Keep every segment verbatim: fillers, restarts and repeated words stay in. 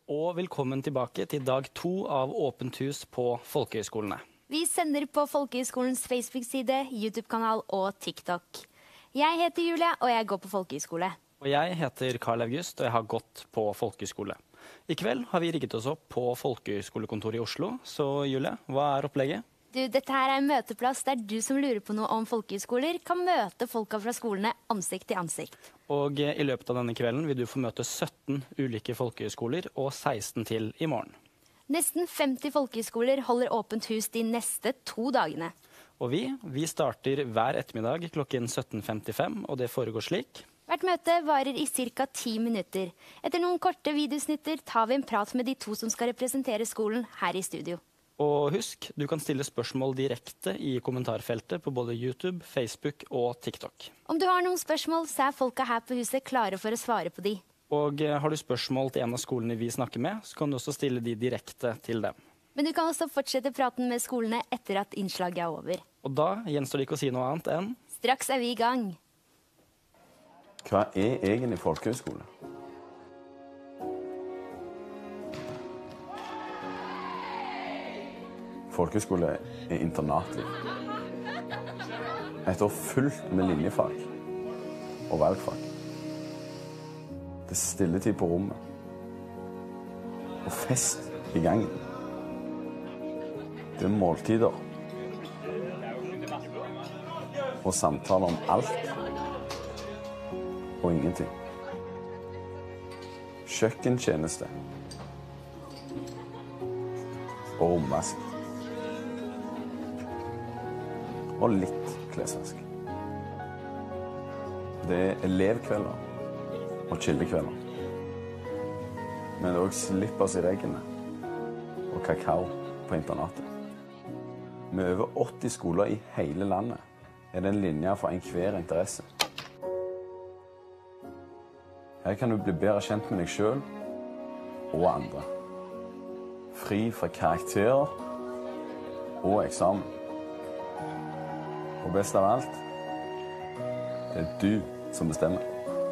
og velkommen tilbake til dag to av Åpent hus på Folkehøyskolene. Vi sender på Folkehøyskolens Facebook-side, YouTube-kanal og TikTok. Jeg heter Julia, og jeg går på folkehøyskole. Og jeg heter Karl August, og jeg har gått på folkehøyskole. I kveld har vi rigget oss opp på Folkehøyskolekontoret i Oslo, så Julia, hva er opplegget? Du, dette her er en møteplass der du som lurer på noe om folkehøyskoler kan møte folka fra skolene ansikt til ansikt. Og i løpet av denne kvelden vil du få møte sytten ulike folkehøyskoler og seksten til i morgen. Nesten femti folkehøyskoler holder åpent hus de neste to dagene. Og vi, vi starter hver ettermiddag klokken sytten femtifem, og det foregår slik. Hvert møte varer i cirka ti minutter. Etter noen korte videosnitter tar vi en prat med de to som skal representere skolen her i studio. Og husk, du kan stille spørsmål direkte i kommentarfeltet på både YouTube, Facebook og TikTok. Om du har noen spørsmål, så er folka her på huset klare for å svare på de. Og har du spørsmål til en av skolene vi snakker med, så kan du også stille de direkte til dem. Men du kan også fortsette praten med skolene etter at innslaget er over. Og da gjenstår det ikke å si noe annet enn... Straks er vi i gang. Hva er egentlig folkehøyskole? Folkehøyskole er internatliv. Et år fullt med linjefag og valgfag. Det er stilletid på rommet. Og fest i gangen. Det er måltider. Og samtaler om alt og ingenting. Kjøkkentjeneste. Og romvask. Og litt klesvask. Det er elevkvelder og chillekvelder. Men det er også slippers i veggene og kakao på internatet. Med over åtti skoler i hele landet er det en linje for enhver interesse. Her kan du bli bedre kjent med deg selv og andre. Fri fra karakterer og eksamen. Og best av alt, det er du som bestemmer.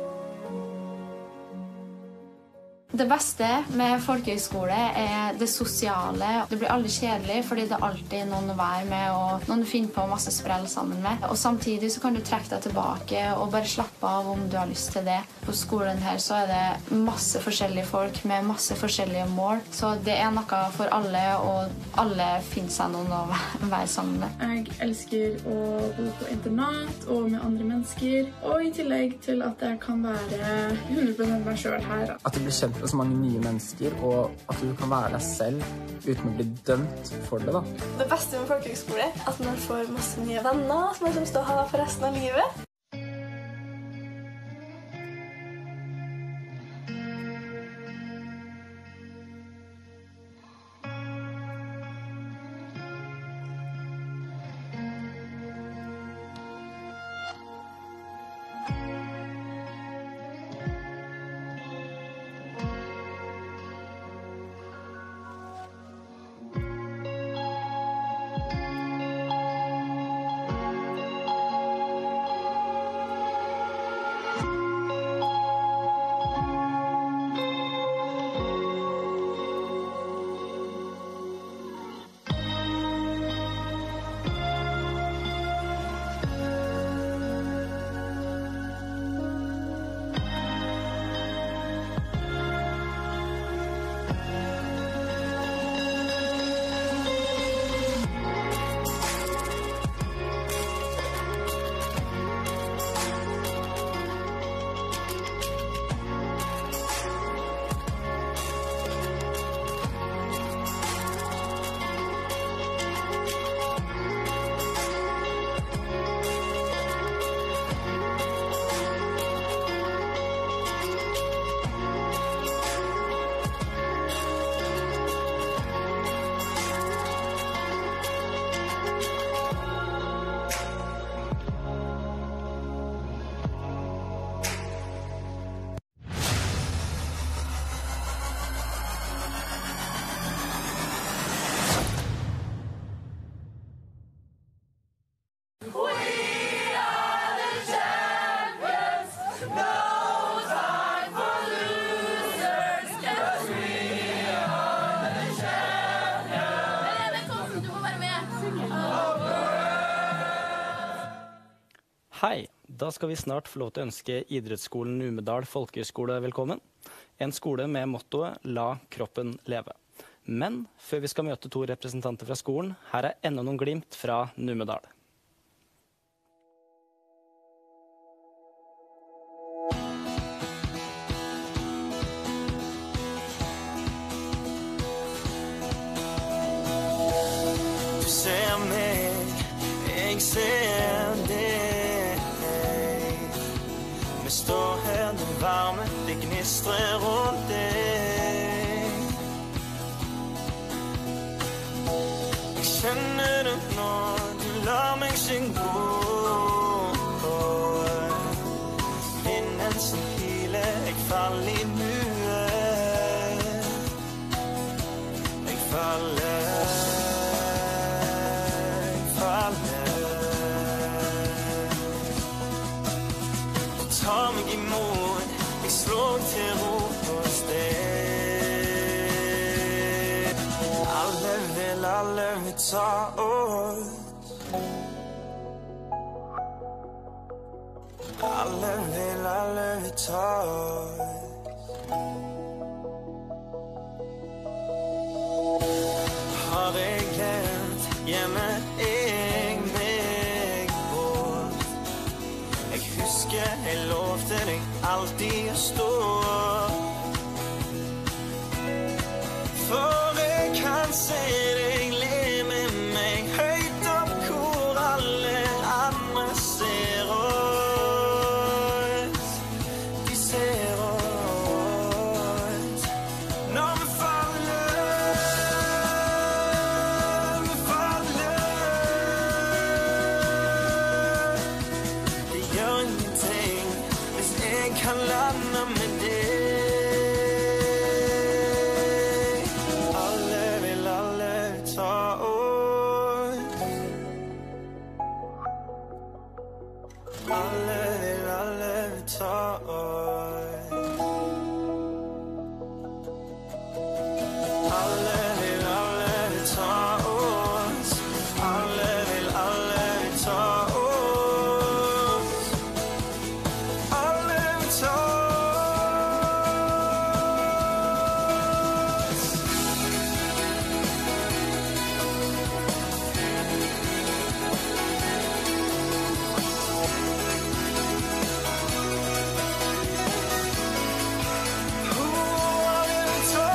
Det beste med folkehøyskole er det sosiale. Det blir aldri kjedelig, fordi det er alltid noen å være med, og noen du finner på masse sprell sammen med. Og samtidig så kan du trekke deg tilbake og bare slappe av om du har lyst til det. På skolen her så er det masse forskjellige folk med masse forskjellige mål. Så det er noe for alle, og alle finner seg noen å være sammen med. Jeg elsker å bo på internat og med andre mennesker, og i tillegg til at jeg kan være hundre prosent meg selv her. At du blir kjent med så mange nye mennesker, og at du kan være deg selv uten å bli dømt for det, da. Det beste med folkehøyskole er at man får masse nye venner som man kommer til å ha for resten av livet. Hei, da skal vi snart få lov til å ønske idrettsskolen Numedal Folkehøgskole velkommen. En skole med mottoet «La kroppen leve». Men før vi skal møte to representanter fra skolen, her er enda noen glimt fra Numedal. Du ser meg, jeg ser deg. Vi står her, det varme, det gnistrer rundt deg. Jeg kjenner det nå, du lar meg ikke gå. Vinden som hiler, jeg faller i nuet. Jeg faller. Ta meg imot, jeg slår til ro hos deg. Alle vil, alle vil ta oss. Alle vil, alle vil ta oss. Har jeg glemt hjemme jeg meg bort? Jeg husker jeg lovte deg alltid å stå. For jeg kan se deg le med meg høyt opp hvor alle andre ser oss. De ser oss når vi faller, vi faller. Det gjør ingenting hvis jeg kan lande med deg. Alle vil, alle vil ta oss. Alle vil, alle vil ta oss. Alle vil, alle vil ta oss. Alle vil, alle vil ta oss. Alle vil ta oss. Alle vil ta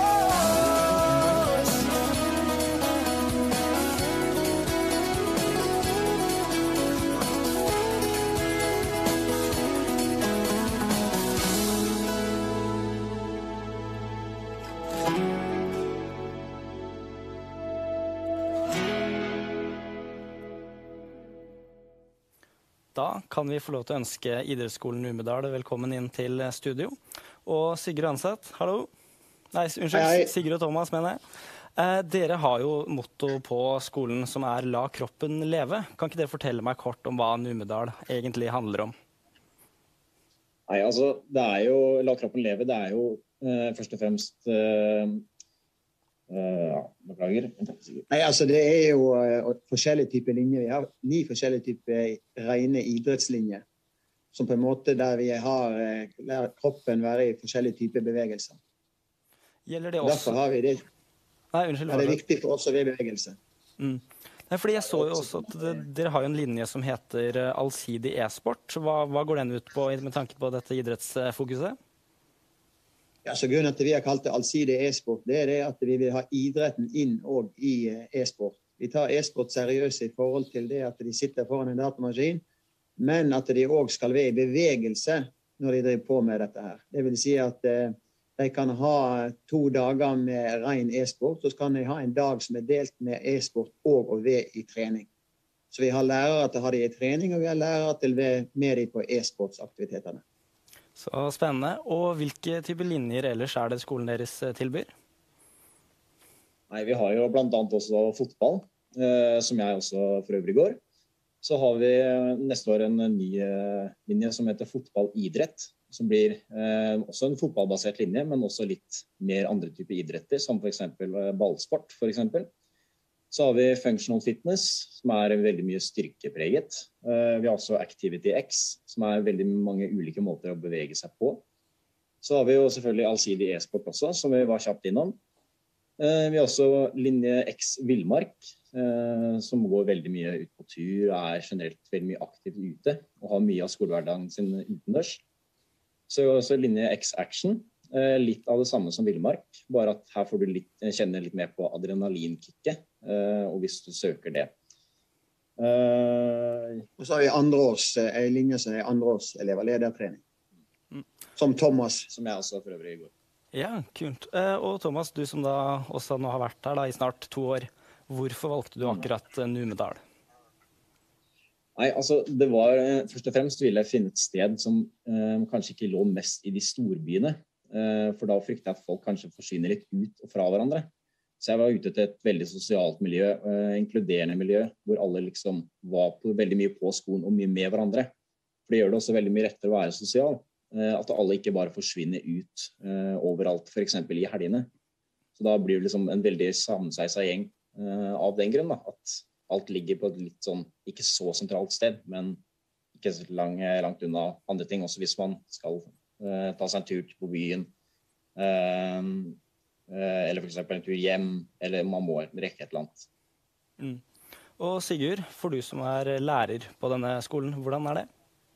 oss. Da kan vi få lov til å ønske idrettsskolen Numedal velkommen inn til studio. Og Sigrid Anseth, hallo. Nei, unnskyld, Hei, hei. Sigrid og Thomas, mener jeg. Eh, dere har jo motto på skolen som er «La kroppen leve». Kan ikke dere fortelle meg kort om hva Numedal egentlig handler om? Nei, altså, det er jo, la kroppen leve, det er jo eh, først og fremst eh, eh, ja, beklager. Nei, altså, det er jo eh, forskjellige typer linjer. Vi har ni forskjellige typer rene idrettslinjer, som på en måte der vi har eh, lærer kroppen være i forskjellige typer bevegelser. Gjelder det Og også? Derfor har vi det. Nei, unnskyld. Ja, det er fortsett. viktig for oss å være i bevegelse. Mm. Nei, fordi jeg så jo også at det, dere har jo en linje som heter eh, allsidig e-sport. Hva, hva går den ut på med tanke på dette idrettsfokuset? Ja, så grunnen til at vi har kalt det allsidig e-sport, det er det at vi vil ha idretten inn og i eh, e-sport. Vi tar e-sport seriøst i forhold til det at de sitter foran en datamaskin, men at de også skal være i bevegelse når de driver på med dette her. Det vil si at eh, de kan ha to dager med ren e-sport, så kan de ha en dag som er delt med e-sport og å være i trening. Så vi har lærere til å ha de i trening, og vi har lærere til å være med de på e-sportsaktivitetene. Så spennende. Og hvilke typer linjer ellers er det skolen deres eh, tilbyr? Nei, vi har jo blant annet også fotball, eh, som jeg også for øvrig går. Så har vi neste år en ny eh, linje som heter fotballidrett, som blir eh, også en fotballbasert linje, men også litt mer andre typer idretter, som for eksempel eh, ballsport, for eksempel. Så har vi Functional Fitness, som er veldig mye styrkepreget. Vi har også Activity X, som er veldig mange ulike måter å bevege seg på. Så har vi jo selvfølgelig allsidig e-sport også, som vi var kjapt innom. Vi har også linje X Villmark, som går veldig mye ut på tur, er generelt veldig mye aktivt ute, og har mye av skolehverdagen sin utendørs. Så har vi også linje X Action, litt av det samme som Villmark, bare at her får du litt, kjenne litt mer på adrenalinkicket, og hvis du søker det. Uh, og så har vi andre års, en linje som er andre års elever-ledertrening. Mm. Som Thomas. Som jeg også for øvrig i går. Ja, kult. Uh, og Thomas, du som da også nå har vært her da, i snart to år, hvorfor valgte du akkurat uh, Numedal? Nei, altså det var, først og fremst ville jeg finne et sted som uh, kanskje ikke lå mest i de storbyene, uh, for da frykter jeg at folk kanskje forsvinner litt ut og fra hverandre. Så jeg var ute til et veldig sosialt miljø, eh, inkluderende miljø, hvor alle liksom var på, veldig mye på skolen og mye med hverandre. For det gjør det også veldig mye rettere å være sosial. Eh, at alle ikke bare forsvinner ut eh, overalt, for eksempel i helgene. Så da blir det liksom en veldig sammensveisa gjeng eh, av den grunn, da. At alt ligger på et litt sånn, ikke så sentralt sted, men ikke så lang, langt unna andre ting. Også hvis man skal eh, ta seg en tur på byen. Eh, eller for eksempel en tur hjem, eller man må rekke et eller annet. Mm. Og Sigurd, for du som er lærer på denne skolen, hvordan er det?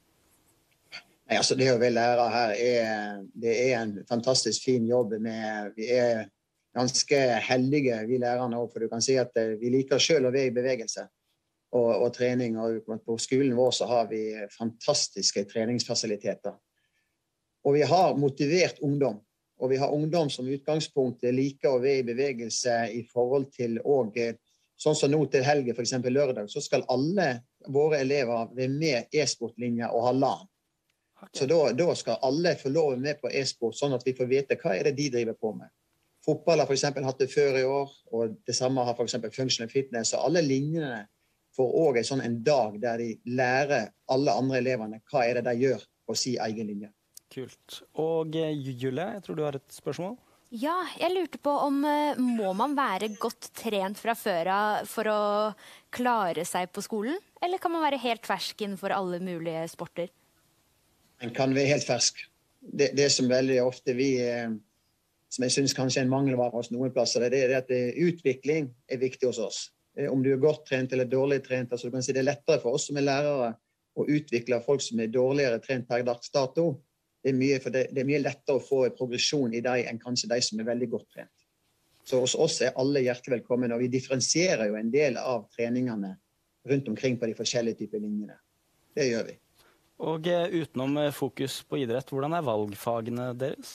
Nei, altså det å være lærer her, er, det er en fantastisk fin jobb. Med, vi er ganske heldige, vi lærerne, for du kan si at vi liker selv å være i bevegelse og, og trening. Og på skolen vår så har vi fantastiske treningsfasiliteter. Og vi har motivert ungdom. Og vi har ungdom som utgangspunkt liker å være i bevegelse i forhold til, og sånn som nå til helgen, for eksempel lørdag, så skal alle våre elever være med e-sportlinjer og ha LAN. Okay. Så da, da skal alle få lov med på e-sport, sånn at vi får vite hva er det de driver på med. Fotball har for eksempel hatt det før i år, og det samme har for eksempel Functional Fitness, og alle linjene får også en sånn en dag der de lærer alle andre eleverne hva er det de gjør på sin egen linje. Kult. Og Julie, jeg tror du har et spørsmål? Ja, jeg lurte på om må man være godt trent fra før av for å klare seg på skolen? Eller kan man være helt fersk innenfor alle mulige sporter? Man kan være helt fersk. Det, det som veldig ofte vi, som jeg synes kanskje er en mangelvare hos noen plasser, det er at utvikling er viktig hos oss. Om du er godt trent eller dårlig trent, altså du kan si det er lettere for oss som er lærere å utvikle folk som er dårligere trent per dags dato. Det er, mye, for det, det er mye lettere å få progresjon i dem enn kanskje de som er veldig godt trent. Så hos oss er alle hjertelig velkommen, og vi differensierer jo en del av treningene rundt omkring på de forskjellige typer linjene. Det gjør vi. Og utenom fokus på idrett, hvordan er valgfagene deres?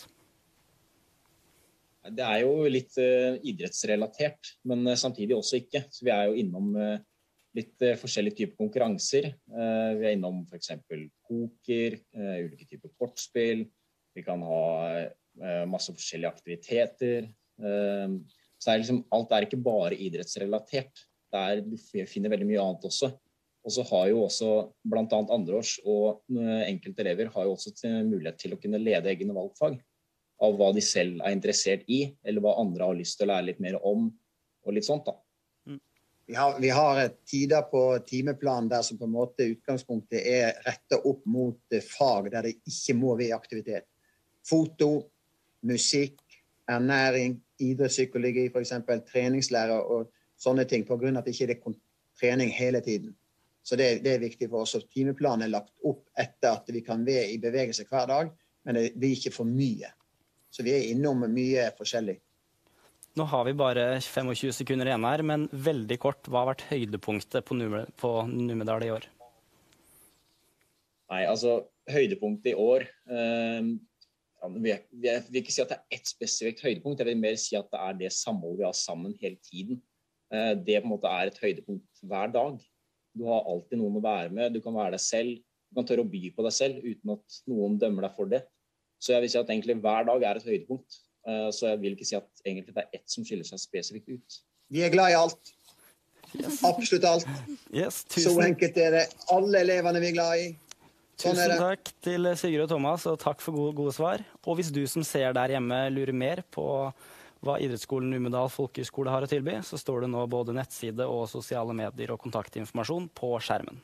Det er jo litt uh, idrettsrelatert, men uh, samtidig også ikke. Så vi er jo innom uh, litt uh, forskjellige typer konkurranser. Uh, vi er innom for eksempel poker, uh, ulike typer kortspill. Vi kan ha uh, masse forskjellige aktiviteter. Uh, så er liksom, alt er ikke bare idrettsrelatert. Det er, du finner veldig mye annet også. Og så har jo også blant annet andreårs og uh, enkelte elever har jo også til, mulighet til å kunne lede egne valgfag av hva de selv er interessert i, eller hva andre har lyst til å lære litt mer om, og litt sånt da. Vi har, vi har tider på timeplan der som på en måte utgangspunktet er rettet opp mot fag der det ikke må være aktivitet. Foto, musikk, ernæring, idrettspsykologi for eksempel, treningslærer og sånne ting, på grunn av at det ikke er trening hele tiden. Så det, det er viktig for oss. Timeplanen er lagt opp etter at vi kan være i bevegelse hver dag, men det blir ikke for mye. Så vi er innom mye forskjellig. Nå har vi bare tjuefem sekunder igjen her, men veldig kort, hva har vært høydepunktet på, Nume, på Numedal i år? Nei, altså, høydepunktet i år, eh, ja, jeg, jeg vil ikke si at det er ett spesifikt høydepunkt, jeg vil mer si at det er det samholdet vi har sammen hele tiden. Eh, det på en måte er et høydepunkt hver dag. Du har alltid noen å være med, du kan være deg selv, du kan tørre å by på deg selv uten at noen dømmer deg for det. Så jeg vil si at egentlig hver dag er et høydepunkt. Så jeg vil ikke si at egentlig det er ett som skiller seg spesifikt ut. Vi er glad i alt. Yes. Absolutt alt. Yes, så enkelt er det. Alle eleverne vi er glad i. Sånn tusen takk til Sigurd og Thomas, og takk for gode, gode svar. Og hvis du som ser der hjemme lurer mer på hva idrettsskolen Numedal folkehøgskole har å tilby, så står det nå både nettside og sosiale medier og kontaktinformasjon på skjermen.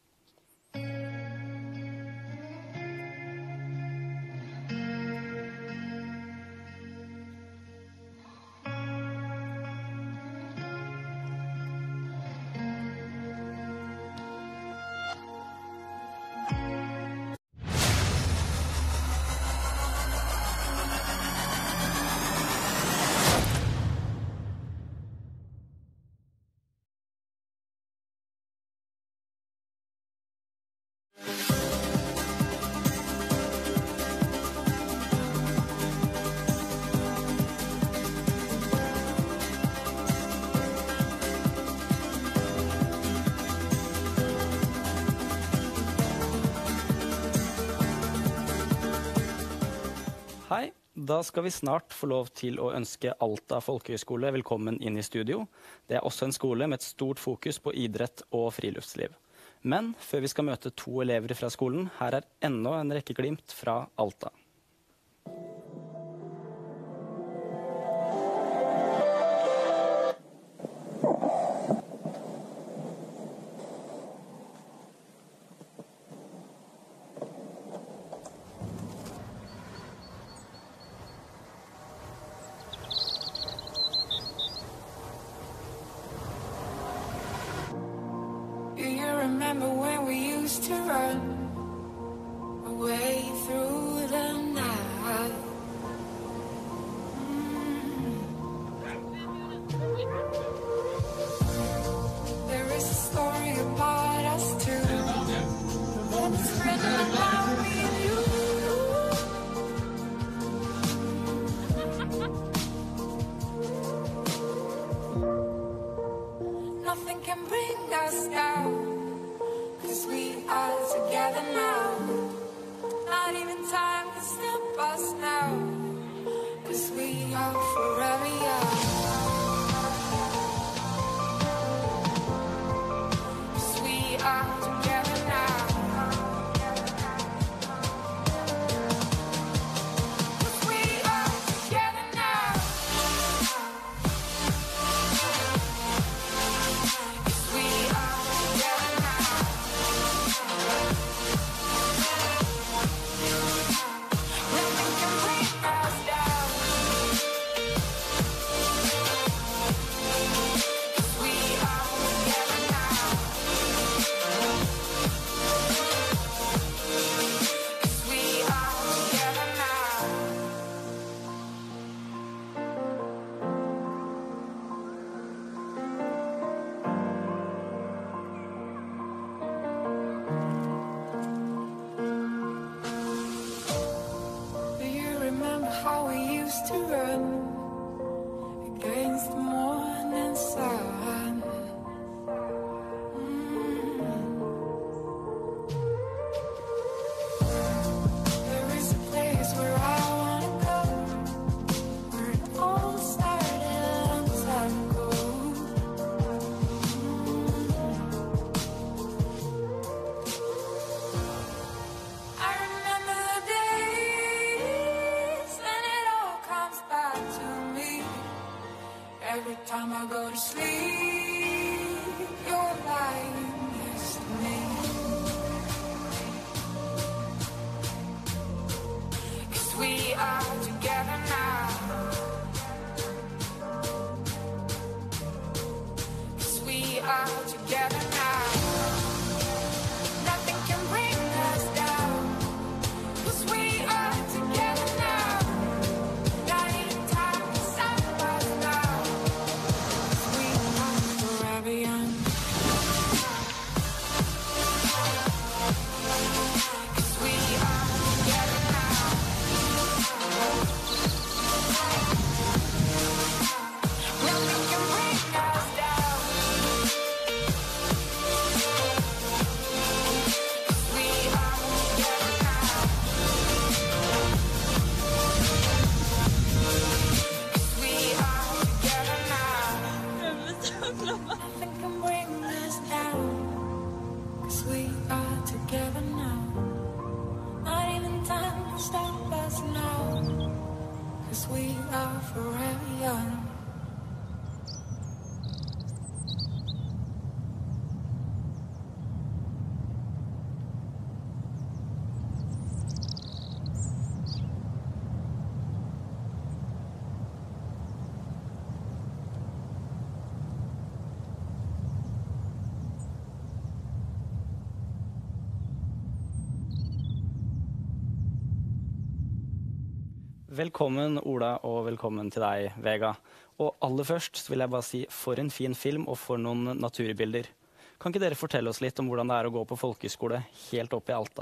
Hei, da skal vi snart få lov til å ønske Alta folkehøgskole velkommen inn i studio. Det er også en skole med et stort fokus på idrett og friluftsliv. Men før vi skal møte to elever fra skolen, her er enda en rekke glimt fra Alta. Remember when we used to run away through the night? Mm. There is a story about us two, and it's written about me and you. Nothing can bring us down. We are together now. Not even time can stop us now. 'Cause we are forever young. 'Cause we are together now. 'Cause we are together now. 'Cause we are together now. Nothing can bring us down. 'Cause we are together now. 'Cause we are together now. Do you remember how we used to run against the morning sun? Mm. There is a place where I wanna go, where it all started a long time ago. I remember the days when it all comes back to me. Every time I go to sleep, you're lying next to me. 'Cause we are together now. 'Cause we are together now. Nothing can bring us down. 'Cause we are together now. Not even time to stop us now. 'Cause we are forever young. 'Cause we are together now. Nothing can bring us down. 'Cause we are together now. 'Cause we are together now. Nothing can bring us down. 'Cause we are together now. Not even time can stop us now. 'Cause 'cause we are forever young. Velkommen Ola, og velkommen til deg, Vega. Og aller først så vil jeg bare si for en fin film og for noen naturbilder. Kan ikke dere fortelle oss litt om hvordan det er å gå på folkeskole helt oppe i Alta?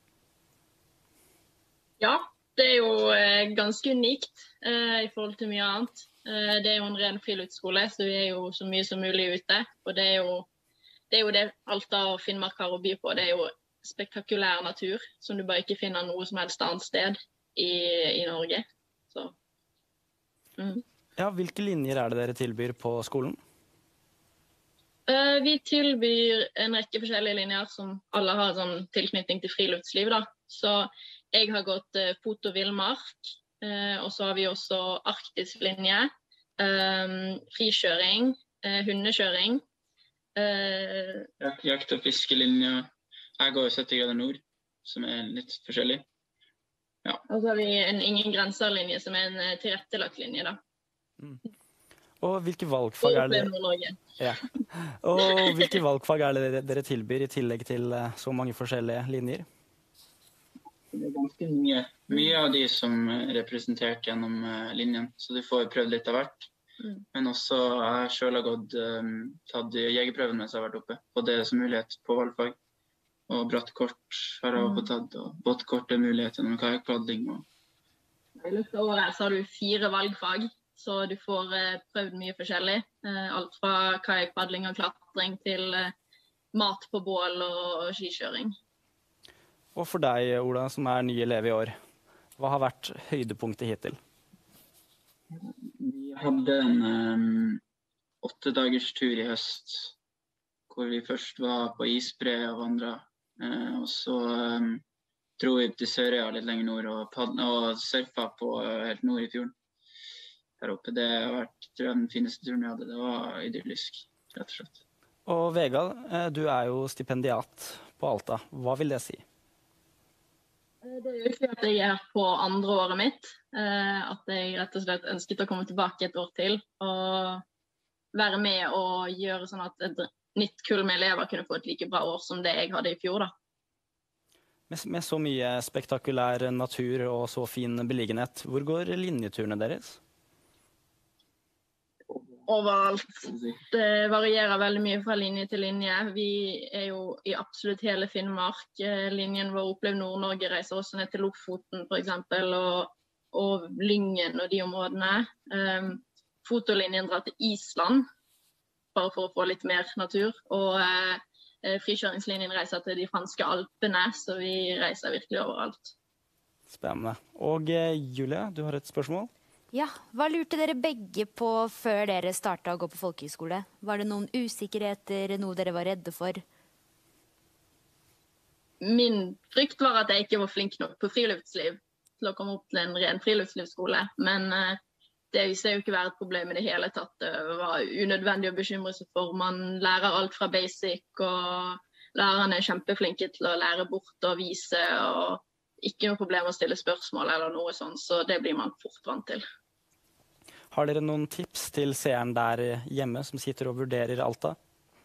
Ja, det er jo eh, ganske unikt eh, i forhold til mye annet. Eh, det er jo en ren friluftsskole, så vi er jo så mye som mulig ute. Og det er jo det, er jo det Alta og Finnmark har å by på. Det er jo spektakulær natur, som du bare ikke finner noe som helst annet sted i, i Norge. Så. Mm. Ja, hvilke linjer er det dere tilbyr på skolen? Uh, vi tilbyr en rekke forskjellige linjer som alle har sånn tilknytning til friluftsliv. Da. Så jeg har gått uh, foto villmark, uh, og så har vi også arktisk linje, um, frikjøring, uh, hundekjøring. Uh, Jakt- og fiskelinje. Jeg går sytti grader nord, som er litt forskjellig. Ja. Og så har vi en ingen grenser-linje, som er en tilrettelagt linje, da. Mm. Og hvilke valgfag er det ja. Og hvilke valgfag er det dere, dere tilbyr i tillegg til så mange forskjellige linjer? Det er ganske mye. Mye av de som er representert gjennom linjen, så du får prøvd litt av hvert. Mm. Men også jeg selv har gått, um, tatt jegerprøven mens jeg har vært oppe, og det er som mulighet på valgfag. Og brattkort har jeg også tatt, og båtkort er mulighet gjennom kajakkpadling. Og... I løpet av året så har du fire valgfag, så du får eh, prøvd mye forskjellig. Eh, alt fra kajakkpadling og klatring til eh, mat på bål og, og skikjøring. Og for deg, Ola, som er ny elev i år, hva har vært høydepunktet hittil? Vi hadde en um, åtte dagers tur i høst, hvor vi først var på isbre og vandret. Eh, og så um, dro vi til Sørøya litt lenger nord og, padla, og surfa på uh, helt nord i fjorden. Der oppe, det har vært tror jeg, den fineste turen vi hadde. Det var idyllisk, rett og slett. Og Vega, du er jo stipendiat på Alta. Hva vil det si? Det er jo ikke at jeg er på andre året mitt. At jeg rett og slett ønsket å komme tilbake et år til. Og være med og gjøre sånn at et nytt kull med elever kunne få et like bra år som det jeg hadde i fjor, da. Med, med så mye spektakulær natur og så fin beliggenhet, hvor går linjeturene deres? Overalt. Det varierer veldig mye fra linje til linje. Vi er jo i absolutt hele Finnmark. Linjen vår Opplev Nord-Norge reiser også ned til Lofoten, for eksempel, og, og Lyngen og de områdene. Um, fotolinjen drar til Island, bare for å få litt mer natur. Og eh, frikjøringslinjen reiser til de franske Alpene, så vi reiser virkelig overalt. Spennende. Og eh, Julia, du har et spørsmål? Ja, hva lurte dere begge på før dere startet å gå på folkehøyskole? Var det noen usikkerheter, noe dere var redde for? Min frykt var at jeg ikke var flink nok på friluftsliv til å komme opp til en ren friluftslivsskole, men eh, det viser jo ikke være et problem i det hele tatt. Det var unødvendig å bekymre seg for. Man lærer alt fra basic, og lærerne er kjempeflinke til å lære bort og vise, og ikke noe problem å stille spørsmål eller noe sånt, så det blir man fort vant til. Har dere noen tips til seeren der hjemme som sitter og vurderer Alta?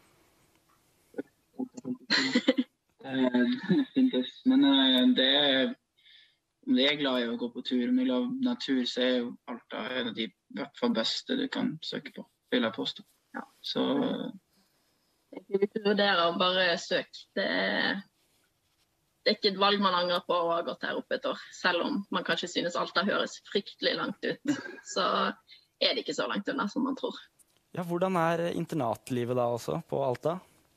Men det er Om de er glad i å gå på tur, om de er glad i natur, så er jo Alta en av de i hvert fall beste du kan søke på, vil jeg påstå. Ja. Så jeg vil vurdere å bare søke. Det er, det er ikke et valg man angrer på å ha gått her oppe et år, selv om man kanskje synes Alta høres fryktelig langt ut. Så er det ikke så langt unna som man tror. Ja, hvordan er internatlivet da også på Alta?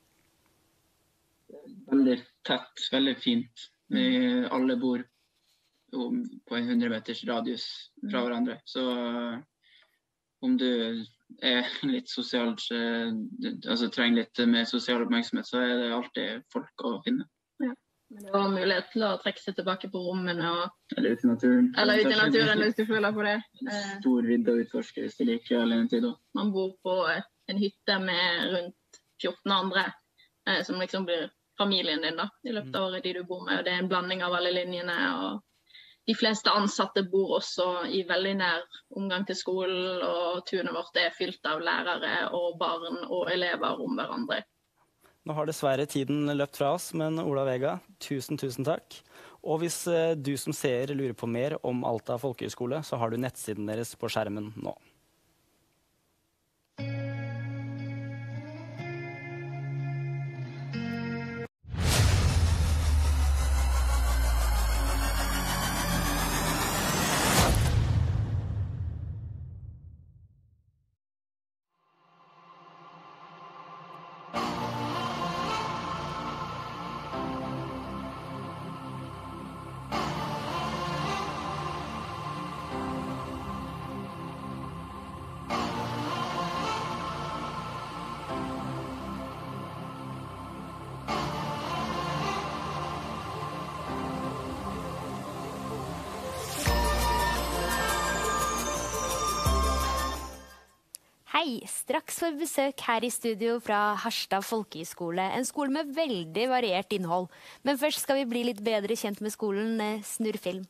Veldig tett, veldig fint. Vi alle bor på en hundre meters radius fra hverandre. Så om du er litt sosialt, altså trenger litt mer sosial oppmerksomhet, så er det alltid folk å finne. Ja. Men det var mulighet til å trekke seg tilbake på rommene og Eller ut i naturen. Eller ut i naturen, hvis du føler på det. Stor vidde å utforske hvis du liker alenetid også. Man bor på en hytte med rundt fjorten andre, som liksom blir familien din da, i løpet av året de du bor med. Og det er en blanding av alle linjene, og de fleste ansatte bor også i veldig nær omgang til skolen, og tunet vårt er fylt av lærere og barn og elever om hverandre. Nå har dessverre tiden løpt fra oss, men Ola Vega, tusen, tusen takk. Og hvis du som ser lurer på mer om Alta Folkehøgskole, så har du nettsiden deres på skjermen nå. Hei, straks får besøk her i studio fra Harstad Folkehøgskole, en skole med veldig variert innhold. Men først skal vi bli litt bedre kjent med skolen, Snurrfilm.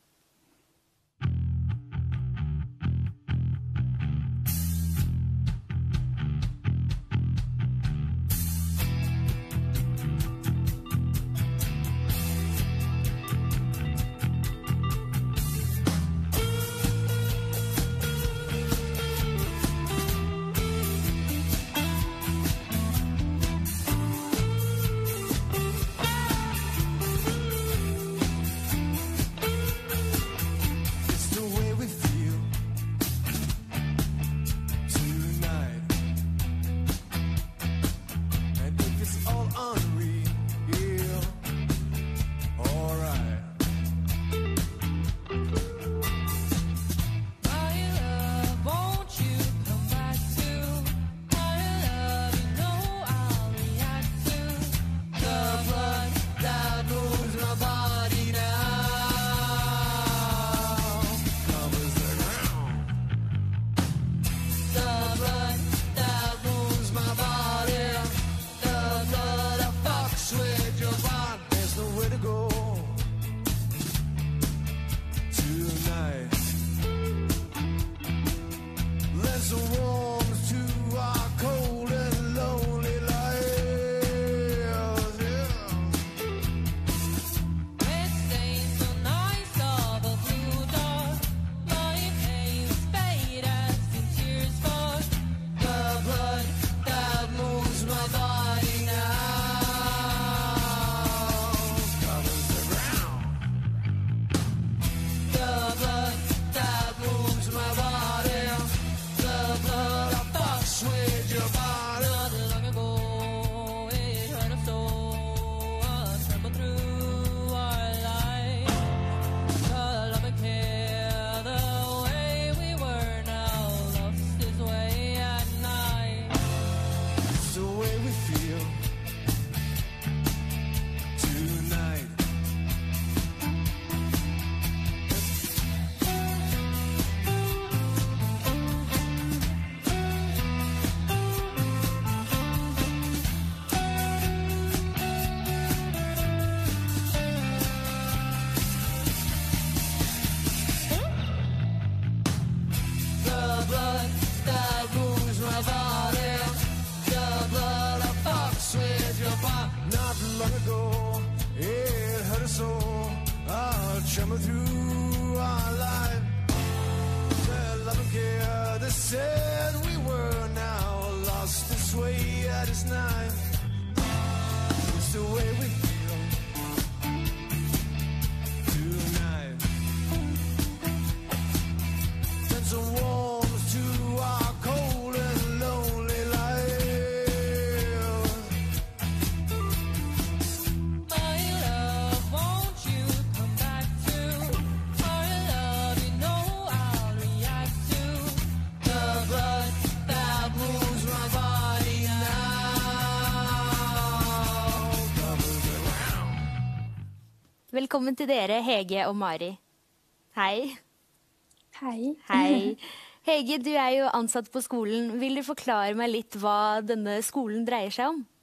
Velkommen til dere, Hege og Mari. Hei. Hei. Hei. Hege, du er jo ansatt på skolen. Vil du forklare meg litt hva denne skolen dreier seg om?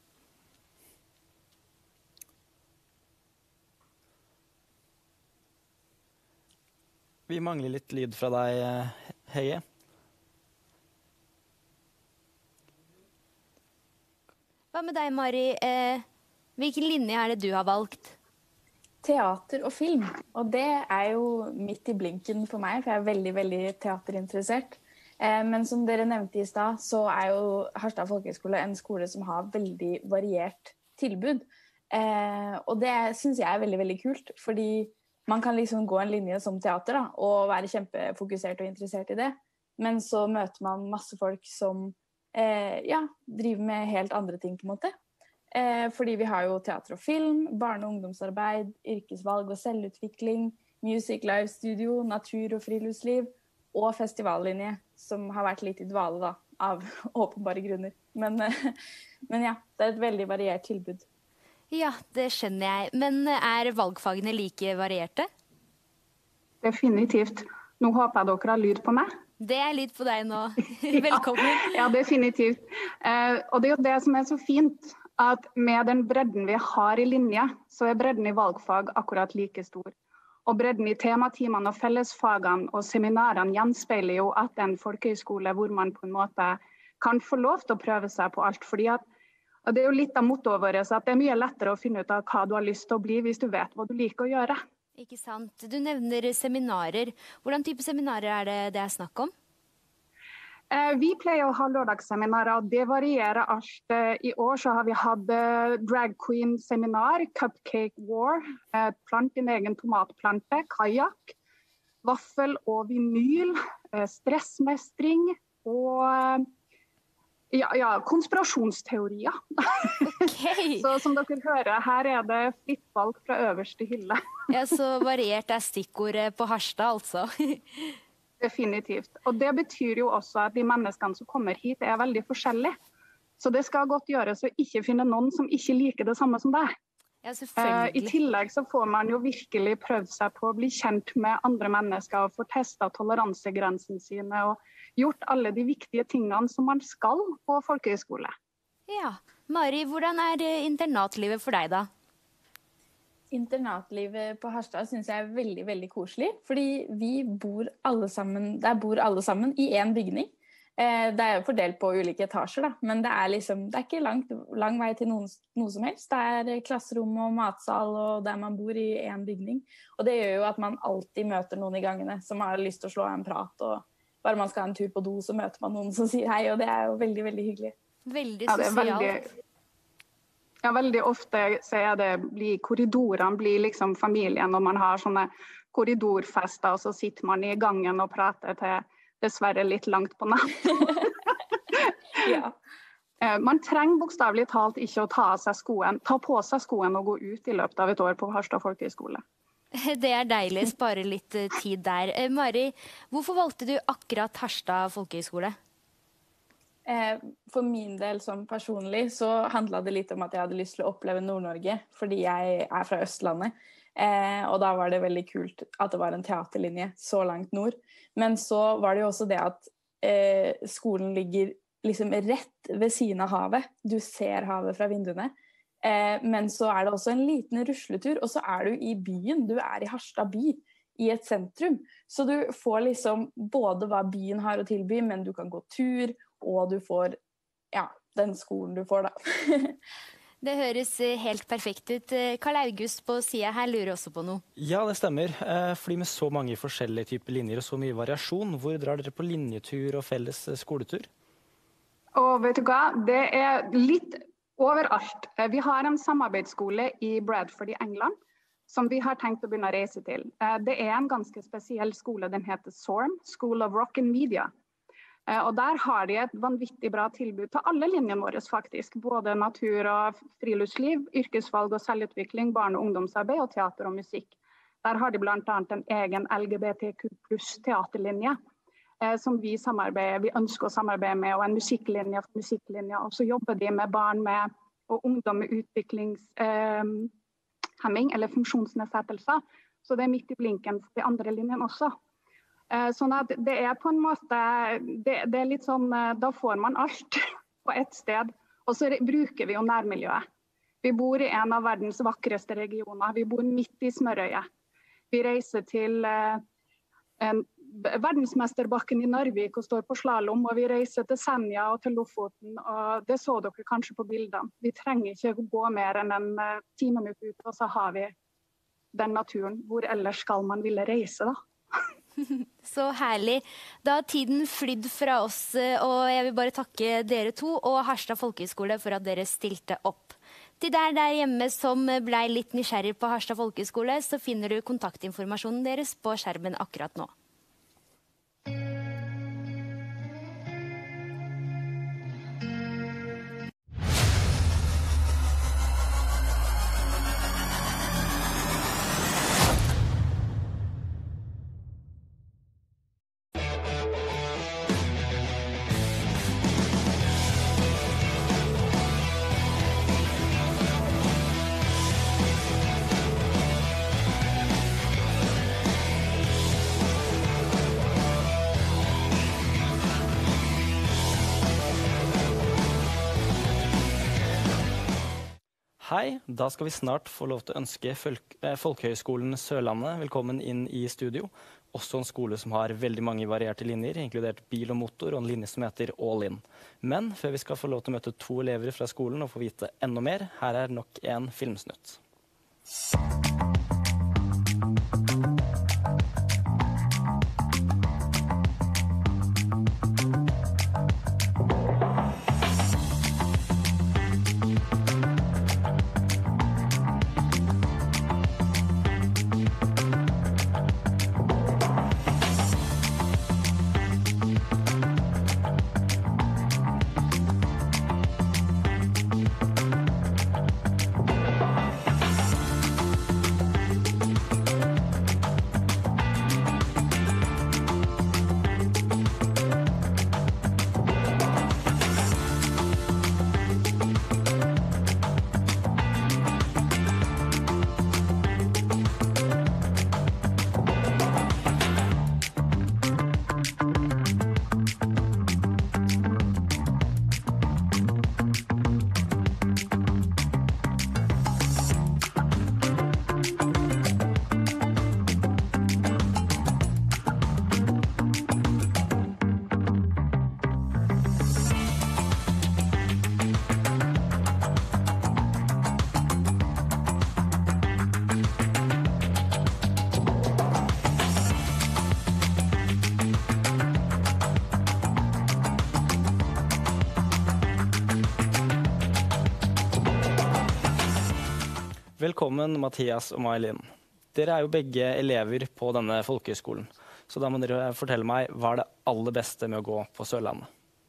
Vi mangler litt lyd fra deg, Hege. Hva med deg, Mari? Eh, hvilken linje er det du har valgt? Teater og film, og det er jo midt i blinken for meg, for jeg er veldig, veldig teaterinteressert. Eh, men som dere nevnte i stad, så er jo Harstad Folkehøgskole en skole som har veldig variert tilbud. Eh, og det synes jeg er veldig, veldig kult, fordi man kan liksom gå en linje som teater da, og være kjempefokusert og interessert i det. Men så møter man masse folk som eh, ja, driver med helt andre ting på en måte. Eh, fordi vi har jo teater og film, barne- og ungdomsarbeid, yrkesvalg og selvutvikling, music, live studio, natur og friluftsliv, og festivallinje, som har vært litt i dvale da, av åpenbare grunner. Men, eh, men ja, det er et veldig variert tilbud. Ja, det skjønner jeg. Men er valgfagene like varierte? Definitivt. Nå håper jeg dere har lyd på meg. Det er lyd på deg nå. Velkommen. Ja, ja, definitivt. Eh, og det er jo det som er så fint, at med den bredden vi har i linje, så er bredden i valgfag akkurat like stor. Og bredden i tematimene og fellesfagene og seminarene gjenspeiler jo at det er en folkehøyskole hvor man på en måte kan få lov til å prøve seg på alt. Fordi at, og det er jo litt av mottoet vårt, at det er mye lettere å finne ut av hva du har lyst til å bli hvis du vet hva du liker å gjøre. Ikke sant. Du nevner seminarer. Hvordan type seminarer er det det er snakk om? Vi pleier å ha lørdagsseminarer, og det varierer alt. I år så har vi hatt drag queen-seminar, cupcake war, plant din egen tomatplante, kajak, vaffel og vinyl, stressmestring og ja, ja, konspirasjonsteorier. Okay. Så som dere hører, her er det fritt valg fra øverste hylle. Ja, så variert er stikkordet på Harstad, altså. Definitivt. Og det betyr jo også at de menneskene som kommer hit er veldig forskjellige. Så det skal godt gjøres å ikke finne noen som ikke liker det samme som deg. Ja, selvfølgelig. I tillegg så får man jo virkelig prøvd seg på å bli kjent med andre mennesker og få testet toleransegrensene sine og gjort alle de viktige tingene som man skal på folkehøyskole. Ja. Mari, hvordan er internatlivet for deg da? Internatlivet på Harstad synes jeg er veldig, veldig koselig, fordi vi bor alle sammen, der bor alle sammen i en bygning. Eh, det er jo fordelt på ulike etasjer da, men det er liksom, det er ikke langt, lang vei til noen, noe som helst. Det er klasserom og matsal og der man bor i en bygning. Og det gjør jo at man alltid møter noen i gangene som har lyst til å slå en prat, og bare man skal ha en tur på do, så møter man noen som sier hei, og det er jo veldig, veldig hyggelig. Veldig ja, sosialt. Ja, veldig ofte så er det, blir korridorene blir liksom familien, og man har sånne korridorfester, og så sitter man i gangen og prater til dessverre litt langt på natt. Ja. Man trenger bokstavelig talt ikke å ta av seg skoen, ta på seg skoen og gå ut i løpet av et år på Harstad Folkehøgskole. Det er deilig, spare litt tid der. Mari, hvorfor valgte du akkurat Harstad Folkehøgskole? For min del som personlig så handlet det litt om at jeg hadde lyst til å oppleve Nord-Norge, fordi jeg er fra Østlandet. Eh, og da var det veldig kult at det var en teaterlinje så langt nord. Men så var det jo også det at eh, skolen ligger liksom rett ved siden av havet. Du ser havet fra vinduene. Eh, men så er det også en liten rusletur, og så er du i byen. Du er i Harstad by, i et sentrum. Så du får liksom både hva byen har å tilby, men du kan gå tur, og du får, ja, den skolen du får da. Det høres helt perfekt ut. Karl August på siden her lurer også på noe. Ja, det stemmer. Fordi med så mange forskjellige typer linjer og så mye variasjon, hvor drar dere på linjetur og felles skoletur? Og vet du hva, det er litt overalt. Vi har en samarbeidsskole i Bradford i England, som vi har tenkt å begynne å reise til. Det er en ganske spesiell skole, den heter S O R M, School of Rock and Media. Og der har de et vanvittig bra tilbud til alle linjene våre faktisk. Både natur og friluftsliv, yrkesvalg og selvutvikling, barne- og ungdomsarbeid og teater og musikk. Der har de blant annet en egen L G B T Q pluss teaterlinje, eh, som vi, vi ønsker å samarbeide med, og en musikklinje for musikklinje. Og så jobber de med barn med, og ungdom med utviklings, eh, utviklingshemming eller funksjonsnedsettelser. Så det er midt i blinken for de andre linjene også. Eh, sånn at det er på en måte, det, det er litt sånn, eh, da får man alt på ett sted. Og så bruker vi jo nærmiljøet. Vi bor i en av verdens vakreste regioner. Vi bor midt i smørøyet. Vi reiser til eh, en verdensmesterbakken i Narvik og står på slalom, og vi reiser til Senja og til Lofoten, og det så dere kanskje på bildene. Vi trenger ikke gå mer enn en uh, ti minutter ut, og så har vi den naturen. Hvor ellers skal man ville reise da? Så herlig. Da har tiden flydd fra oss, og jeg vil bare takke dere to og Harstad Folkehøgskole for at dere stilte opp. Til deg der hjemme som ble litt nysgjerrig på Harstad Folkehøgskole, så finner du kontaktinformasjonen deres på skjermen akkurat nå. Hei, da skal vi snart få lov til å ønske Folk eh, Folkehøgskolen Sørlandet velkommen inn i studio. Også en skole som har veldig mange varierte linjer, inkludert bil og motor, og en linje som heter All In. Men før vi skal få lov til å møte to elever fra skolen og få vite enda mer, her er nok en filmsnutt. Velkommen, Mathias og May-Linn. Dere er jo begge elever på denne folkehøgskolen, så da må dere fortelle meg, hva er det aller beste med å gå på Sørlandet?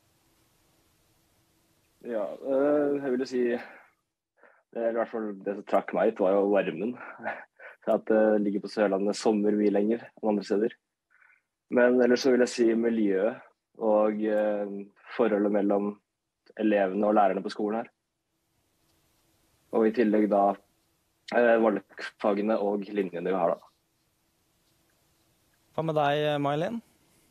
Ja, jeg vil si, det er i hvert fall det som trakk meg ut, var jo varmen. Så at det ligger på Sørlandet sommer mye lenger enn andre steder. Men ellers så vil jeg si miljøet og forholdet mellom elevene og lærerne på skolen her. Og i tillegg da valgfagene og linjene vi har da. Hva med deg, May-Linn?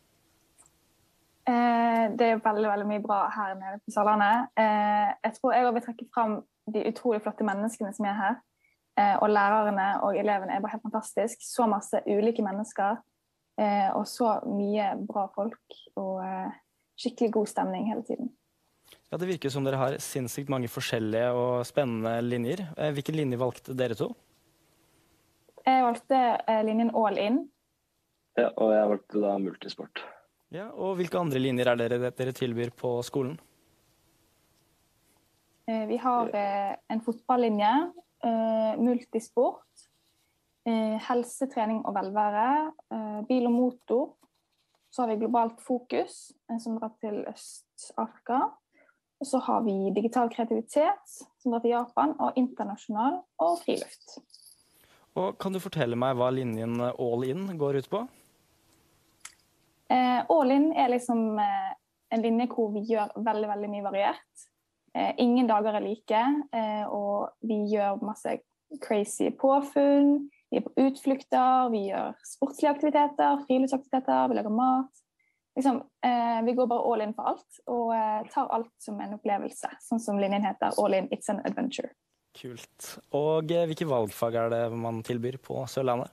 Eh, det er veldig, veldig mye bra her nede på Sørlandet. Eh, jeg tror jeg vil trekke frem de utrolig flotte menneskene som er her. Eh, og lærerne og elevene er bare helt fantastisk. Så masse ulike mennesker, eh, og så mye bra folk, og eh, skikkelig god stemning hele tiden. Ja, det virker som dere har sinnssykt mange forskjellige og spennende linjer. Hvilken linje valgte dere to? Jeg valgte linjen All In. Ja, og jeg valgte da multisport. Ja, og hvilke andre linjer er dere, dere tilbyr på skolen? Vi har en fotballinje, multisport, helsetrening og velvære, bil og motor. Så har vi globalt fokus, som drar til Øst-Afrika. Og så har vi digital kreativitet, som drar til Japan, og internasjonal og friluft. Og kan du fortelle meg hva linjen All In går ut på? Eh, All In er liksom eh, en linje hvor vi gjør veldig, veldig mye variert. Eh, ingen dager er like, eh, og vi gjør masse crazy påfunn, vi er på utflukter, vi gjør sportslige aktiviteter, friluftsaktiviteter, vi lager mat. Liksom, eh, vi går bare all in for alt, og eh, tar alt som en opplevelse, sånn som linjen heter All in, it's an adventure. Kult. Og eh, hvilke valgfag er det man tilbyr på Sørlandet?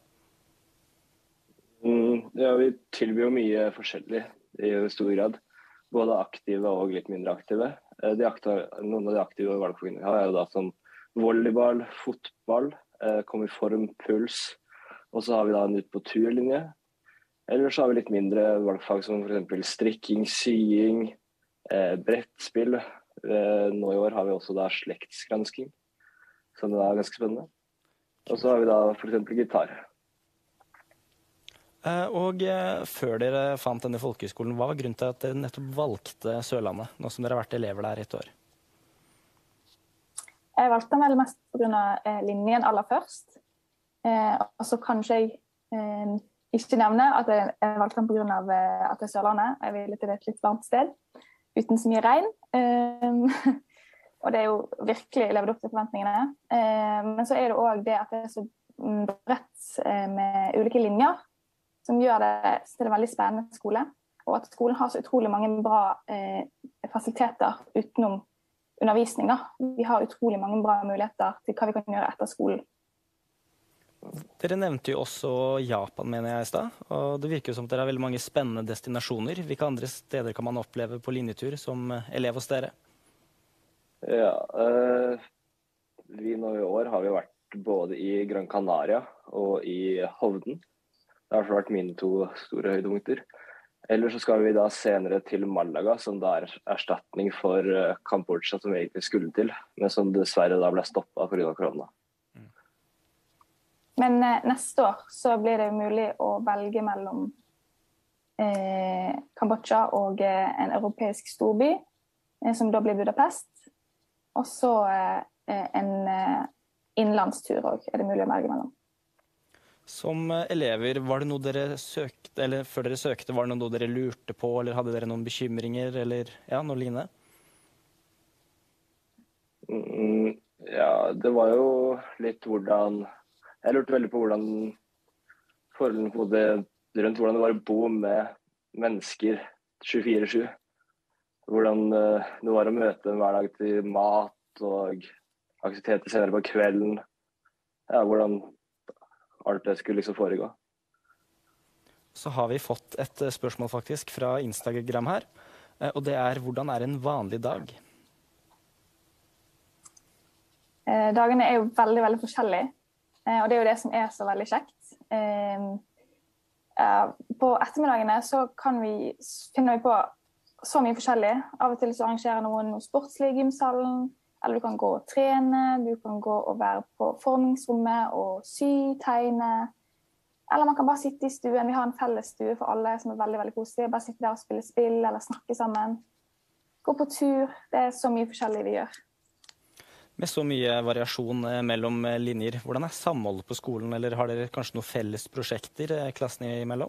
Mm, ja, vi tilbyr jo mye forskjellig i stor grad. Både aktive og litt mindre aktive. De aktive noen av de aktive valgfagene vi har er jo da som volleyball, fotball, eh, kom i form, puls, og så har vi da en ut på turlinje. Eller så har vi litt mindre valgfag som for eksempel strikking, sying, eh, brettspill. Eh, nå i år har vi også da slektsgransking, som er ganske spennende. Og så har vi da for eksempel gitar. Og før dere fant denne folkehøyskolen, hva var grunnen til at dere nettopp valgte Sørlandet, nå som dere har vært elever der i et år? Jeg valgte den vel mest på grunn av linjen aller først. Og så kanskje jeg ikke nevne at jeg valgte den på grunn av at det er Sørlandet. Jeg ville til et litt varmt sted, uten så mye regn. Og det er jo virkelig levet opp til forventningene. Men så er det også det at det er så bredt med ulike linjer, som gjør det til en veldig spennende skole, og at skolen har så utrolig mange bra eh, fasiliteter utenom undervisninger. Vi har utrolig mange bra muligheter til hva vi kan gjøre etter skolen. Dere nevnte jo også Japan, mener jeg i sted, og det virker jo som at dere har veldig mange spennende destinasjoner. Hvilke andre steder kan man oppleve på linjetur som elev hos dere? Ja, eh, vi nå i år har vi vært både i Gran Canaria og i Hovden. Det har vært mine to store høydepunkter. Eller så skal vi da senere til Malaga, som da er erstatning for Kambodsja, som vi egentlig skulle til, men som dessverre da ble stoppet på grunn av korona. Mm. Men eh, neste år så blir det mulig å velge mellom eh, Kambodsja og eh, en europeisk storby, eh, som da blir Budapest. Og så eh, en eh, innlandstur også, er det mulig å velge mellom. Som elever, var det noe dere søkte, eller før dere søkte, var det noe dere lurte på, eller hadde dere noen bekymringer, eller ja, noe lignende? Mm, ja, det var jo litt hvordan, jeg lurte veldig på hvordan forholdene på det, rundt hvordan det var å bo med mennesker tjuefire sju. Hvordan det var å møte en hverdag til mat og aktiviteter senere på kvelden. Ja, hvordan alt det skulle liksom foregå. Så har vi fått et spørsmål faktisk fra Instagram her, og det er: hvordan er en vanlig dag? Eh, dagene er jo veldig, veldig forskjellige, eh, og det er jo det som er så veldig kjekt. Eh, eh, på ettermiddagene så kan vi finne på så mye forskjellig. Av og til så arrangerer noen noe sportslig i gymsalen, eller du kan gå og trene, du kan gå og være på formingsrommet og sy, tegne. Eller man kan bare sitte i stuen. Vi har en felles stue for alle som er veldig, veldig koselig. Bare sitte der og spille spill eller snakke sammen. Gå på tur. Det er så mye forskjellig vi gjør. Med så mye variasjon mellom linjer, hvordan er samholdet på skolen? Eller har dere kanskje noen felles prosjekter klassene imellom?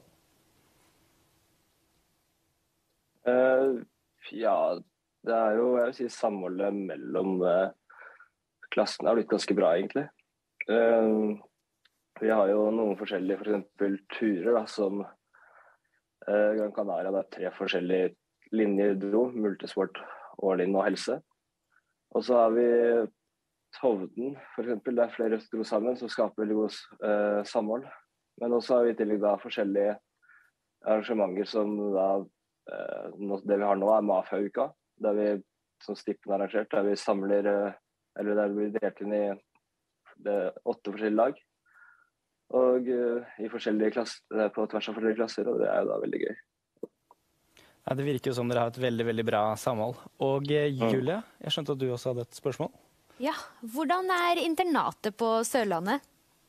Uh, ja, det er jo, jeg vil si, samholdet mellom uh, klassene har blitt ganske bra, egentlig. Uh, vi har jo noen forskjellige, for eksempel turer, da, som uh, Gran Canaria, det er tre forskjellige linjer dro, multisport, all-in og helse. Og så har vi Hovden, for eksempel, der flere dro sammen, som skaper veldig god uh, samhold. Men også har vi i tillegg da forskjellige arrangementer som da, uh, det vi har nå er Mafia-uka, der vi, som Stippen har arrangert, der vi samler, eller der vi delt inn i det, åtte forskjellige lag, og uh, i forskjellige klasser, på tvers av forskjellige klasser, og det er jo da veldig gøy. Ja, det virker jo som dere har et veldig, veldig bra samhold. Og Julie, jeg skjønte at du også hadde et spørsmål. Ja, hvordan er internatet på Sørlandet?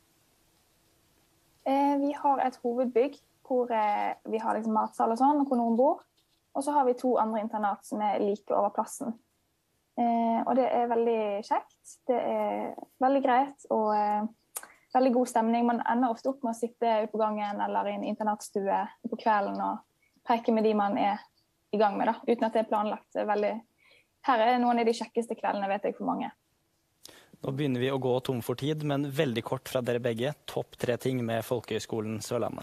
Eh, vi har et hovedbygg hvor eh, vi har liksom matsal og sånn, hvor noen bor. Og så har vi to andre internat som er like over plassen. Eh, og det er veldig kjekt. Det er veldig greit og eh, veldig god stemning. Man ender ofte opp med å sitte ute på gangen eller i en internatstue på kvelden og preke med de man er i gang med, da, uten at det er planlagt. Det er veldig... Her er noen av de kjekkeste kveldene, vet jeg, for mange. Nå begynner vi å gå tom for tid, men veldig kort fra dere begge. Topp tre ting med Folkehøgskolen Sørlandet.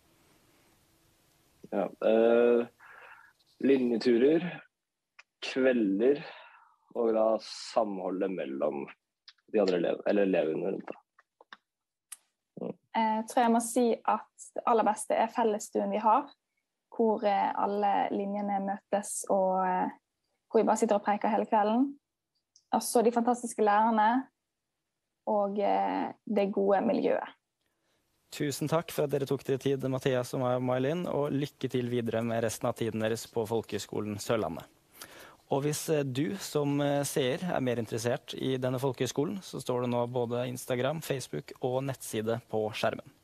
Ja, eh, linjeturer, kvelder, og da samholdet mellom de andre elev eller elevene rundt. Mm. Jeg tror jeg må si at det aller beste er fellesstuen vi har, hvor alle linjene møtes, og hvor vi bare sitter og preker hele kvelden. Også de fantastiske lærerne og det gode miljøet. Tusen takk for at dere tok dere tid, Mathias og May-Linn, og lykke til videre med resten av tiden deres på Folkehøgskolen Sørlandet. Og hvis du som seer er mer interessert i denne folkehøgskolen, så står det nå både Instagram, Facebook og nettside på skjermen.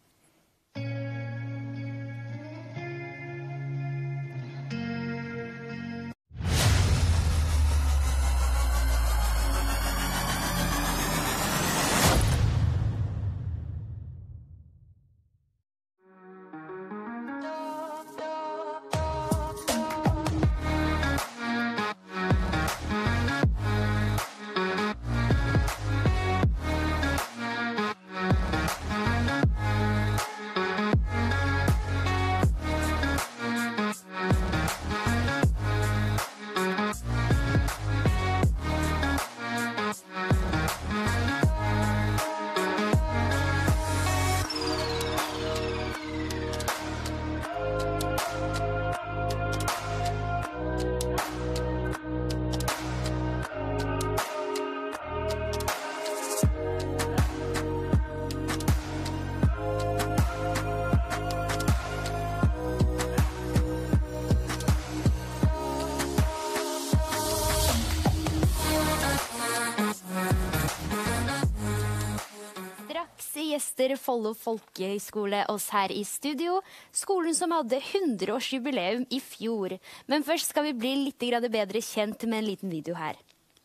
Gjester Follo Folkehøgskole oss her i studio, skolen som hadde hundreårsjubileum i fjor. Men først skal vi bli litt bedre kjent med en liten video her.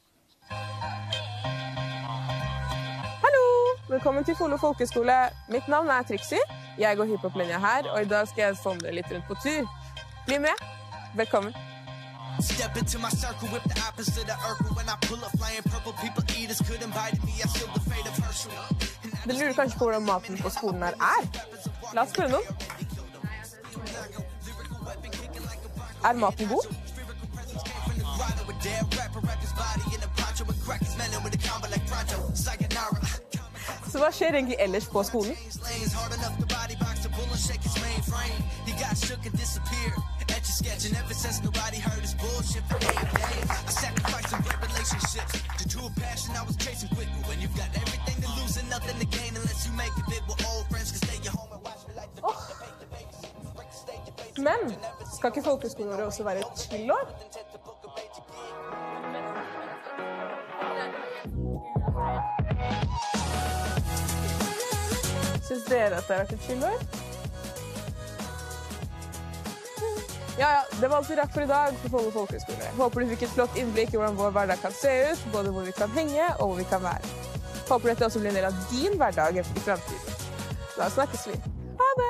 Hallo! Velkommen til Follo Folkehøgskole. Mitt navn er Trixie. Jeg går hiphop-linja her, og i dag skal jeg sondre litt rundt på tur. Bli med! Velkommen! Step into my circle with the opposite of Urkel. When I pull up flying purple, people eaters could invite me. I feel the fate of Herschel. Du lurer kanskje på hvordan maten på skolen her er? La oss spørre noen. Er maten god? Så hva skjer egentlig ellers på skolen? Oh. Men skal ikke folkehøgskolen våre også være et chillår? Synes dere at det har vært et chillår? Ja, ja, det var alt vi rakk for i dag på Follo Folkehøgskole. Håper du fikk et flott innblikk i hvordan vår hverdag kan se ut, både hvor vi kan henge og hvor vi kan være. Håper dette også blir en del av din hverdag i fremtiden. Da snakkes vi. Ha det!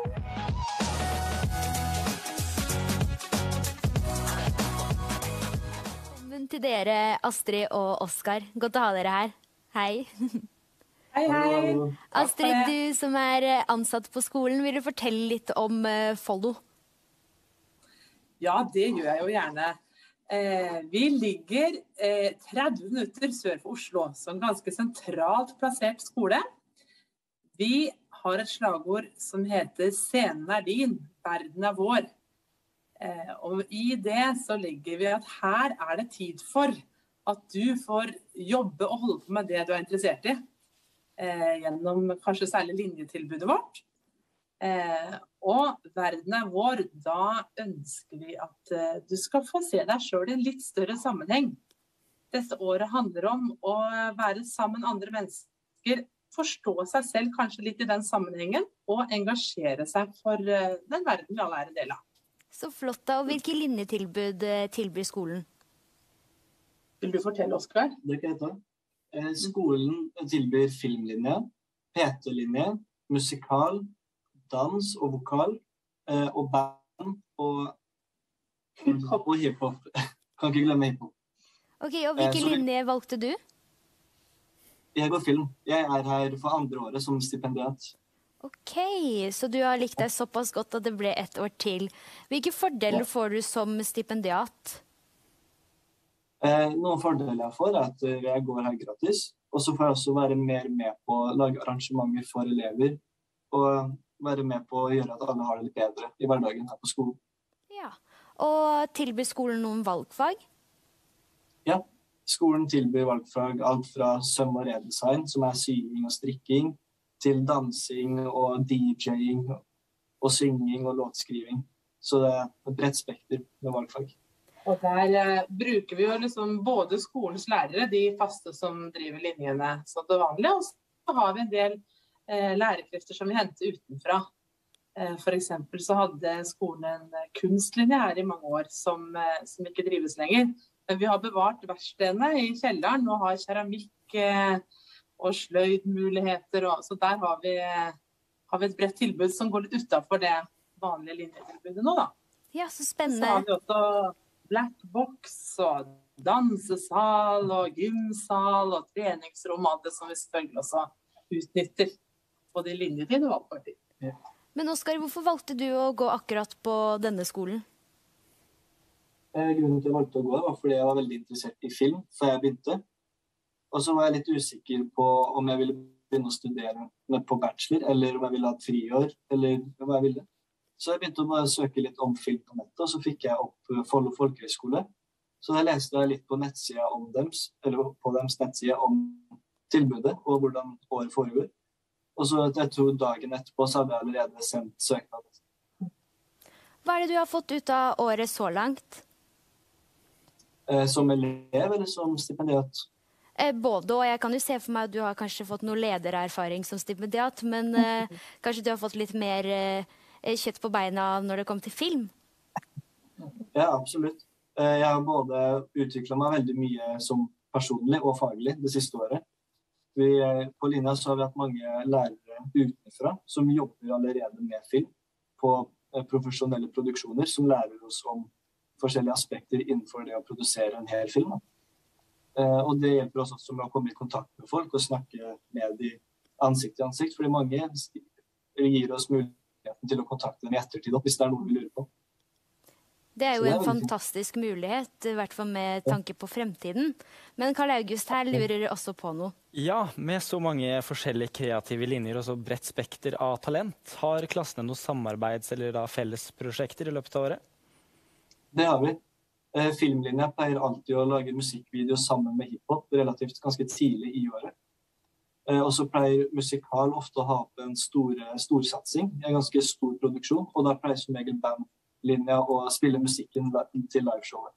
Velkommen til dere, Astrid og Oskar. Godt å ha dere her. Hei. Hei, hei. Astrid, du som er ansatt på skolen, vil du fortelle litt om Follo? Ja, det gjør jeg jo gjerne. Eh, vi ligger eh, tretti minutter sør for Oslo, så en ganske sentralt plassert skole. Vi har et slagord som heter «Scenen er din, verden er vår». Eh, og i det så ligger vi at her er det tid for at du får jobbe og holde på med det du er interessert i, eh, gjennom kanskje særlig linjetilbudet vårt. Eh, og verden er vår, da ønsker vi at eh, du skal få se deg selv i en litt større sammenheng. Dette året handler om å være sammen med andre mennesker, forstå seg selv kanskje litt i den sammenhengen, og engasjere seg for eh, den verden vi alle er en del av. Så flott da, og hvilke linjetilbud tilbyr skolen? Vil du fortelle, Oskar? Det kan jeg ta. Eh, skolen tilbyr filmlinje, P T-linje, musikal, dans og vokal, eh, og band og hiphop. Og hiphop. Kan ikke glemme hiphop. Ok, og hvilken eh, linje valgte du? Jeg går film. Jeg er her for andre året som stipendiat. Ok, så du har likt deg såpass godt at det ble ett år til. Hvilke fordeler Ja. får du som stipendiat? Eh, noen fordeler jeg får er at eh, jeg går her gratis, og så får jeg også være mer med på å lage arrangementer for elever, og være med på å gjøre at alle har det litt bedre i hverdagen her på skolen. Ja, og tilbyr skolen noen valgfag? Ja, skolen tilbyr valgfag alt fra søm- og redesign, som er sying og strikking, til dansing og D J-ing og synging og låtskriving. Så det er et bredt spekter med valgfag. Og der eh, bruker vi jo liksom både skolens lærere, de faste som driver linjene sånn til vanlig, og så har vi en del eh, lærekrefter som vi henter utenfra. Eh, for eksempel så hadde skolen en kunstlinje her i mange år som, eh, som ikke drives lenger. Men vi har bevart verkstedene i kjelleren og har keramikk eh, og sløydmuligheter, og, så der har vi, har vi et bredt tilbud som går litt utenfor det vanlige linjetilbudet nå da. Ja, så Så spennende. har vi også black box og dansesal og gymsal og treningsrom og alt det som vi selvfølgelig også utnytter både i linjetid og valgpartid. Men Oskar, hvorfor valgte du å gå akkurat på denne skolen? Eh, Grunnen til at jeg valgte å gå var fordi jeg var veldig interessert i film før jeg begynte. Og så var jeg litt usikker på om jeg ville begynne å studere på bachelor, eller om jeg ville ha et friår, eller hva jeg ville. Så jeg begynte å bare søke litt om film på nettet, og så fikk jeg opp Follo Folkehøgskole. Så jeg leste litt på nettsida om dems, eller på dems nettsida om tilbudet og hvordan året foregår. Og så jeg tror dagen etterpå så hadde jeg allerede sendt søknad. Hva er det du har fått ut av året så langt? Eh, som elev eller som stipendiat? Eh, både, og jeg kan jo se for meg at du har kanskje fått noe ledererfaring som stipendiat, men eh, kanskje du har fått litt mer eh, kjøtt på beina når det kom til film? Ja, absolutt. Eh, jeg har både utviklet meg veldig mye som personlig og faglig det siste året. Vi, eh, på linja så har vi hatt mange lærere utenfra som jobber allerede med film på eh, profesjonelle produksjoner, som lærer oss om forskjellige aspekter innenfor det å produsere en hel film. Uh, og det hjelper oss også med å komme i kontakt med folk og snakke med de ansikt til ansikt, fordi mange gir oss muligheten til å kontakte dem i ettertid, hvis det er noe vi lurer på. Det er jo Så det er en veldig fantastisk mulighet, i hvert fall med tanke på fremtiden. Men Karl August her lurer også på noe. Ja, med så mange forskjellige kreative linjer og så bredt spekter av talent, har klassene noen samarbeids- eller da fellesprosjekter i løpet av året? Det har vi. Eh, Filmlinja pleier alltid å lage musikkvideo sammen med hiphop, relativt ganske tidlig i året. Eh, og så pleier musikal ofte å ha på en store, storsatsing, en ganske stor produksjon, og da pleier som regel bandlinja å spille musikken til liveshowet.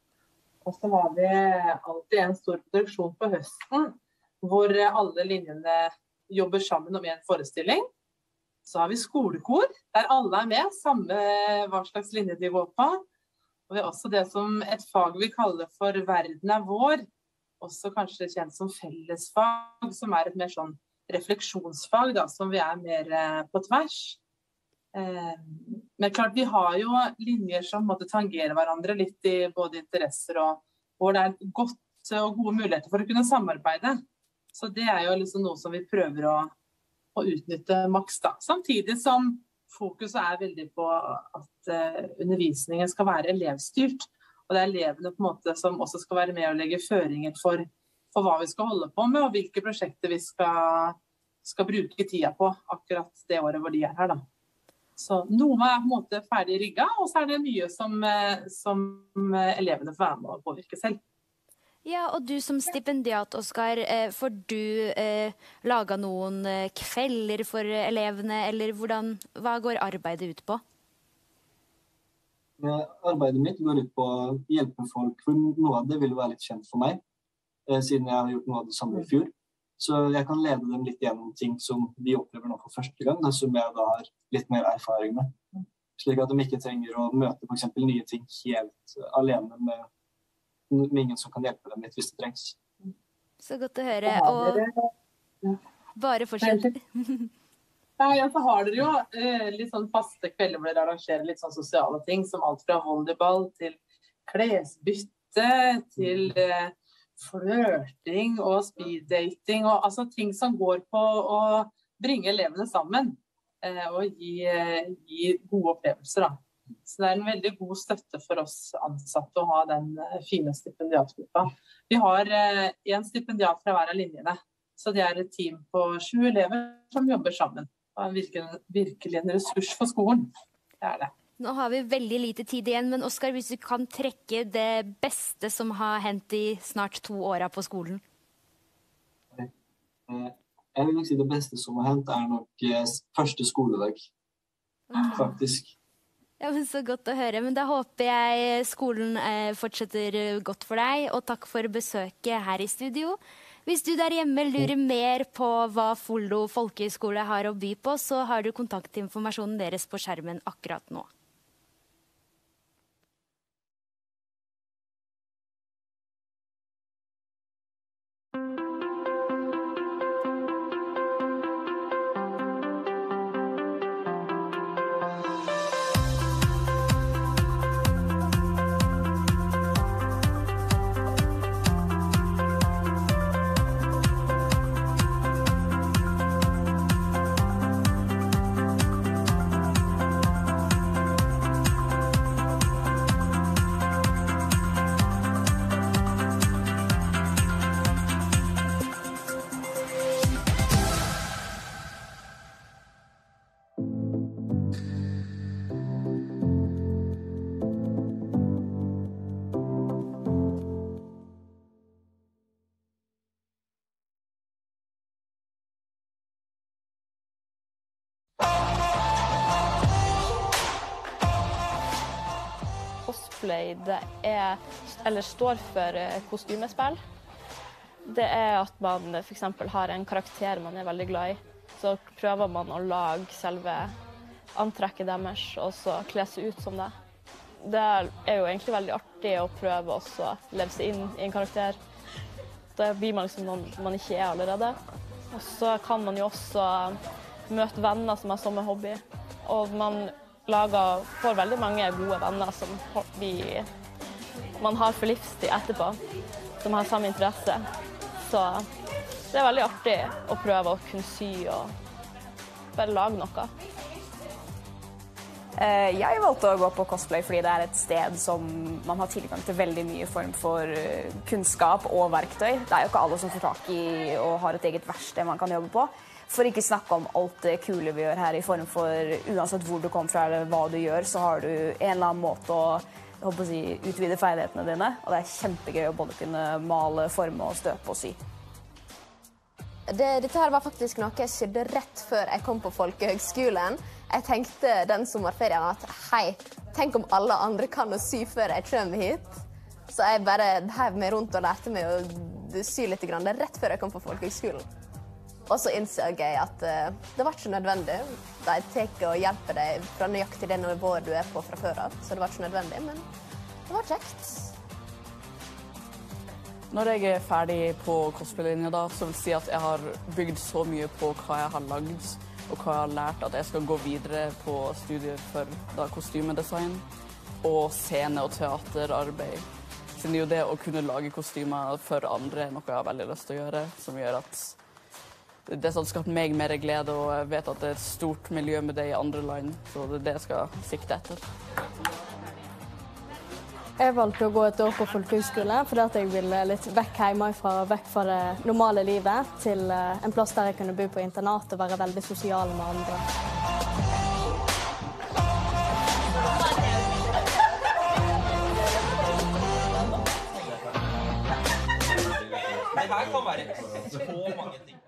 Og så har vi alltid en stor produksjon på høsten, hvor alle linjene jobber sammen om en forestilling. Så har vi skolekor, der alle er med, samme hva slags linje de går på. Og vi har også det som et fag vi kaller for Verden er vår, også kanskje kjent som fellesfag, som er et mer sånn refleksjonsfag, da, som vi er mer eh, på tvers. Eh, men klart, vi har jo linjer som måtte tangere hverandre litt i både interesser, og hvor det er godt og gode muligheter for å kunne samarbeide. Så det er jo liksom noe som vi prøver å, å utnytte maks da. Samtidig som fokuset er veldig på at uh, undervisningen skal være elevstyrt, og det er elevene på en måte som også skal være med og legge føringer for, for hva vi skal holde på med, og hvilke prosjekter vi skal, skal bruke tida på akkurat det året hvor de er her da. Så noe er på en måte ferdig rigget, og så er det mye som, uh, som elevene får være med å påvirke selv. Ja, og du som stipendiat, Oskar, eh, får du eh, laga noen eh, kvelder for elevene, eller hvordan, hva går arbeidet ut på? Eh, arbeidet mitt går ut på å hjelpe folk, for noe av det vil være litt kjent for meg, eh, siden jeg har gjort noe av det samme i fjor. Så jeg kan lede dem litt gjennom ting som de opplever nå for første gang, da, som jeg da har litt mer erfaring med. Slik at de ikke trenger å møte for eksempel nye ting helt alene med med ingen som kan hjelpe dem litt hvis det trengs. Så godt å høre, og bare fortsett. Ja, ja, så har dere jo eh, litt sånn faste kvelder hvor dere arrangerer litt sånn sosiale ting, som alt fra volleyball til klesbytte, til eh, flørting og speeddating, og altså ting som går på å bringe elevene sammen eh, og gi, eh, gi gode opplevelser. Da. Så det er en veldig god støtte for oss ansatte å ha den eh, fine stipendiatgruppa. Vi har eh, en stipendiat fra hver av linjene, så det er et team på sju elever som jobber sammen. Det er virkelig, virkelig en ressurs for skolen. Det er det. Nå har vi veldig lite tid igjen, men Oskar, hvis du kan trekke det beste som har hendt i snart to åra på skolen? Jeg vil nok si det beste som har hendt er nok første skoledag, faktisk. Ja, men så godt å høre. Men da håper jeg skolen eh, fortsetter godt for deg, og takk for besøket her i studio. Hvis du der hjemme lurer mer på hva Follo folkehøgskole har å by på, så har du kontaktinformasjonen deres på skjermen akkurat nå. Cosplay, det er, eller står for kostymespill. Det er at man for eksempel har en karakter man er veldig glad i. Så prøver man å lage selve antrekket deres, og så kle seg ut som det. Det er jo egentlig veldig artig å prøve også å leve seg inn i en karakter. Da blir man liksom noen man ikke er allerede. Og så kan man jo også møte venner som har samme hobby. Og man lager, får veldig mange gode venner som vi, man har for livstid etterpå, som har samme interesse. Så det er veldig artig å prøve å kunne sy og bare lage noe. Jeg valgte å gå på cosplay fordi det er et sted som man har tilgang til veldig mye form for kunnskap og verktøy. Det er jo ikke alle som får tak i og har et eget verksted man kan jobbe på. For ikke snakke om alt det kule vi gjør her i form for, uansett hvor du kommer fra eller hva du gjør, så har du en eller annen måte å, jeg håper å si, utvide ferdighetene dine. Og det er kjempegøy å både kunne male, forme og støpe og sy. Det, dette her var faktisk noe jeg sydde rett før jeg kom på folkehøgskolen. Jeg tenkte den sommerferien at hei, tenk om alle andre kan å sy før jeg kommer hit. Så jeg bare hev meg rundt og lærte meg å sy litt grann. Det er rett før jeg kom på folkehøgskolen. Og så innså jeg at uh, det var ikke nødvendig. De tar og hjelper deg fra nøyaktig det nivået du er på fra før av. Så det var ikke nødvendig, men det var kjekt. Når jeg er ferdig på cosplay-linja da, så vil jeg si at jeg har bygd så mye på hva jeg har lagd, og hva jeg har lært at jeg skal gå videre på studier for da, kostymedesign og scene- og teaterarbeid. Siden det er jo det å kunne lage kostymer for andre er noe jeg har veldig lyst til å gjøre, som gjør at det har skapt meg mer glede, og jeg vet at det er et stort miljø med det i andre land, så det er det jeg skal sikte etter. Jeg valgte å gå et år på folkehøgskole fordi at jeg ville litt vekk hjemmefra, vekk fra det normale livet, til en plass der jeg kunne bo på internat og være veldig sosial med andre. Det her kan være så mange ting.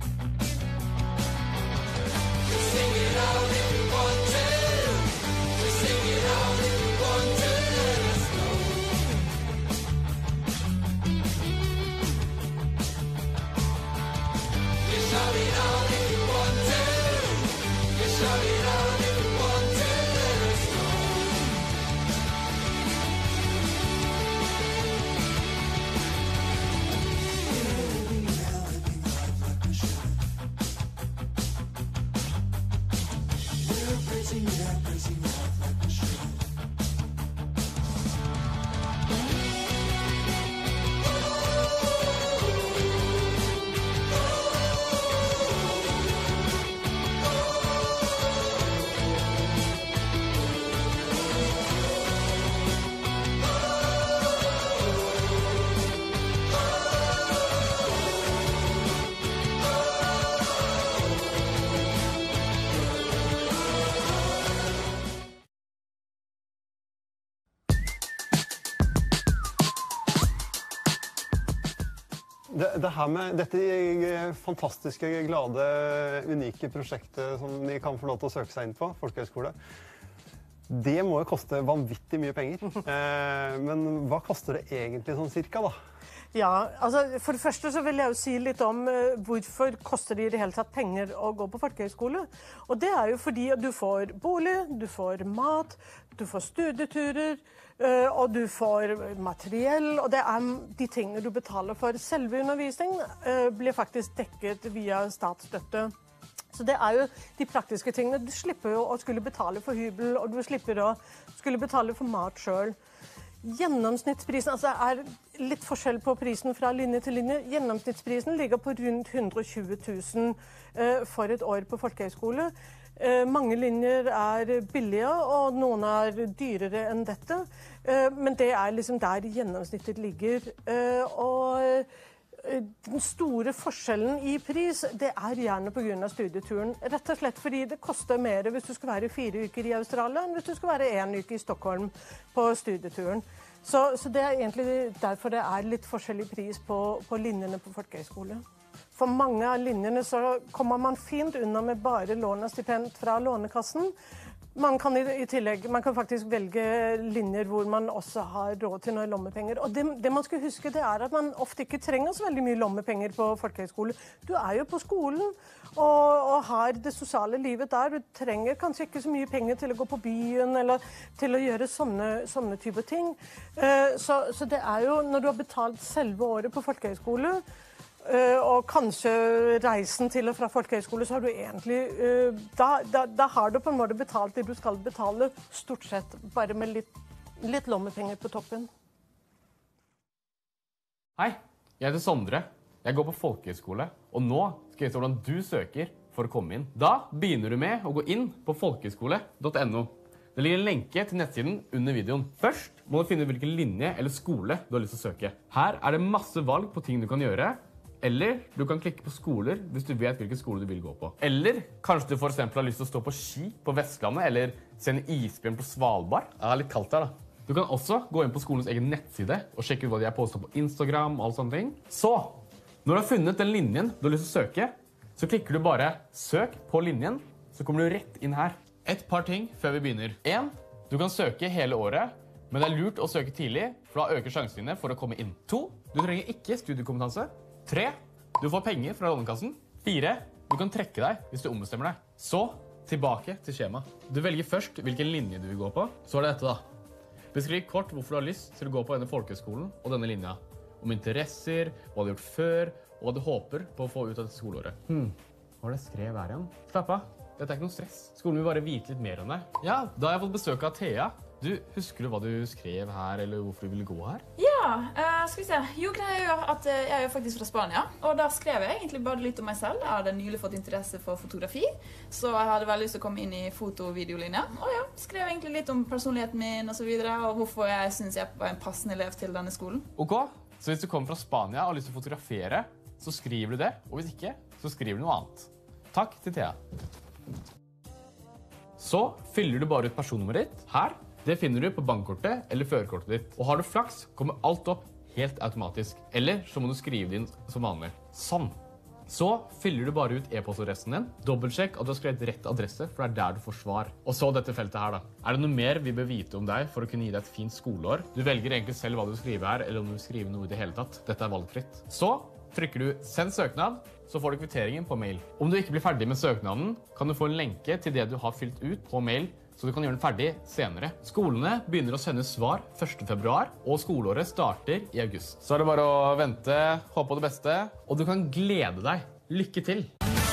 Sing it out if you want to. it all if you want to. You show it all if you want to. Let's go. We're praising it up, praising it up like we should. Det, det her med dette fantastiske, glade, unike prosjektet som ni kan få lov til å søke seg inn på, folkehøyskole, det må jo koste vanvittig mye penger. Eh, men hva koster det egentlig sånn cirka da? Ja, altså for det første så vil jeg jo si litt om uh, hvorfor koster det i det hele tatt penger å gå på folkehøyskole. Og det er jo fordi at du får bolig, du får mat, du får studieturer, uh, og du får materiell, og det er de tingene du betaler for. Selve undervisning uh, blir faktisk dekket via statsstøtte. Så det er jo de praktiske tingene. Du slipper jo å skulle betale for hybel, og du slipper å skulle betale for mat selv. Gjennomsnittsprisen, altså det er litt forskjell på prisen fra linje til linje. Gjennomsnittsprisen ligger på rundt hundre og tjue tusen uh, for et år på folkehøyskole. Uh, mange linjer er billige, og noen er dyrere enn dette. Uh, men det er liksom der gjennomsnittet ligger. Uh, og den store forskjellen i pris, det er gjerne på grunn av studieturen. Rett og slett fordi det koster mer hvis du skal være fire uker i Australia enn hvis du skal være en uke i Stockholm på studieturen. Så, så det er egentlig derfor det er litt forskjellig pris på, på linjene på folkehøyskole. For mange av linjene så kommer man fint unna med bare lån og stipend fra Lånekassen. Man kan i, i tillegg, man kan faktisk velge linjer hvor man også har råd til noen lommepenger. Og det, det man skal huske, det er at man ofte ikke trenger så veldig mye lommepenger på folkehøyskole. Du er jo på skolen og, og har det sosiale livet der. Du trenger kanskje ikke så mye penger til å gå på byen eller til å gjøre sånne, sånne type ting. Uh, så, så det er jo, når du har betalt selve året på folkehøyskole, Uh, og kanskje reisen til og fra folkehøyskole, så har du egentlig, uh, da, da, da har du på en måte betalt det du skal betale, stort sett bare med litt, litt lommepenger på toppen. Hei, jeg heter Sondre. Jeg går på folkehøyskole, og nå skal jeg vise hvordan du søker for å komme inn. Da begynner du med å gå inn på folkehøyskole punktum no. Det ligger en lenke til nettsiden under videoen. Først må du finne hvilken linje eller skole du har lyst til å søke. Her er det masse valg på ting du kan gjøre, eller du kan klikke på skoler hvis du vet hvilken skole du vil gå på. Eller kanskje du for eksempel har lyst til å stå på ski på Vestlandet, eller se en isbjørn på Svalbard. Det er litt kaldt her da. Du kan også gå inn på skolens egen nettside og sjekke ut hva de har postet på Instagram og alle sånne ting. Så, når du har funnet den linjen du har lyst til å søke, så klikker du bare søk på linjen, så kommer du rett inn her. Et par ting før vi begynner. En, du kan søke hele året, men det er lurt å søke tidlig, for da øker sjansene dine for å komme inn. To, du trenger ikke studiekompetanse. Tre, du får penger fra Lånekassen. Fire, du kan trekke deg hvis du ombestemmer deg. Så, tilbake til skjema. Du velger først hvilken linje du vil gå på. Så er det dette da. Beskriv kort hvorfor du har lyst til å gå på denne folkehøyskolen og denne linja. Om interesser, hva du har gjort før, og hva du håper på å få ut av dette skoleåret. Hmm, hva er det skrev her igjen? Slapp av, dette er ikke noe stress. Skolen vil bare vite litt mer om deg. Ja, da har jeg fått besøk av Thea. Du, husker du hva du skrev her, eller hvorfor du ville gå her? Ja, uh, skal vi se. Jo, greia er jo at uh, jeg er jo faktisk fra Spania, og da skrev jeg egentlig bare litt om meg selv. Jeg hadde nylig fått interesse for fotografi, så jeg hadde veldig lyst til å komme inn i foto-videolinja. Og ja, skrev egentlig litt om personligheten min og så videre, og hvorfor jeg synes jeg var en passende elev til denne skolen. Ok, så hvis du kommer fra Spania og har lyst til å fotografere, så skriver du det, og hvis ikke, så skriver du noe annet. Takk til Thea. Så fyller du bare ut personnummeret ditt her. Det finner du på bankkortet eller førerkortet ditt. Og har du flaks, kommer alt opp helt automatisk. Eller så må du skrive det inn som vanlig. Sånn. Så fyller du bare ut e-postadressen din. Dobbeltsjekk at du har skrevet rett adresse, for det er der du får svar. Og så dette feltet her da. Er det noe mer vi bør vite om deg for å kunne gi deg et fint skoleår? Du velger egentlig selv hva du skriver her, eller om du vil skrive noe i det hele tatt. Dette er valgfritt. Så Trykker du send søknad, så får du kvitteringen på mail. Om du ikke blir ferdig med søknaden, kan du få en lenke til det du har fylt ut på mail, så du kan gjøre den ferdig senere. Skolene begynner å sende svar første februar, og skoleåret starter i august. Så er det bare å vente, håpe på det beste, og du kan glede deg. Lykke til!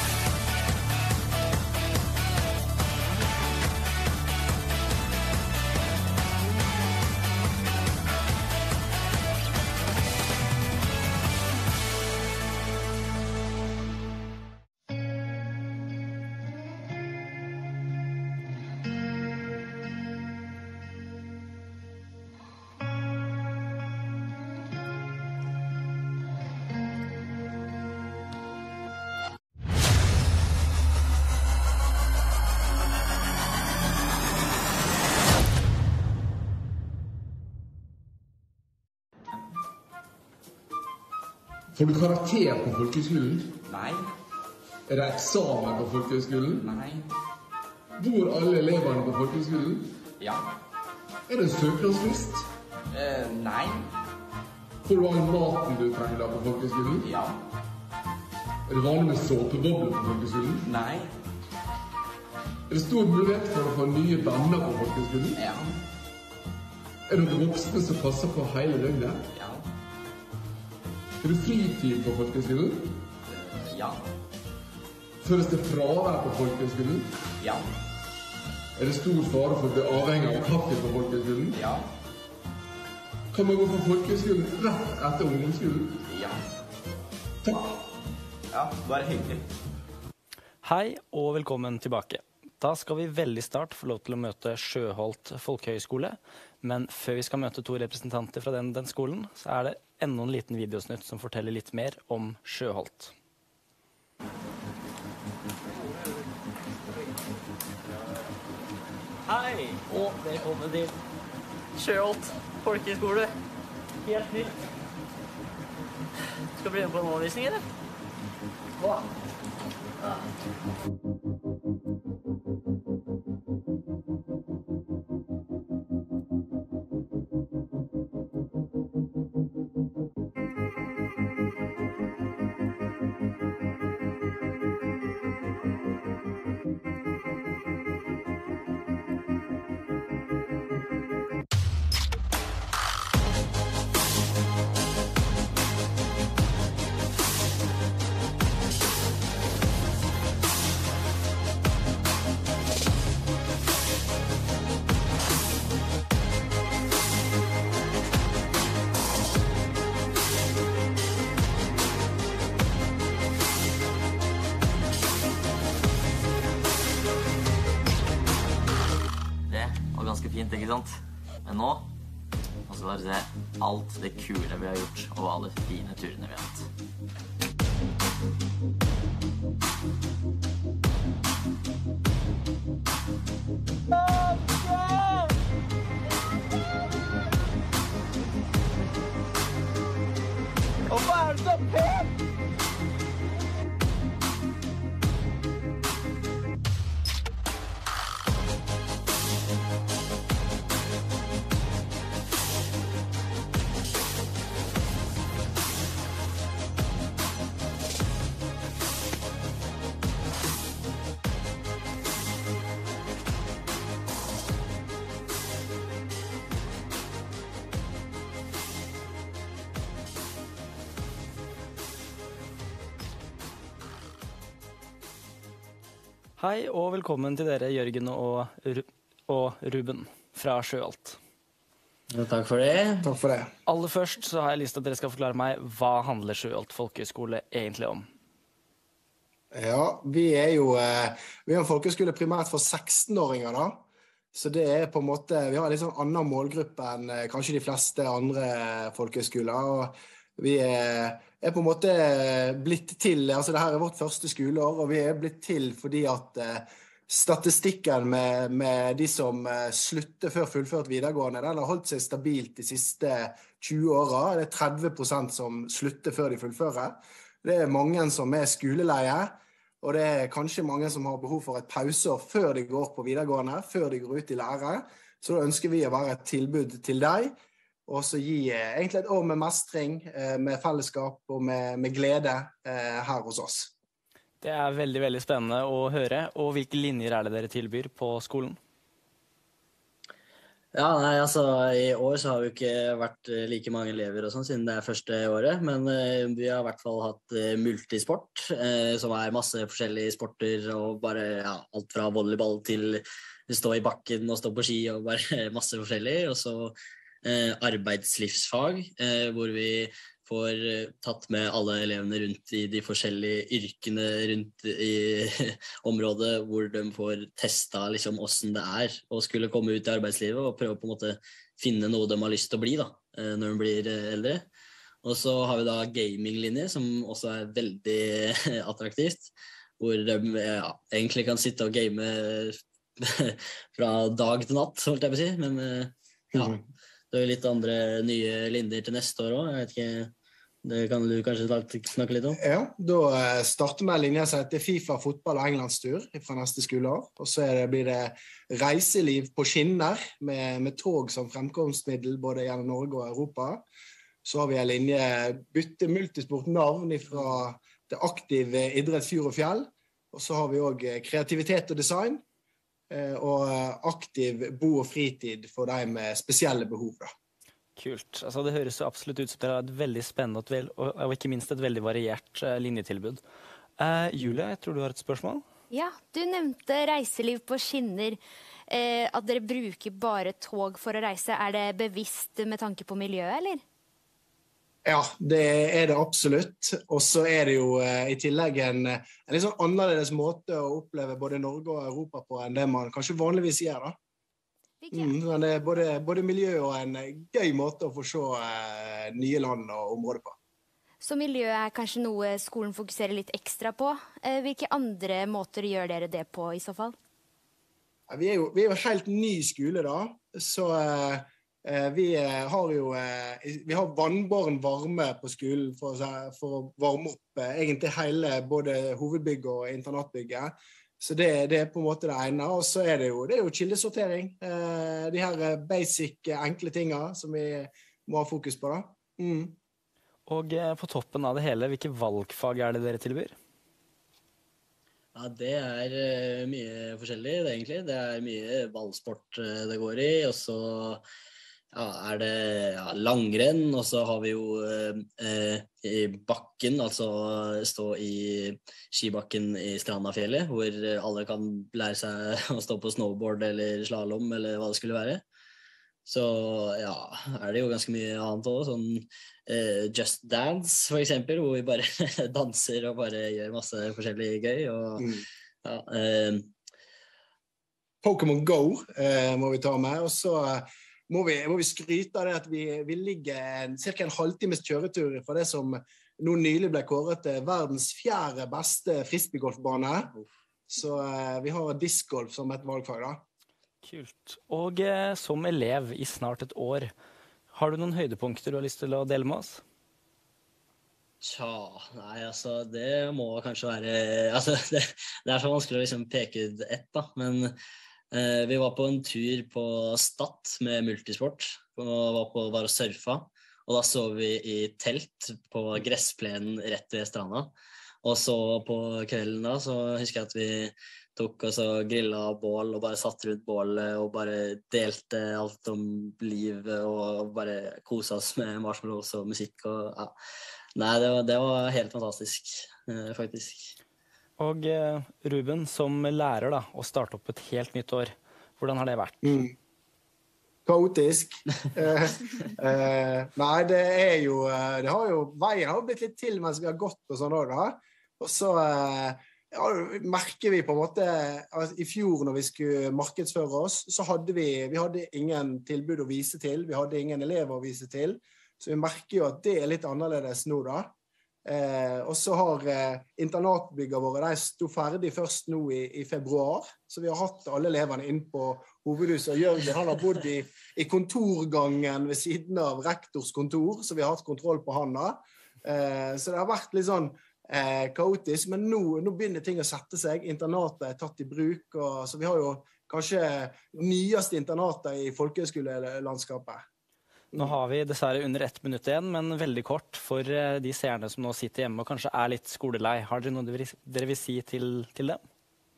Får du karakter på folkehøgskolen? Nei. Er det eksamen på folkehøgskolen? Nei. Bor alle eleverne på folkehøgskolen? Ja. Er det en søknadsfrist? Eh, nei. Får du all maten du trenger på folkehøgskolen? Ja. Er det vanlig med såpebobler på folkehøgskolen? Nei. Er det stor mulighet for å få nye venner på folkehøgskolen? Ja. Er det voksne som passer på hele døgnet? Ja. Er det fritid på folkehøgskolen? Ja. Føles det fravær på folkehøgskolen? Ja. Er det stor fare for å bli avhengig av kaffe på folkehøgskolen? Ja. Kan man gå på folkehøgskolen rett etter ungdomsskolen? Ja. Takk. Ja, bare hyggelig. Hei og velkommen tilbake. Da skal vi veldig snart få lov til å møte Sjøholt Folkehøgskole, men før vi skal møte to representanter fra den, den skolen, så er det enda en liten videosnutt som forteller litt mer om Sjøholt. Hei, og velkommen til Sjøholt Folkehøgskole. Helt nytt. Skal bli med på en overvisning, eller? Hva? Ja. Ganske fint, ikke sant? Men nå, nå skal dere se alt det kule vi har gjort, og alle fine turene vi har hatt. Hvorfor er du så pen? Hei og velkommen til dere, Jørgen og, Ru og Ruben fra Sjøholt. Ja, takk for det. Takk for det. Aller først så har jeg lyst til at dere skal forklare meg, hva handler Sjøholt Folkehøgskole egentlig om? Ja, vi er jo vi er en folkehøgskole primært for seksten-åringer da. Så det er på en måte, vi har en litt sånn annen målgruppe enn kanskje de fleste andre folkehøgskoler. Og vi er, er på en måte blitt til, altså det her er vårt første skoleår, og vi er blitt til fordi at statistikken med, med de som slutter før fullført videregående, den har holdt seg stabilt de siste tjue årene. Det er tretti prosent som slutter før de fullfører. Det er mange som er skoleleie, og det er kanskje mange som har behov for et pauseår før de går på videregående, før de går ut i lære. Så da ønsker vi å være et tilbud til deg. og så gi eh, egentlig et år med mestring, eh, med fellesskap og med, med glede eh, her hos oss. Det er veldig, veldig spennende å høre. Og hvilke linjer er det dere tilbyr på skolen? Ja, nei, altså i år så har vi ikke vært like mange elever og sånn siden det er første året, men uh, vi har i hvert fall hatt uh, multisport, uh, som er masse forskjellige sporter og bare ja, alt fra volleyball til stå i bakken og stå på ski og bare masse forskjellig, og så uh, arbeidslivsfag, uh, hvor vi får tatt med alle elevene rundt i de forskjellige yrkene rundt i området, hvor de får testet liksom hvordan det er å skulle komme ut i arbeidslivet og prøve på en måte finne noe de har lyst til å bli da, når de blir eldre. Og så har vi da gaminglinje, som også er veldig attraktivt, hvor de ja, egentlig kan sitte og game fra dag til natt, holdt jeg på å si, men ja, det er litt andre nye linjer til neste år også, jeg vet ikke. Det kan du kanskje snakke litt om? Ja, da starter vi en linje som heter FIFA, fotball og Englandstur fra neste skoleår. Og så det, blir det reiseliv på skinner med, med tog som fremkomstmiddel både gjennom Norge og Europa. Så har vi en linje bytte multisport navn fra det aktive idrett, fyr og fjell. Og så har vi også kreativitet og design, og aktiv bo- og fritid for de med spesielle behov da. Kult. Altså, det høres jo absolutt ut som det er et veldig spennende og, vel, og, og ikke minst et veldig variert uh, linjetilbud. Uh, Julie, jeg tror du har et spørsmål? Ja, du nevnte reiseliv på skinner. Eh, at dere bruker bare tog for å reise. Er det bevisst med tanke på miljøet, eller? Ja, det er det absolutt. Og så er det jo uh, i tillegg en, en litt sånn annerledes måte å oppleve både Norge og Europa på enn det man kanskje vanligvis gjør da. Mm, det er både, både miljø og en gøy måte å få se eh, nye land og områder på. Så miljø er kanskje noe skolen fokuserer litt ekstra på. Eh, hvilke andre måter gjør dere det på i så fall? Ja, vi, er jo, vi er jo helt ny skole da, så eh, vi har jo eh, vi har vannbåren varme på skolen for, for å varme opp eh, egentlig hele både hovedbygget og internatbygget. Så det, det er på en måte det ene, og så er det jo, det er jo kildesortering. Eh, de her basic, enkle tingene som vi må ha fokus på da. Mm. Og eh, på toppen av det hele, hvilke valgfag er det dere tilbyr? Ja, det er uh, mye forskjellig, det egentlig. Det er mye ballsport uh, det går i, og så ja, er det ja, langrenn, og så har vi jo uh, i bakken, altså stå i skibakken i Strandafjellet, hvor alle kan lære seg å stå på snowboard eller slalom, eller hva det skulle være. Så ja, er det jo ganske mye annet også, sånn uh, Just Dance for eksempel, hvor vi bare danser og bare gjør masse forskjellig gøy. Og, mm. ja, uh, Pokémon Go uh, må vi ta med, og så uh, må, vi, må vi skryte av det at vi, vi ligger cirka en halvtimes kjøretur fra det som nå nylig ble kåret til verdens fjerde beste frisbeegolfbane. Så uh, vi har discgolf som et valgfag da. Kult. Og eh, som elev i snart et år, har du noen høydepunkter du har lyst til å dele med oss? Tja, nei, altså, det må kanskje være, altså, det, det er så vanskelig å liksom peke ut ett da, men eh, vi var på en tur på Stad med multisport, og var, på, var og surfa, og da så vi i telt på gressplenen rett ved stranda, og så på kvelden da, så husker jeg at vi tok og så grillet bål og bare satt rundt bålet og bare delte alt om livet og bare koset oss med marshmallows og musikk. Og, ja. Nei, det var, det var helt fantastisk, eh, faktisk. Og eh, Ruben, som lærer da, å starte opp et helt nytt år, hvordan har det vært? Mm. Kaotisk. eh, eh, nei, det er jo, det har jo, veien har blitt litt til mens vi har gått og sånn også da. Og så... Eh, Ja, merker vi på en måte altså, i fjor når vi skulle markedsføre oss, så hadde vi, vi hadde ingen tilbud å vise til, vi hadde ingen elever å vise til, så vi merker jo at det er litt annerledes nå da. Eh, og så har eh, internatbyggene våre, de stod ferdig først nå i, i februar, så vi har hatt alle eleverne inn på hovedhuset, og Jørgen han har bodd i, i kontorgangen ved siden av rektors kontor, så vi har hatt kontroll på han da. Eh, så det har vært litt sånn Eh, kaotisk, men nå, nå begynner ting å sette seg. Internatet er tatt i bruk, og, så vi har jo kanskje nyeste internatet i folkehøyskolelandskapet. Nå har vi dessverre under ett minutt igjen, men veldig kort for de seerne som nå sitter hjemme og kanskje er litt skolelei. Har dere noe dere vil si til, til dem?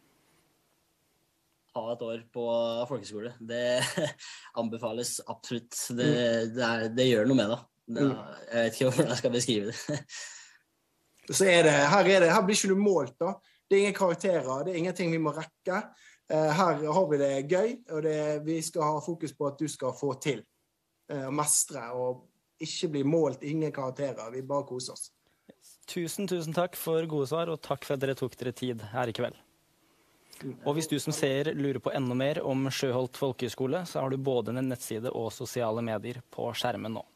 Ha et år på folkeskole. Det anbefales absolutt. Det, det, er, det gjør noe med det. det er, jeg vet ikke hvordan jeg skal beskrive det. Så er det, her, er det, her blir ikke du målt da. Det er ingen karakterer, det er ingenting vi må rekke. Her har vi det gøy, og det, vi skal ha fokus på at du skal få til. Og mestre, og ikke bli målt, ingen karakterer. Vi bare koser oss. Tusen, tusen takk for gode svar, og takk for at dere tok dere tid her i kveld. Og hvis du som ser lurer på enda mer om Sjøholt Folkehøgskole, så har du både en nettside og sosiale medier på skjermen nå.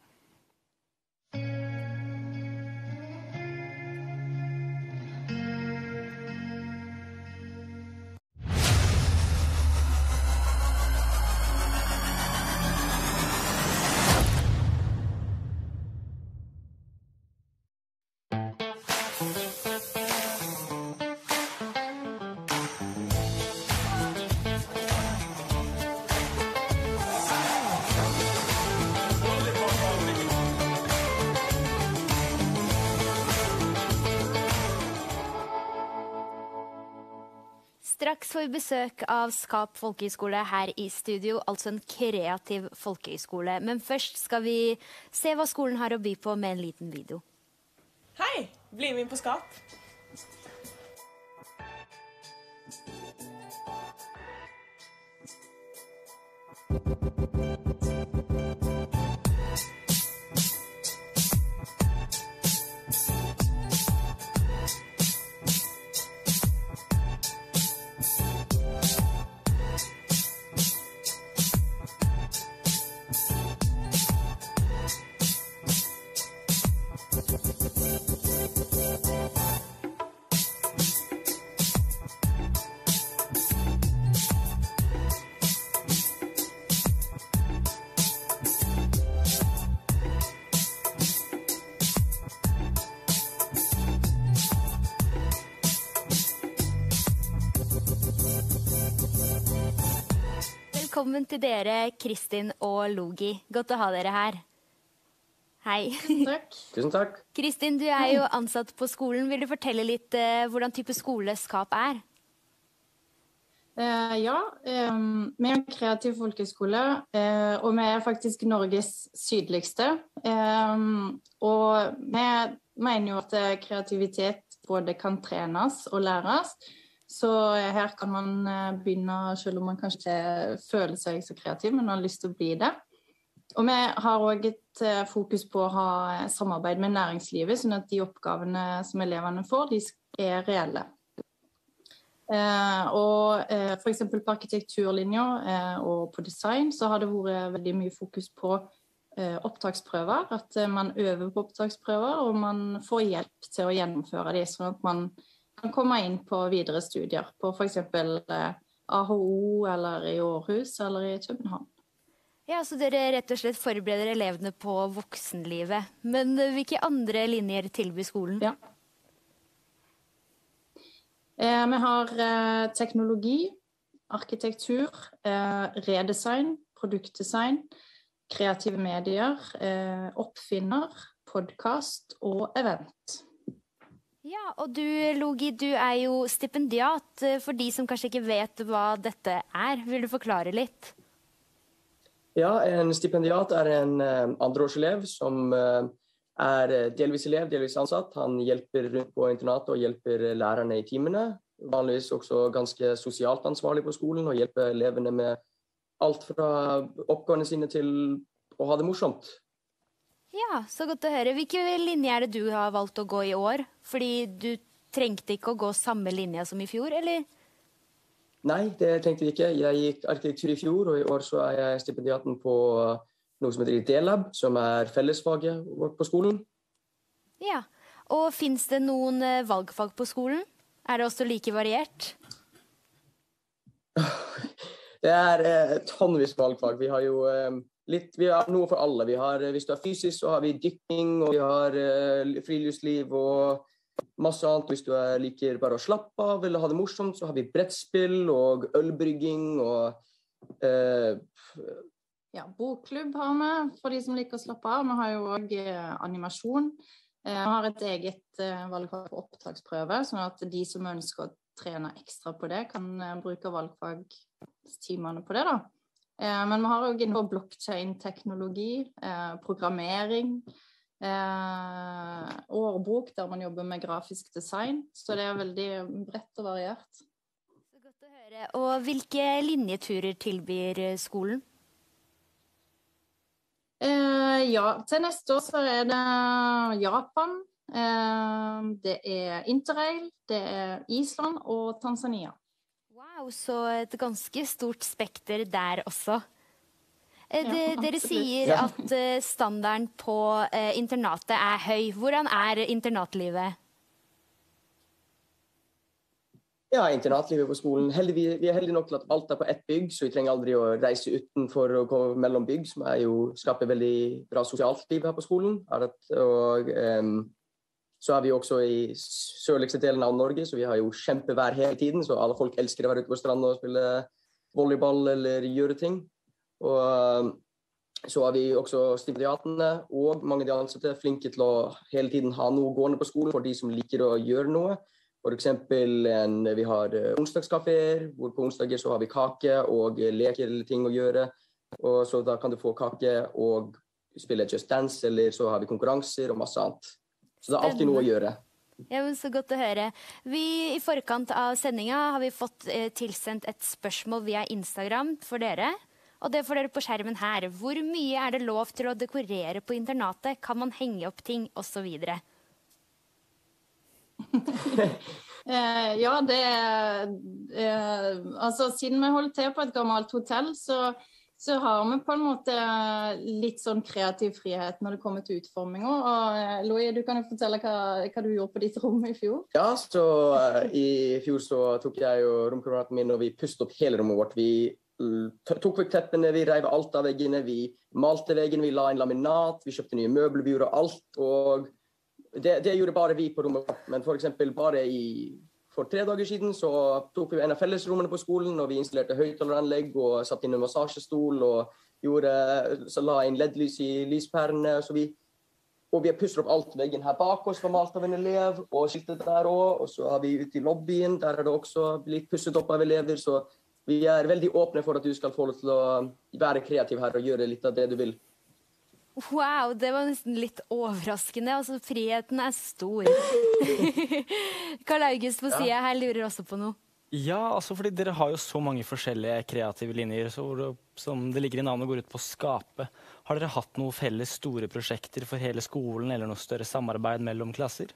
Straks får vi besøk av Skap folkehøgskole her i studio, altså en kreativ folkehøgskole. Men først skal vi se hva skolen har å by på med en liten video. Hei, bli med på Skap. Velkommen til dere, Kristin og Logi. Godt å ha dere her. Hei. Tusen takk. Tusen takk. Kristin, du er jo ansatt på skolen. Vil du fortelle litt uh, hvordan type skole Skap er? Uh, ja, um, vi er en kreativ folkehøgskole, uh, og vi er faktisk Norges sydligste. Um, og vi mener jo at kreativitet både kan trenes og læres. Så her kan man begynne, selv om man kanskje ikke føler seg så kreativ, men har lyst til å bli det. Og vi har også et fokus på å ha samarbeid med næringslivet, sånn at de oppgavene som elevene får, de er reelle. Og for eksempel på arkitekturlinjer og på design, så har det vært veldig mye fokus på opptaksprøver, at man øver på opptaksprøver, og man får hjelp til å gjennomføre det, sånn at man kan komme inn på videre studier på for eksempel A H O eller i Aarhus eller i København. Ja, så dere rett og slett forbereder elevene på voksenlivet. Men hvilke andre linjer tilbyr skolen? Ja. Eh, vi har eh, teknologi, arkitektur, eh, redesign, produktdesign, kreative medier, eh, oppfinner, podcast og event. Ja, og du, Logi, du er jo stipendiat. For de som kanskje ikke vet hva dette er, vil du forklare litt? Ja, en stipendiat er en uh, andreårselev som uh, er delvis elev, delvis ansatt. Han hjelper rundt på internatet og hjelper lærerne i timene. Vanligvis også ganske sosialt ansvarlig på skolen og hjelper elevene med alt fra oppgavene sine til å ha det morsomt. Ja, så godt å høre. Hvilke linjer er det du har valgt å gå i år? Fordi du trengte ikke å gå samme linje som i fjor, eller? Nei, det trengte jeg ikke. Jeg gikk arkitektur i fjor, og i år så er jeg stipendiaten på noe som heter I D-lab, som er fellesfaget vårt på skolen. Ja, og finnes det noen valgfag på skolen? Er det også like variert? Det er eh, tonnevis valgfag. Vi har jo... Eh, Litt, vi har noe for alle. Vi har, hvis du er fysisk, så har vi dykking, og vi har uh, friluftsliv og masse annet. Hvis du er, liker bare å slappe av eller ha det morsomt, så har vi brettspill og ølbrygging og uh, ja, bokklubb har vi, for de som liker å slappe av. Vi har jo også eh, animasjon. Eh, vi har et eget eh, valgfag for opptaksprøve, sånn at de som ønsker å trene ekstra på det, kan eh, bruke valgfagstimene på det da. Eh, men vi har også innenfor blockchain-teknologi, eh, programmering, eh, årbok der man jobber med grafisk design, så det er veldig bredt og variert. Så godt å høre. Og hvilke linjeturer tilbyr skolen? Eh, ja, til neste år så er det Japan, eh, det er Interrail, det er Island og Tanzania. Wow, så et ganske stort spekter der også. Eh, det, Ja, dere absolutt. sier Ja. at eh, standarden på eh, internatet er høy. Hvordan er internatlivet? Ja, internatlivet på skolen. Heldigvis, vi er heldige nok til at alt er på ett bygg, så vi trenger aldri å reise utenfor og gå mellom bygg, som er jo, skaper veldig bra sosialt liv her på skolen. Og um, så er vi også i sørligste delen av Norge, så vi har jo kjempevær hele tiden, så alle folk elsker å være ute på stranden og spille volleyball eller gjøre ting. Og um, så har vi også stipendiatene og mange av de ansatte flinke til å hele tiden ha noe gående på skolen for de som liker å gjøre noe. For eksempel, en, vi har uh, onsdagskaféer, hvor på onsdager så har vi kake og uh, leker eller ting å gjøre. Og så da kan du få kake og spille Just Dance, eller så har vi konkurranser og masse annet. Så det er alltid noe å gjøre. Ja, men så godt å høre. Vi, I forkant av sendinga har vi fått eh, tilsendt et spørsmål via Instagram for dere. Og det får dere på skjermen her. Hvor mye er det lov til å dekorere på internatet? Kan man henge opp ting, og så videre? Eh, ja, det er eh, altså siden vi holder til på et gammelt hotell, så, så har vi på en måte litt sånn kreativ frihet når det kommer til utformingen. Og eh, Louis, du kan jo fortelle hva, hva du gjorde på ditt rom i fjor. Ja, så uh, i fjor så tok jeg og romkameraten min, og vi pustet opp hele rommet vårt. Vi uh, tok vekk teppene, vi rev alt av veggene, vi malte veggene, vi la inn laminat, vi kjøpte nye møbler, vi gjorde alt, og Det, det gjorde bare vi på rommet, men for eksempel bare i, for tre dager siden så tok vi en av fellesrommene på skolen, og vi installerte høyttaleranlegg og satt inn en massasjestol og gjorde, så la inn L E D-lys i lyspærene. Så vi, og vi har pusset opp alt veggen her bak oss, var malt av en elev, og skiltet der også. Og så har vi ute i lobbyen, der er det også blitt pusset opp av elever. Så vi er veldig åpne for at du skal få lov til å være kreativ her og gjøre litt av det du vil. Wow, det var nesten litt overraskende. Altså, friheten er stor. Karl August på Ja. siden her lurer også på noe. Ja, altså fordi dere har jo så mange forskjellige kreative linjer så, som det ligger i navnet går ut på å skape. Har dere hatt noen felles store prosjekter for hele skolen, eller noe større samarbeid mellom klasser?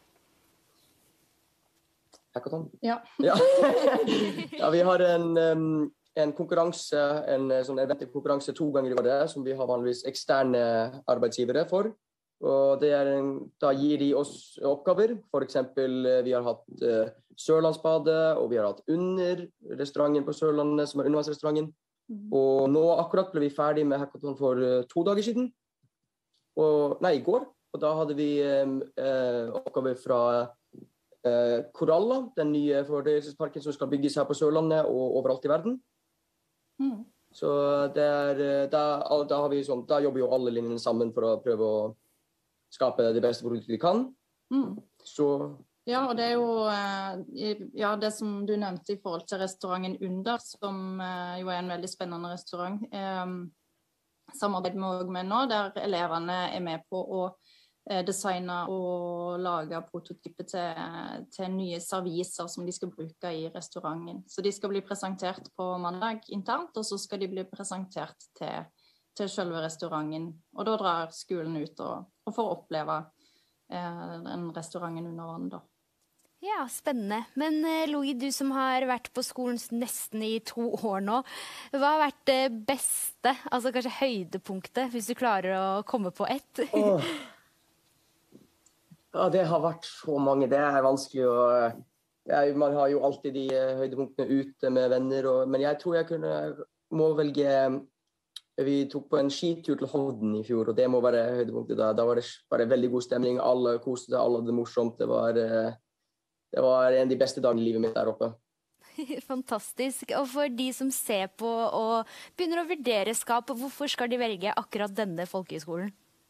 Hackathon? Ja. Ja. Ja, vi har en, um, en konkurranse, en sånn eventkonkurranse to ganger i året, som vi har vanligvis eksterne arbeidsgivere for. Og det er en, da gir de oss oppgaver. For eksempel, vi har hatt uh, Sørlandsbadet, og vi har hatt Under restauranten på Sørlandet, som er undervannsrestauranten. Mm. Og nå akkurat ble vi ferdig med hackathon for uh, to dager siden. Og, nei, i går. Og da hadde vi um, uh, oppgaver fra uh, Coralla, den nye fordøyelsesparken som skal bygges her på Sørlandet og overalt i verden. Mm. Så det er, da, da, har vi sånn, da jobber jo alle linjene sammen for å prøve å skape det beste produktet vi kan. Mm. Så ja, og det er jo eh, ja, det som du nevnte i forhold til restauranten Under, som eh, jo er en veldig spennende restaurant. Eh, samarbeider vi også med nå, der elevene er med på å eh, designe og lage prototyper til, til nye serviser som de skal bruke i restauranten. Så de skal bli presentert på mandag internt, og så skal de bli presentert til, til selve restauranten. Og da drar skolen ut og, og får oppleve eh, den restauranten under vann da. Ja, spennende. Men eh, Louis, du som har vært på skolen nesten i to år nå, hva har vært det beste, altså kanskje høydepunktet, hvis du klarer å komme på ett? Åh. Ja, det har vært så mange. Det er vanskelig å ja, man har jo alltid de høydepunktene ute med venner, og, men jeg tror jeg kunne, må velge. Vi tok på en skitur til Hovden i fjor, og det må være høydepunktet. Da, da var det bare veldig god stemning. Alle koste, alle hadde det morsomt. Det var, det var en av de beste dagene i livet mitt der oppe. Fantastisk. Og for de som ser på og begynner å vurdere skap, hvorfor skal de velge akkurat denne folkehøyskolen?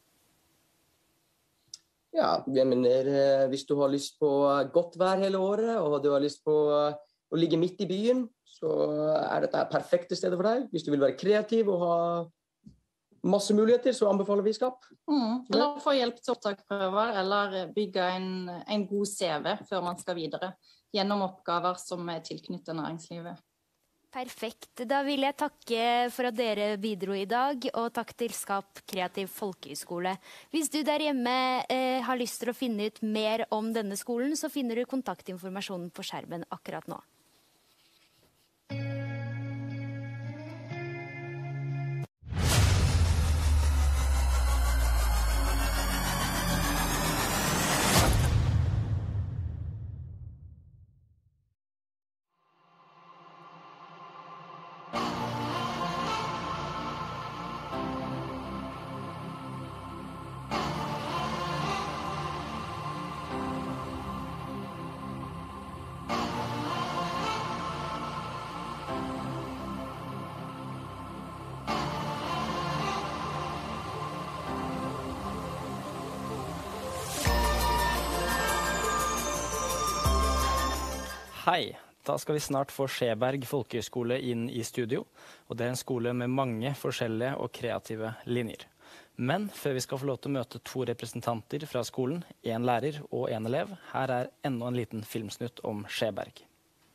Ja, jeg mener, eh, hvis du har lyst på godt vær hele året, og du har lyst på eh, å ligge midt i byen, så er dette perfekte stedet for deg. Hvis du vil være kreativ og ha masse muligheter, så anbefaler vi skap. Mm. Eller få hjelp til opptaksprøver, eller bygge en, en god C V før man skal videre, gjennom oppgaver som er tilknyttet næringslivet. Perfekt. Da vil jeg takke for at dere bidro i dag, og takk til Skap kreativ folkehøyskole. Hvis du der hjemme eh, har lyst til å finne ut mer om denne skolen, så finner du kontaktinformasjonen på skjermen akkurat nå. Hei, da skal vi snart få Skjeberg folkehøyskole inn i studio, og det er en skole med mange forskjellige og kreative linjer. Men før vi skal få lov til å møte to representanter fra skolen, en lærer og en elev, her er enda en liten filmsnutt om Skjeberg.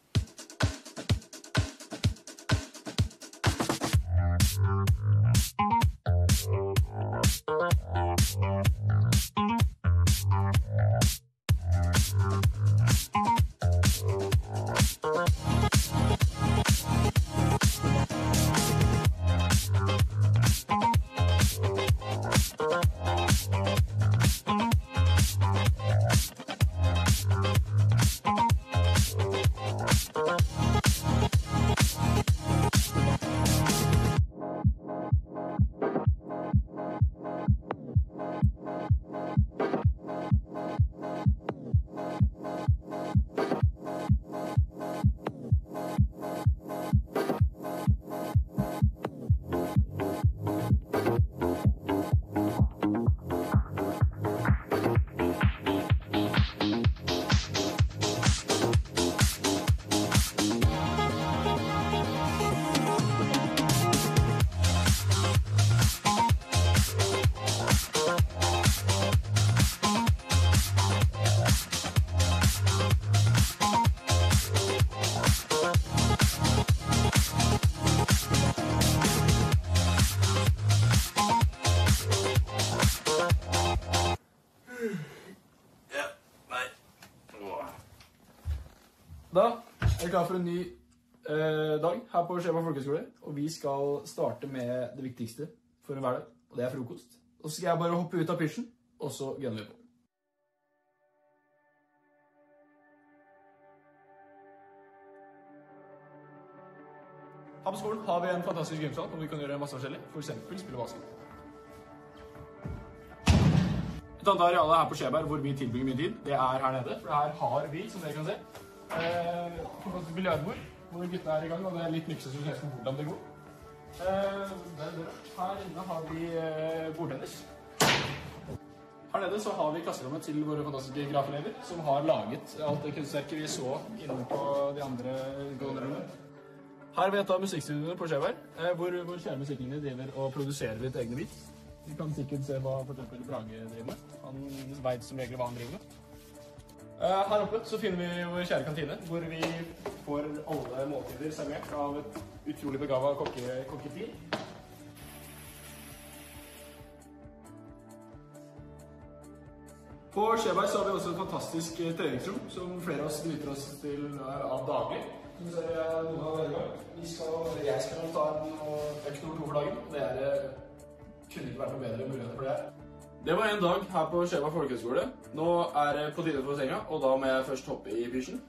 Da er vi klar for en ny eh, dag her på Skjeberg folkehøyskole, og vi skal starte med det viktigste for en hverdag, og det er frokost. Og så skal jeg bare hoppe ut av pysjen, og så gønner vi på. Her på skolen har vi en fantastisk gymsal, hvor vi kan gjøre masse forskjellig, for eksempel spille basket. Et annet areal her på Skjeberg hvor vi tilbringer mye tid, det er her nede, for her har vi, som dere kan se, Eh, et biljardbord, hvor gutta er i gang, og det er litt mykse som kjennes på hvordan det går. Eh, der, der. Her inne har vi eh, bordtennis. Her nede så har vi klasserommet til våre fantastiske grafelever, som har laget alt det kunstverket vi så inne på de andre gående. Her vet jeg musikkstudiene på Skjeberg, eh, hvor, hvor kjære musikkene driver og produserer litt egne bit. Vi kan sikkert se hva for eksempel Brage driver med. Han vet som regel hva han driver med. Her oppe så finner vi vår kjære kantine, hvor vi får alle måltider servert av et utrolig begavet kokke, kokketeam. På Skjeberg så har vi også et fantastisk treningsrom, som flere av oss benytter oss til av daglig. Som ser jeg noen av dere. Vi skal, jeg skal ta en økt nummer to for dagen. Det er, kunne ikke vært noe bedre muligheter for det her. Det var en dag her på Skjeberg folkehøyskole. Nå er det på tide for senga, og da må jeg først hoppe i pysjen.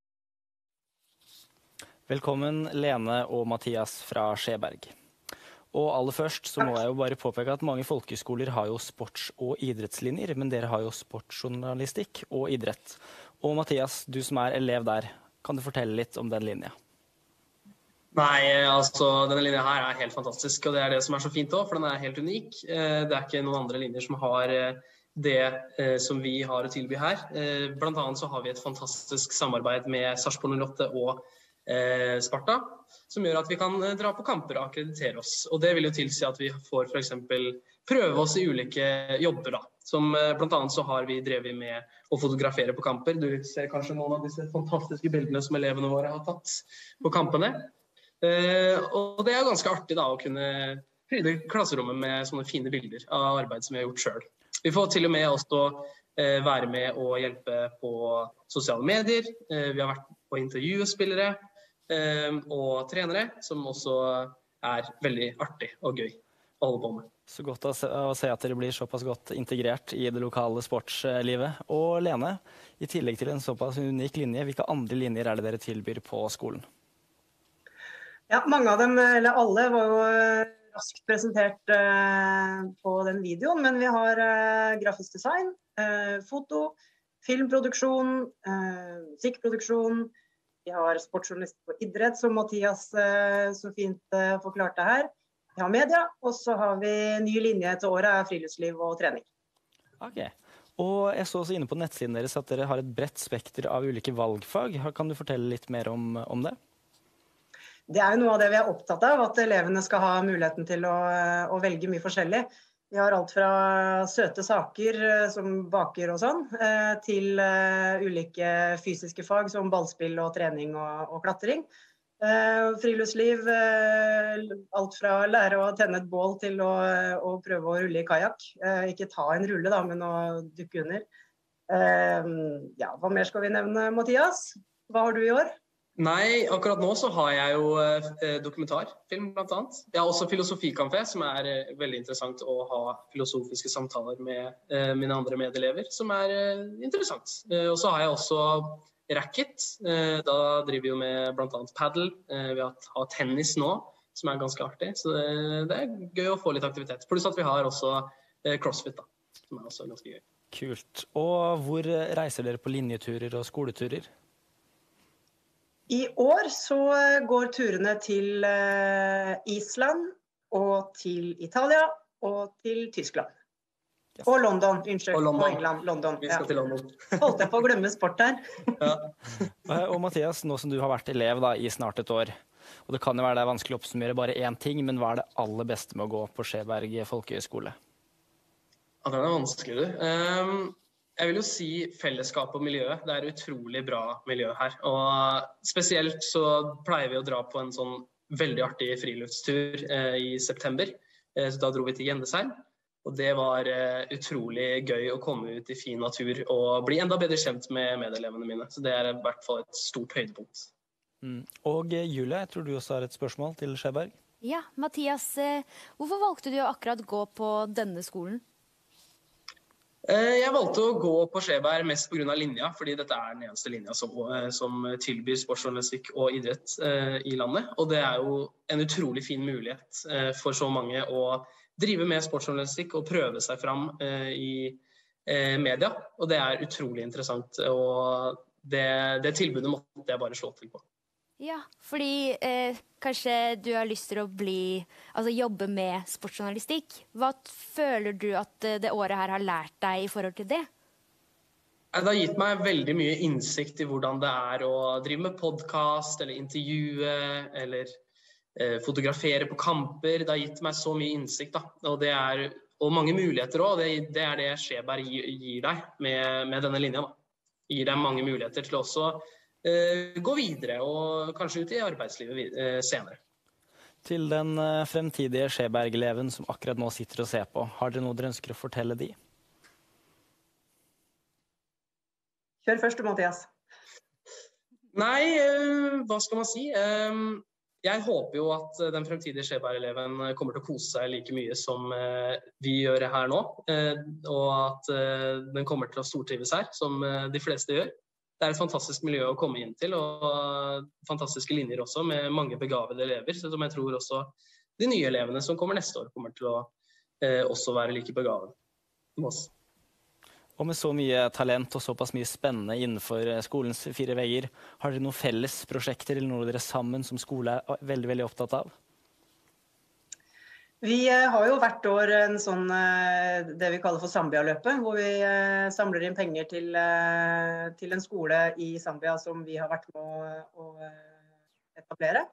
Velkommen Lene og Mathias fra Skjeberg. Og aller først så må jeg jo bare påpeke at mange folkehøyskoler har jo sports- og idrettslinjer, men dere har jo sportsjournalistikk og idrett. Og Mathias, du som er elev der, kan du fortelle litt om den linja? Nei, altså denne linja her er helt fantastisk, og det er det som er så fint også, for den er helt unik. Det er ikke noen andre linjer som har det som vi har å tilby her. Blant annet så har vi et fantastisk samarbeid med Sarpsborg null åtte og Sparta, som gjør at vi kan dra på kamper og akkreditere oss. Og det vil jo tilsi at vi får for eksempel prøve oss i ulike jobber da. Som blant annet så har vi drevet med å fotografere på kamper. Du ser kanskje noen av disse fantastiske bildene som elevene våre har tatt på kampene. Uh, og det er ganske artig da å kunne pryde klasserommet med sånne fine bilder av arbeid som vi har gjort selv. Vi får til og med også uh, være med og hjelpe på sosiale medier. Uh, vi har vært på intervjuespillere uh, og trenere, som også er veldig artig og gøy å holde på med. Så godt å se, å se at dere blir såpass godt integrert i det lokale sportslivet. Og Lene, i tillegg til en såpass unik linje, hvilke andre linjer er det dere tilbyr på skolen? Ja, mange av dem, eller alle, var jo raskt presentert eh, på den videoen, men vi har eh, grafisk design, eh, foto, filmproduksjon, eh, musikkproduksjon, vi har sportsjournalist på idrett, som Mathias eh, så fint eh, forklarte her. Vi har media, og så har vi ny linje til året, er friluftsliv og trening. Ok, og jeg så også inne på nettsiden deres at dere har et bredt spekter av ulike valgfag. Kan du fortelle litt mer om, om det? Det er jo noe av det vi er opptatt av, at elevene skal ha muligheten til å, å velge mye forskjellig. Vi har alt fra søte saker som baker og sånn, til ulike fysiske fag som ballspill og trening og, og klatring. Friluftsliv, alt fra å lære å tenne et bål til å, å prøve å rulle i kajak. Ikke ta en rulle da, men å dukke under. Ja, hva mer skal vi nevne, Mathias? Hva har du i år? Nei, akkurat nå så har jeg jo eh, dokumentarfilm blant annet. Jeg har også filosofikafé, som er eh, veldig interessant å ha filosofiske samtaler med eh, mine andre medelever, som er eh, interessant. Eh, og så har jeg også racket. Eh, da driver vi jo med blant annet paddle. Eh, vi har, har tennis nå, som er ganske artig. Så det, det er gøy å få litt aktivitet. Pluss at vi har også eh, crossfit, da, som er også ganske gøy. Kult. Og hvor reiser dere på linjeturer og skoleturer? I år så går turene til Island og til Italia og til Tyskland. Yes. Og London, unnskyld. Og, London. og England, London. Vi skal ja. til London. Holdt jeg på å glemme sport her. Ja. Og Mathias, nå som du har vært elev da, i snart et år, og det kan jo være det er vanskelig å oppsummere bare én ting, men hva er det aller beste med å gå på Skjeberg folkehøyskole? Ja, det er vanskelig, du. Um... Jeg vil jo si fellesskap og miljøet. Det er utrolig bra miljø her. Og spesielt så pleier vi å dra på en sånn veldig artig friluftstur eh, i september. Eh, så da dro vi til Gjendesheim. Og det var eh, utrolig gøy å komme ut i fin natur og bli enda bedre kjent med medelevene mine. Så det er i hvert fall et stort høydepunkt. Mm. Og Julia, jeg tror du også har et spørsmål til Skjeberg. Ja, Mathias, eh, hvorfor valgte du å akkurat gå på denne skolen? Jeg valgte å gå på Skjeberg mest på grunn av linja, fordi dette er den eneste linja som, som tilbyr sportsjournalistikk og idrett eh, i landet. Og det er jo en utrolig fin mulighet eh, for så mange å drive med sportsjournalistikk og prøve seg fram eh, i eh, media. Og det er utrolig interessant, og det, det tilbudet måtte jeg bare slå til på. Ja, fordi eh, kanskje du har lyst til å bli, altså jobbe med sportsjournalistikk. Hva føler du at det året her har lært deg i forhold til det? Det har gitt meg veldig mye innsikt i hvordan det er å drive med podcast, eller intervjue, eller eh, fotografere på kamper. Det har gitt meg så mye innsikt, da. Og, det er, og mange muligheter også. Det, det er det Skjeberg gir, gir deg med, med denne linja, da. Gir deg mange muligheter til også gå videre og kanskje ut i arbeidslivet senere. Til den fremtidige Skjeberg-eleven som akkurat nå sitter og ser på, har dere noe dere ønsker å fortelle de? Kjør først, Mathias. Nei, hva skal man si? Jeg håper jo at den fremtidige Skjeberg-eleven kommer til å kose seg like mye som vi gjør her nå, og at den kommer til å stortrives her, som de fleste gjør. Det er et fantastisk miljø å komme inn til, og fantastiske linjer også, med mange begavede elever, som jeg tror også de nye elevene som kommer neste år, kommer til å eh, også være like begavet med oss. Og med så mye talent og såpass mye spennende innenfor skolens fire vegger, har dere noen felles prosjekter eller noe dere sammen som skole er veldig, veldig opptatt av? Vi har jo hvert år en sånn, det vi kaller for Zambia-løpet, hvor vi samler inn penger til, til en skole i Zambia som vi har vært med å, å etablere.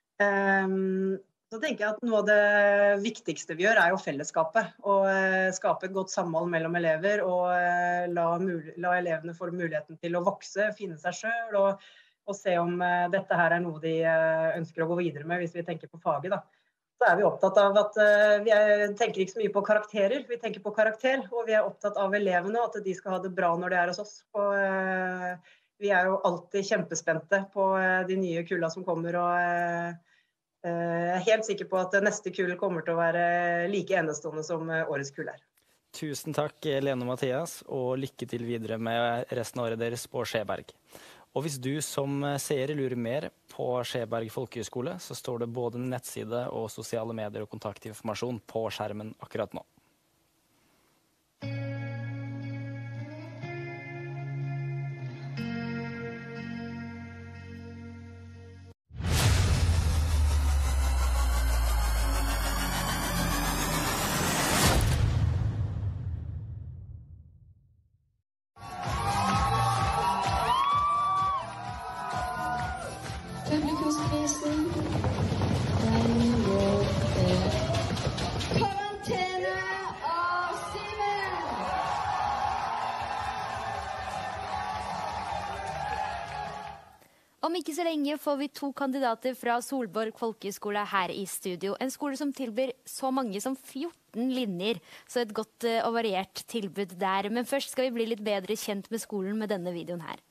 Så tenker jeg at noe av det viktigste vi gjør er jo fellesskapet, og skape et godt samhold mellom elever, og la, la elevene få muligheten til å vokse, finne seg selv, og, og se om dette her er noe de ønsker å gå videre med hvis vi tenker på faget da. Så er vi opptatt av at uh, vi er, tenker ikke så mye på karakterer, vi tenker på karakter, og vi er opptatt av elevene, at de skal ha det bra når de er hos oss. Og, uh, vi er jo alltid kjempespente på uh, de nye kulla som kommer, og uh, uh, jeg er helt sikker på at neste kull kommer til å være like enestående som uh, årets kull er. Tusen takk, Lene og Mathias, og lykke til videre med resten av året deres på Skjeberg. Og hvis du som seer lurer mer på Skjeberg Folkehøgskole, så står det både nettside og sosiale medier og kontaktinformasjon på skjermen akkurat nå. Publikumsprisen, den går til Karantene av Simen! Om ikke så lenge får vi to kandidater fra Solborg Folkehøgskole her i studio. En skole som tilbyr så mange som fjorten linjer, så et godt og variert tilbud der. Men først skal vi bli litt bedre kjent med skolen med denne videoen her.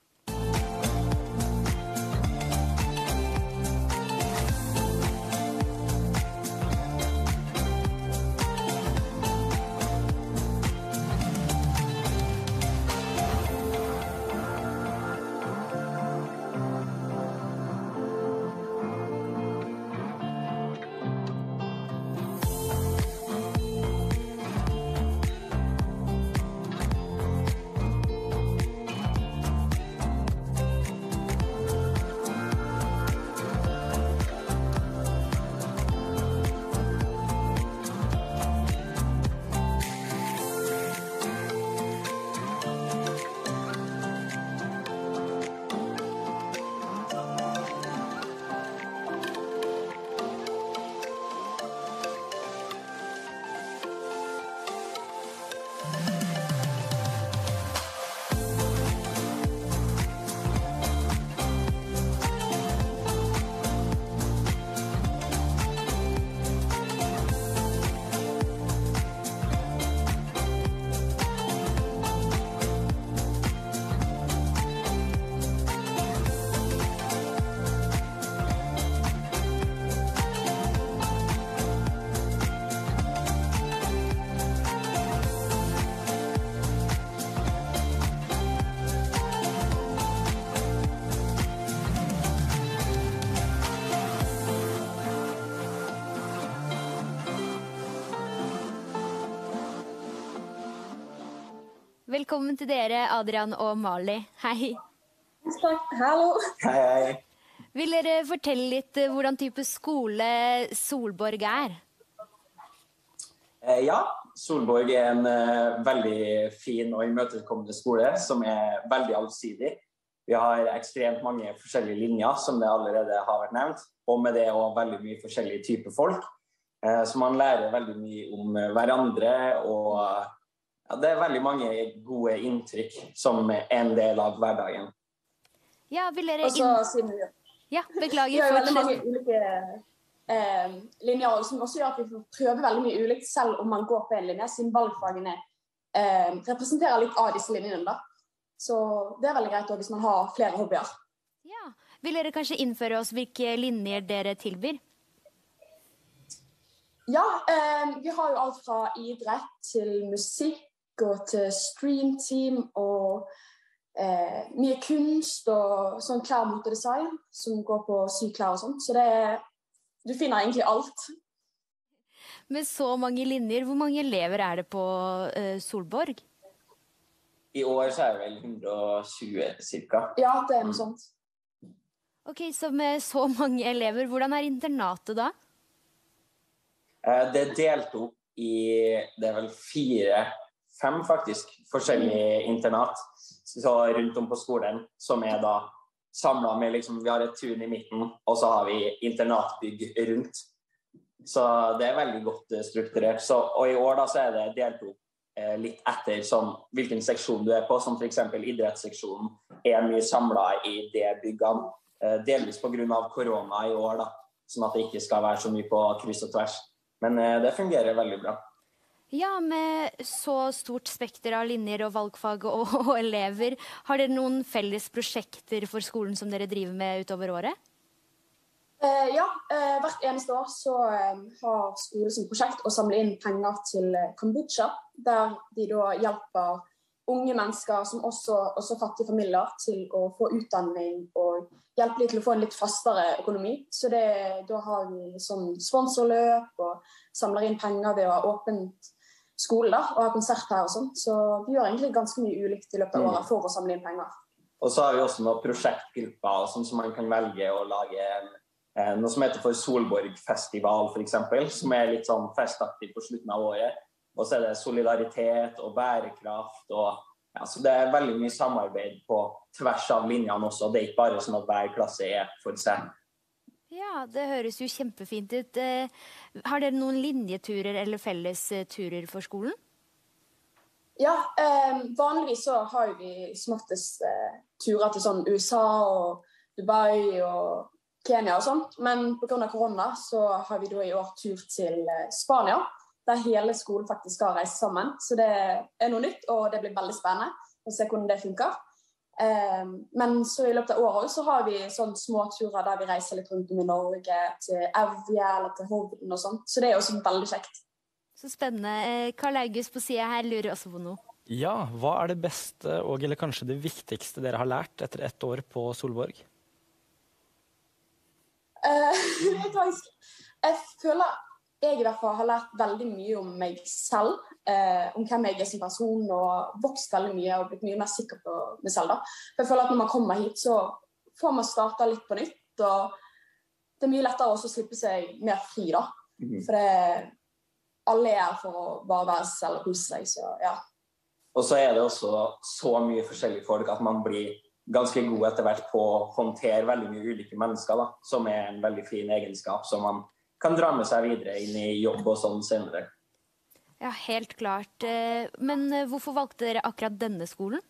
Velkommen til dere, Adrian og Mali. Hei. Takk, hallo. Hei, hei. Vil dere fortelle litt hvordan type skole Solborg er? Eh, ja, Solborg er en uh, veldig fin og imøtekommende skole som er veldig allsidig. Vi har ekstremt mange forskjellige linjer, som det allerede har vært nevnt, og med det også veldig mye forskjellige typer folk. Eh, så man lærer veldig mye om hverandre, og ja, det er veldig mange gode inntrykk som er en del av hverdagen. Ja, vil dere... Og så siden vi... Ja, beklager. Vi har jo veldig mange ulike eh, linjer, som også gjør at vi får prøve veldig mye ulikt, selv om man går på en linje, siden valgfagene eh, representerer litt av disse linjene da. Så det er veldig greit også hvis man har flere hobbyer. Ja, vil dere kanskje innføre oss hvilke linjer dere tilbyr? Ja, eh, vi har jo alt fra idrett til musikk, og til streamteam og eh, mye kunst og sånn klær mot design som går på syklær og sånt. Så det er du finner egentlig alt. Med så mange linjer, hvor mange elever er det på uh, Solborg? I år så er det vel hundre og tjue cirka. Ja, det er noe sånt. Ok, så med så mange elever, hvordan er internatet da? Det er delt opp i, det er vel fire, fem faktisk, forskjellige internat. Så rundt om på skolen, som er da samlet med, liksom, vi har et tun i midten, og så har vi internatbygg rundt. Så det er veldig godt strukturert. Så, og i år da så er det delt opp eh, litt etter sånn, hvilken seksjon du er på, som for eksempel idrettsseksjonen er mye samlet i det byggene. Eh, delvis på grunn av korona i år da, sånn at det ikke skal være så mye på kryss og tvers. Men eh, det fungerer veldig bra. Ja, med så stort spekter av linjer og valgfag og, og elever, har dere noen felles prosjekter for skolen som dere driver med utover året? Uh, ja, uh, hvert eneste år så uh, har skolen som prosjekt å samle inn penger til uh, Kambodsja, der de da hjelper unge mennesker, som også, også fattige familier, til å få utdanning og hjelpe dem til å få en litt fastere økonomi. Så det, da har vi sånn sponsorløp og samler inn penger ved å ha åpent skole da, og ha konsert her og sånn. Så vi gjør egentlig ganske mye ulikt i løpet av året for å samle inn penger. Og så har vi også noen prosjektgrupper sånn som man kan velge å lage eh, noe som heter for Solborg Festival for eksempel, som er litt sånn festaktiv på slutten av året. Og så er det solidaritet og bærekraft, og ja, så det er veldig mye samarbeid på tvers av linjene også. Det er ikke bare sånn at hver klasse er for seg. Ja, det høres jo kjempefint ut. Har dere noen linjeturer eller fellesturer for skolen? Ja, eh, vanligvis så har vi småttest eh, turer til sånn U S A og Dubai og Kenya og sånt. Men på grunn av korona så har vi da i år tur til eh, Spania, der hele skolen faktisk skal reise sammen. Så det er noe nytt, og det blir veldig spennende å se hvordan det funker. Um, men så i løpet av året så har vi sånne små turer der vi reiser litt rundt om i Norge, til Evje eller til Hovden og sånt. Så det er også veldig kjekt. Så spennende. Karl August på siden her lurer også på noe. Ja, hva er det beste og eller kanskje det viktigste dere har lært etter ett år på Solborg? Uh, jeg føler jeg i hvert fall har lært veldig mye om meg selv, eh, om hvem jeg er som person, og vokst veldig mye og blitt mye mer sikker på meg selv da. For jeg føler at når man kommer hit, så får man starte litt på nytt, og det er mye lettere også å slippe seg mer fri da. Mm. For det, alle er her for å bare være seg selv og hos seg, så ja. Og så er det også så mye forskjellige folk at man blir ganske god etter hvert på å håndtere veldig mye ulike mennesker da, som er en veldig fin egenskap som man kan dra med seg videre inn i jobb og sånn senere. Ja, helt klart. Men hvorfor valgte dere akkurat denne skolen?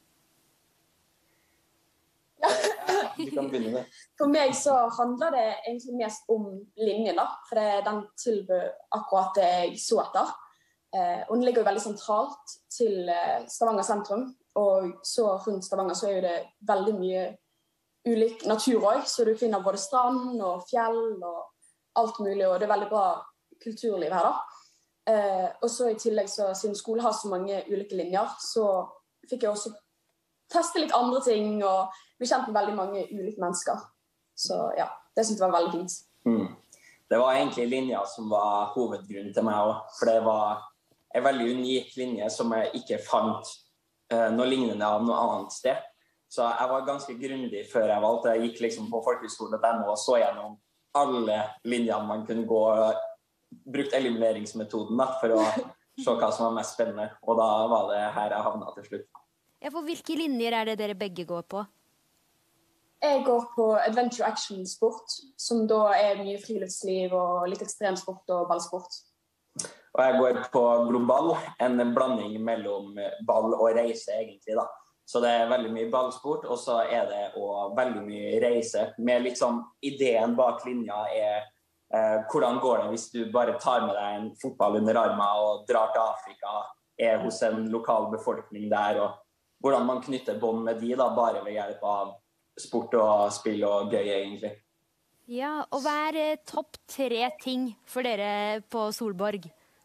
Ja. Vi kan begynne med. For meg så handler det egentlig mest om linjen da, for det er den tilbød akkurat det jeg så etter. Og den ligger jo veldig sentralt til Stavanger sentrum, og så rundt Stavanger så er jo det veldig mye ulik natur også, så du finner både strand og fjell og alt mulig, og det er veldig bra kulturliv her da. Eh, og så i tillegg, så, siden skolen har så mange ulike linjer, så fikk jeg også teste litt andre ting, og bli kjent med veldig mange ulike mennesker. Så ja, det synes jeg var veldig fint. Mm. Det var egentlig linja som var hovedgrunnen til meg også, for det var en veldig unik linje som jeg ikke fant eh, noe lignende av noe annet sted. Så jeg var ganske grundig før jeg valgte. Jeg gikk liksom på folkehøyskolen punkt n o og så gjennom alle linjene man kunne gå, brukt elimineringsmetoden da, for å se hva som var mest spennende. Og da var det her jeg havnet til slutt. Ja, for hvilke linjer er det dere begge går på? Jeg går på Adventure Action Sport, som da er mye friluftsliv og litt ekstremsport og ballsport. Og jeg går på global, en blanding mellom ball og reise egentlig da. Så det er veldig mye ballsport, og så er det også veldig mye reise. Med litt sånn, ideen bak linja er eh, hvordan går det hvis du bare tar med deg en fotball under armen og drar til Afrika, er hos en lokal befolkning der, og hvordan man knytter bånd med de da, bare ved hjelp av sport og spill og gøy egentlig. Ja, og hva er eh, topp tre ting for dere på Solborg?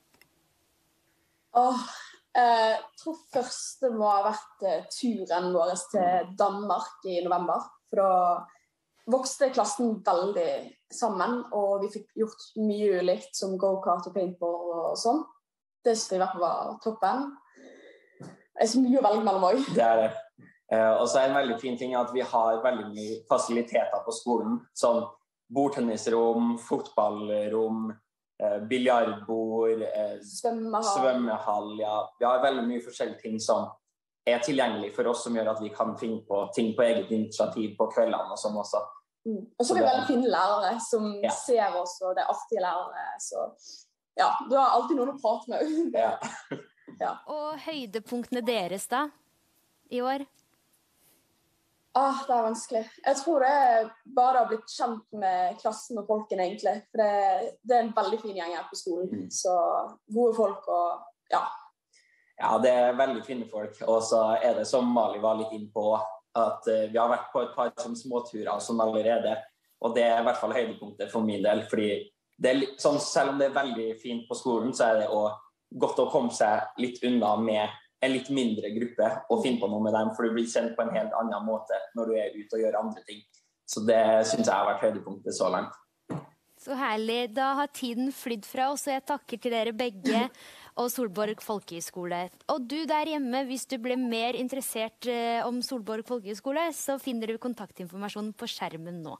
Åh, Jeg uh, tror første må ha vært uh, turen vår til Danmark i november. For da vokste klassen veldig sammen, og vi fikk gjort mye ulikt som go-kart og paintball og sånn. Det synes jeg i hvert fall var toppen. Det er så mye å velge mellom også. Det er det. Eh, og så er en veldig fin ting at vi har veldig mye fasiliteter på skolen, som bordtennisrom, fotballrom, eh, biljardbord, eh, svømmehall. svømmehall, ja. Vi har veldig mye forskjellige ting som er tilgjengelig for oss, som gjør at vi kan finne på ting på eget initiativ på kveldene og sånn også. Mm. Og så er vi veldig fine lærere som ja. ser oss, og det er artige lærere, så ja, du har alltid noen å prate med. Ja. Ja. Og høydepunktene deres da, i år? Ah, det er vanskelig. Jeg tror det er bare å ha blitt kjent med klassen og folkene egentlig, for det, det er en veldig fin gjeng her på skolen, mm. så gode folk og ja. Ja, det er veldig fine folk, og så er det som Mali var litt inn på, at uh, vi har vært på et par sånn småturer sånn allerede, og det er i hvert fall høydepunktet for min del, fordi det er litt, sånn, selv om det er veldig fint på skolen, så er det også godt å komme seg litt unna med en litt mindre gruppe og finne på noe med dem, for du blir kjent på en helt annen måte når du er ute og gjør andre ting. Så det synes jeg har vært høydepunktet så langt. Så herlig. Da har tiden flydd fra oss, og jeg takker til dere begge og Solborg Folkehøgskole. Og du der hjemme, hvis du ble mer interessert eh, om Solborg Folkehøgskole, så finner du kontaktinformasjon på skjermen nå.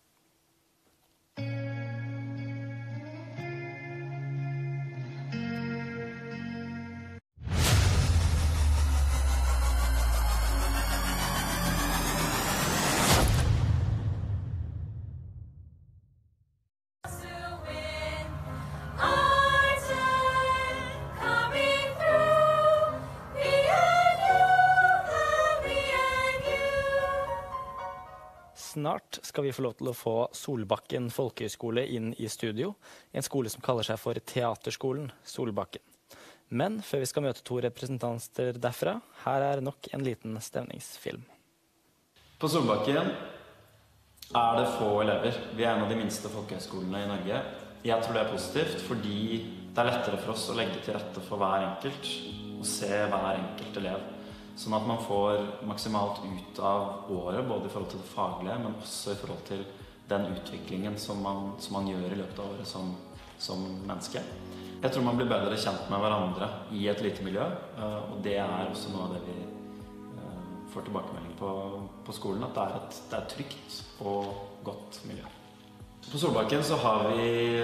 Snart skal vi få lov til å få Solbakken Folkehøgskole inn i studio, en skole som kaller seg for Teaterskolen Solbakken. Men før vi skal møte to representanter derfra, her er nok en liten stemningsfilm. På Solbakken er det få elever. Vi er en av de minste folkehøgskolene i Norge. Jeg tror det er positivt, fordi det er lettere for oss å legge til rette for hver enkelt, og se hver enkelt elev. Sånn at man får maksimalt ut av året, både i forhold til det faglige, men også i forhold til den utviklingen som man, som man gjør i løpet av året som, som menneske. Jeg tror man blir bedre kjent med hverandre i et lite miljø, og det er også noe av det vi får tilbakemelding på, på skolen, at det er et, det er et trygt og godt miljø. På Solbakken så har vi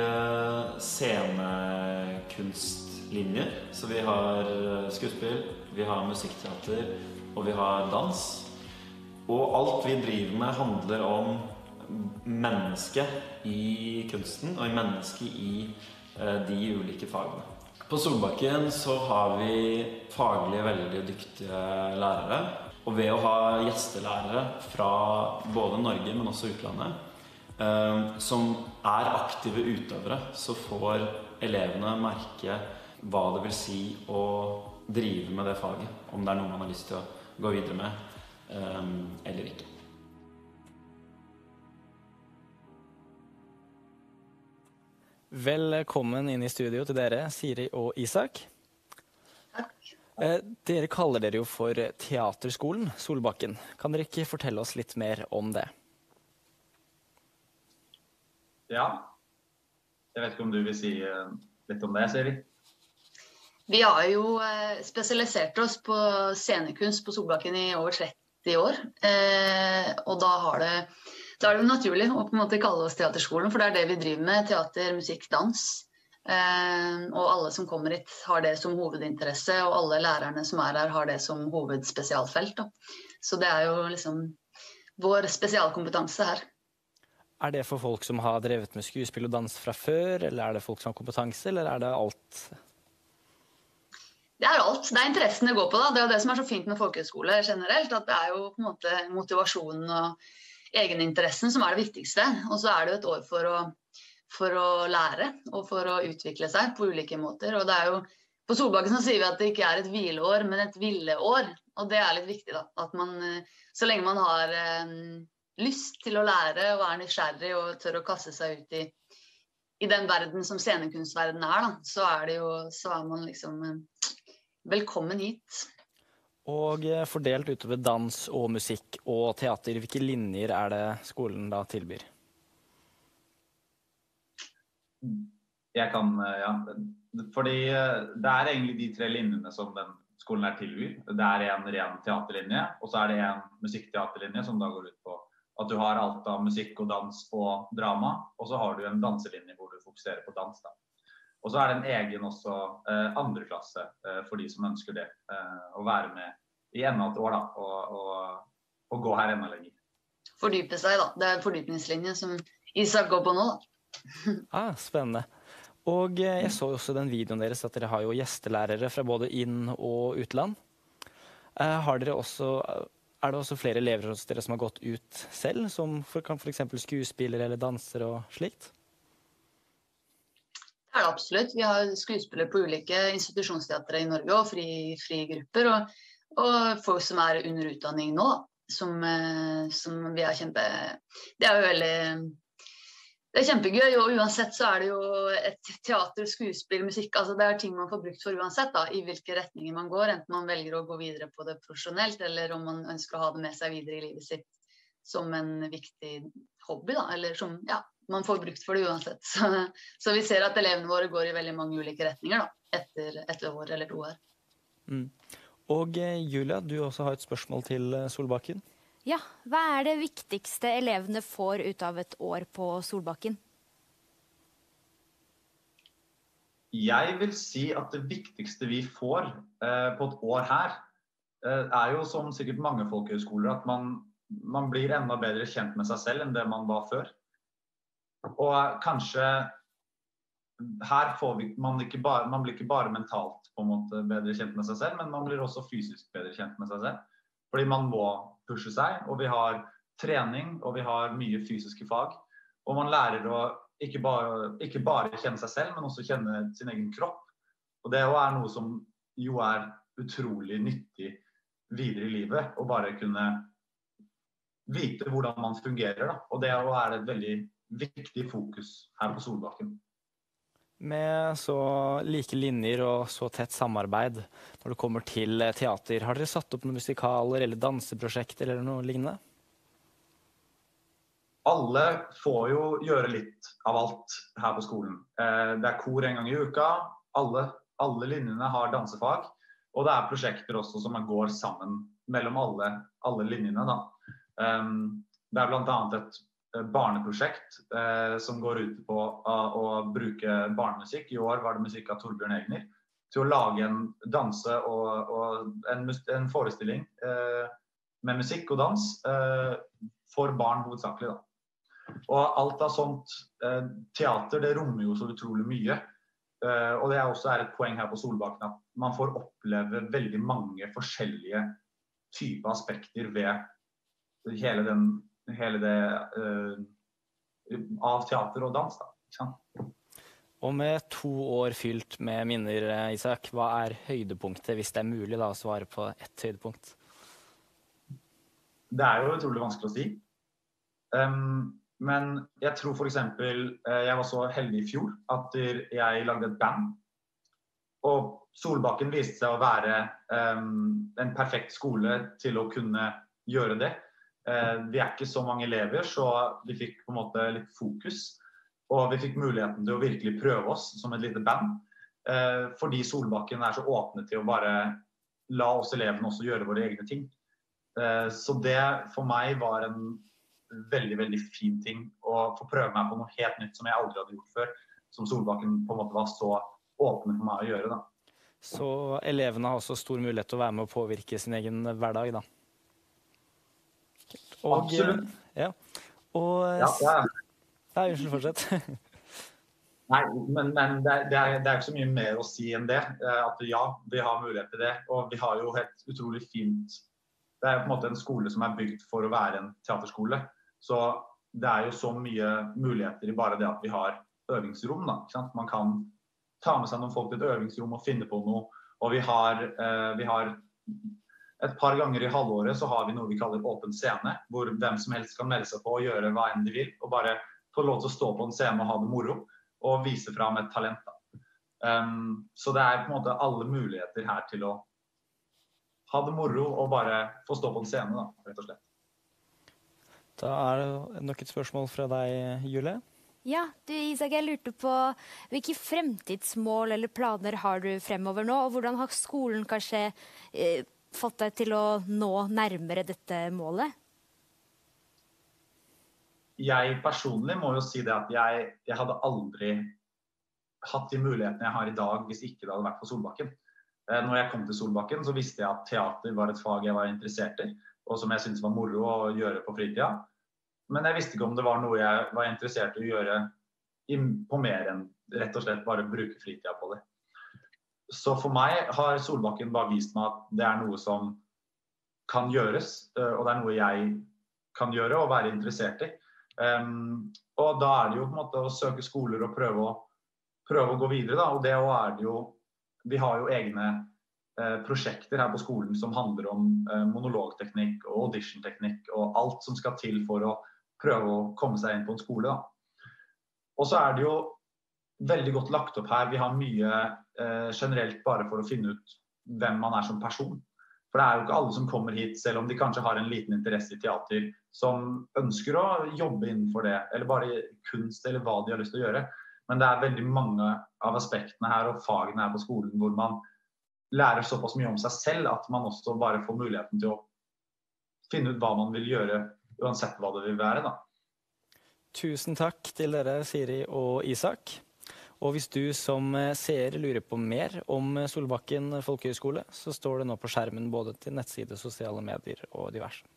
scenekunstlinjer, så vi har skuespill, vi har musikkteater, og vi har dans. Og alt vi driver med handler om mennesket i kunsten, og i mennesket i de ulike fagene. På Solbakken så har vi faglig veldig dyktige lærere, og ved å ha gjestelærere fra både Norge, men også utlandet, som er aktive utøvere, så får elevene merke hva det vil si å drive med det faget, om det er noe man har lyst til å gå videre med, eller ikke. Velkommen inn i studio til dere, Siri og Isak. Takk. Eh, dere kaller dere jo for Teaterskolen Solbakken. Kan dere ikke fortelle oss litt mer om det? Ja, jeg vet ikke om du vil si litt om det, Siri? Vi har jo spesialisert oss på scenekunst på Solbakken i over tretti år, eh, og da har det Da er det naturlig å på en måte kalle oss Teaterskolen, for det er det vi driver med, teater, musikk, dans. Eh, og alle som kommer hit har det som hovedinteresse, og alle lærerne som er her har det som hovedspesialfelt. Da. Så det er jo liksom vår spesialkompetanse her. Er det for folk som har drevet med skuespill og dans fra før, eller er det folk som har kompetanse, eller er det alt? Det er alt. Det er interessen det går på. Da. Det er jo det som er så fint med folkehøgskole generelt, at det er jo på en måte motivasjonen og egeninteressen som er det viktigste, og så er det jo et år for å, for å lære og for å utvikle seg på ulike måter. Og det er jo, på Solbakken så sier vi at det ikke er et hvileår, men et villeår, og det er litt viktig da, at man, så lenge man har eh, lyst til å lære og er nysgjerrig og tør å kaste seg ut i, i den verden som scenekunstverden er, da, så er det jo, så er man liksom eh, velkommen hit. Og fordelt utover dans og musikk og teater, hvilke linjer er det skolen da tilbyr? Jeg kan, ja. Fordi det er egentlig de tre linjene som den skolen er tilbyr. Det er en ren teaterlinje, og så er det en musikkteaterlinje som da går ut på at du har alt av musikk og dans og drama, og så har du en danselinje hvor du fokuserer på dans da. Og så er det en egen også eh, andre klasse eh, for de som ønsker det, eh, å være med i enda et år da, og, og, og gå her enda lenger. Fordype seg da, det er fordypningslinje som Isak går på nå da. Ah, spennende. Og eh, jeg så også den videoen deres at dere har jo gjestelærere fra både inn- og utland. Eh, har dere også, er det også flere elever hos dere som har gått ut selv, som for, kan for eksempel skuespillere eller danser og slikt? Det er det absolutt. Vi har skuespillere på ulike institusjonsteatre i Norge og fri, fri grupper, og, og folk som er under utdanning nå, som, som vi er kjempe... Det er jo veldig... Det er kjempegøy, og uansett så er det jo et teater, skuespill, musikk, altså det er ting man får brukt for uansett da, i hvilke retninger man går, enten man velger å gå videre på det profesjonelt, eller om man ønsker å ha det med seg videre i livet sitt som en viktig hobby da, eller som, ja, man får brukt for det uansett. Så, så vi ser at elevene våre går i veldig mange ulike retninger da, etter et år eller to år. Mm. Og Julia, du også har et spørsmål til Solbakken. Ja, hva er det viktigste elevene får ut av et år på Solbakken? Jeg vil si at det viktigste vi får eh, på et år her, eh, er jo som sikkert mange folkehøyskoler, at man, man blir enda bedre kjent med seg selv enn det man var før. Og kanskje her får vi, man, ikke bare, man blir ikke bare mentalt på en måte bedre kjent med seg selv, men man blir også fysisk bedre kjent med seg selv. Fordi man må pushe seg, og vi har trening, og vi har mye fysiske fag. Og man lærer å ikke bare, ikke bare kjenne seg selv, men også kjenne sin egen kropp. Og det er noe som jo er utrolig nyttig videre i livet, å bare kunne vite hvordan man fungerer. Da. Og det er et veldig viktig fokus her på Solbakken. Med så like linjer og så tett samarbeid når det kommer til teater, har dere satt opp noen musikaler eller danseprosjekter eller noe lignende? Alle får jo gjøre litt av alt her på skolen. Det er kor en gang i uka, alle, alle linjene har dansefag, og det er prosjekter også som går sammen mellom alle, alle linjene. Da. Det er blant annet et barneprosjekt eh, som går ut på uh, å bruke barnemusikk. I år var det musikk av Torbjørn Egner til å lage en danse og, og en, en forestilling eh, med musikk og dans eh, for barn hovedsakelig. Da. Og alt av sånt eh, teater, det rommer jo så utrolig mye. Eh, og det er også er et poeng her på Solbakken at man får oppleve veldig mange forskjellige typer aspekter ved hele den hele det uh, av teater og dans da. Ja. Og med to år fylt med minner, Isak, hva er høydepunktet, hvis det er mulig da, å svare på ett høydepunkt? Det er jo utrolig vanskelig å si. Um, men jeg tror for eksempel, uh, jeg var så heldig i fjor at jeg lagde et band. Og Solbakken viste seg å være um, en perfekt skole til å kunne gjøre det. Vi er ikke så mange elever, så vi fikk på en måte litt fokus, og vi fikk muligheten til å virkelig prøve oss som et lite band, fordi Solbakken er så åpne til å bare la oss elevene også gjøre våre egne ting. Så det for meg var en veldig, veldig fin ting å få prøve meg på noe helt nytt som jeg aldri hadde gjort før, som Solbakken på en måte var så åpne for meg å gjøre. Da. Så elevene har også stor mulighet til å være med å påvirke sin egen hverdag da? Og, Absolutt. Ja. Og, ja, ja. Nei, unnskyld, fortsett. Nei, men, men det, er, det, er, det er ikke så mye mer å si enn det. At ja, vi har mulighet til det, og vi har jo helt utrolig fint. Det er på en måte en skole som er bygd for å være en teaterskole. Så det er jo så mye muligheter i bare det at vi har øvingsrom. Da, ikke sant? Man kan ta med seg noen folk til et øvingsrom og finne på noe. Og vi har... Eh, vi har Et par ganger i halvåret så har vi noe vi kaller åpen scene, hvor hvem som helst kan melde seg på og gjøre hva enn de vil, og bare få lov til å stå på en scene og ha det moro, og vise fram et talent. Da. Um, så det er på en måte alle muligheter her til å ha det moro og bare få stå på en scene, da, rett og slett. Da er det nok et spørsmål fra deg, Julie. Ja, du Isak, jeg lurte på hvilke fremtidsmål eller planer har du fremover nå, og hvordan har skolen kanskje eh, fått deg til å nå nærmere dette målet? Jeg personlig må jo si det at jeg, jeg hadde aldri hatt de mulighetene jeg har i dag hvis ikke det hadde vært på Solbakken. Eh, når jeg kom til Solbakken så visste jeg at teater var et fag jeg var interessert i, og som jeg syntes var moro å gjøre på fritida. Men jeg visste ikke om det var noe jeg var interessert i å gjøre i, på mer enn rett og slett bare bruke fritida på det. Så for meg har Solbakken bare vist meg at det er noe som kan gjøres, og det er noe jeg kan gjøre og være interessert i. Um, og da er det jo på en måte å søke skoler og prøve å, prøve å gå videre, da. Og det er det jo, vi har jo egne eh, prosjekter her på skolen som handler om eh, monologteknikk og auditionteknikk og alt som skal til for å prøve å komme seg inn på en skole, da. Og så er det jo veldig godt lagt opp her. Vi har mye eh, generelt bare for å finne ut hvem man er som person. For det er jo ikke alle som kommer hit, selv om de kanskje har en liten interesse i teater, som ønsker å jobbe innenfor det, eller bare kunst, eller hva de har lyst til å gjøre. Men det er veldig mange av aspektene her og fagene her på skolen hvor man lærer såpass mye om seg selv at man også bare får muligheten til å finne ut hva man vil gjøre, uansett hva det vil være, da. Tusen takk til dere, Siri og Isak. Og hvis du som seer lurer på mer om Solbakken folkehøgskole, så står det nå på skjermen både til nettside, sosiale medier og diverse.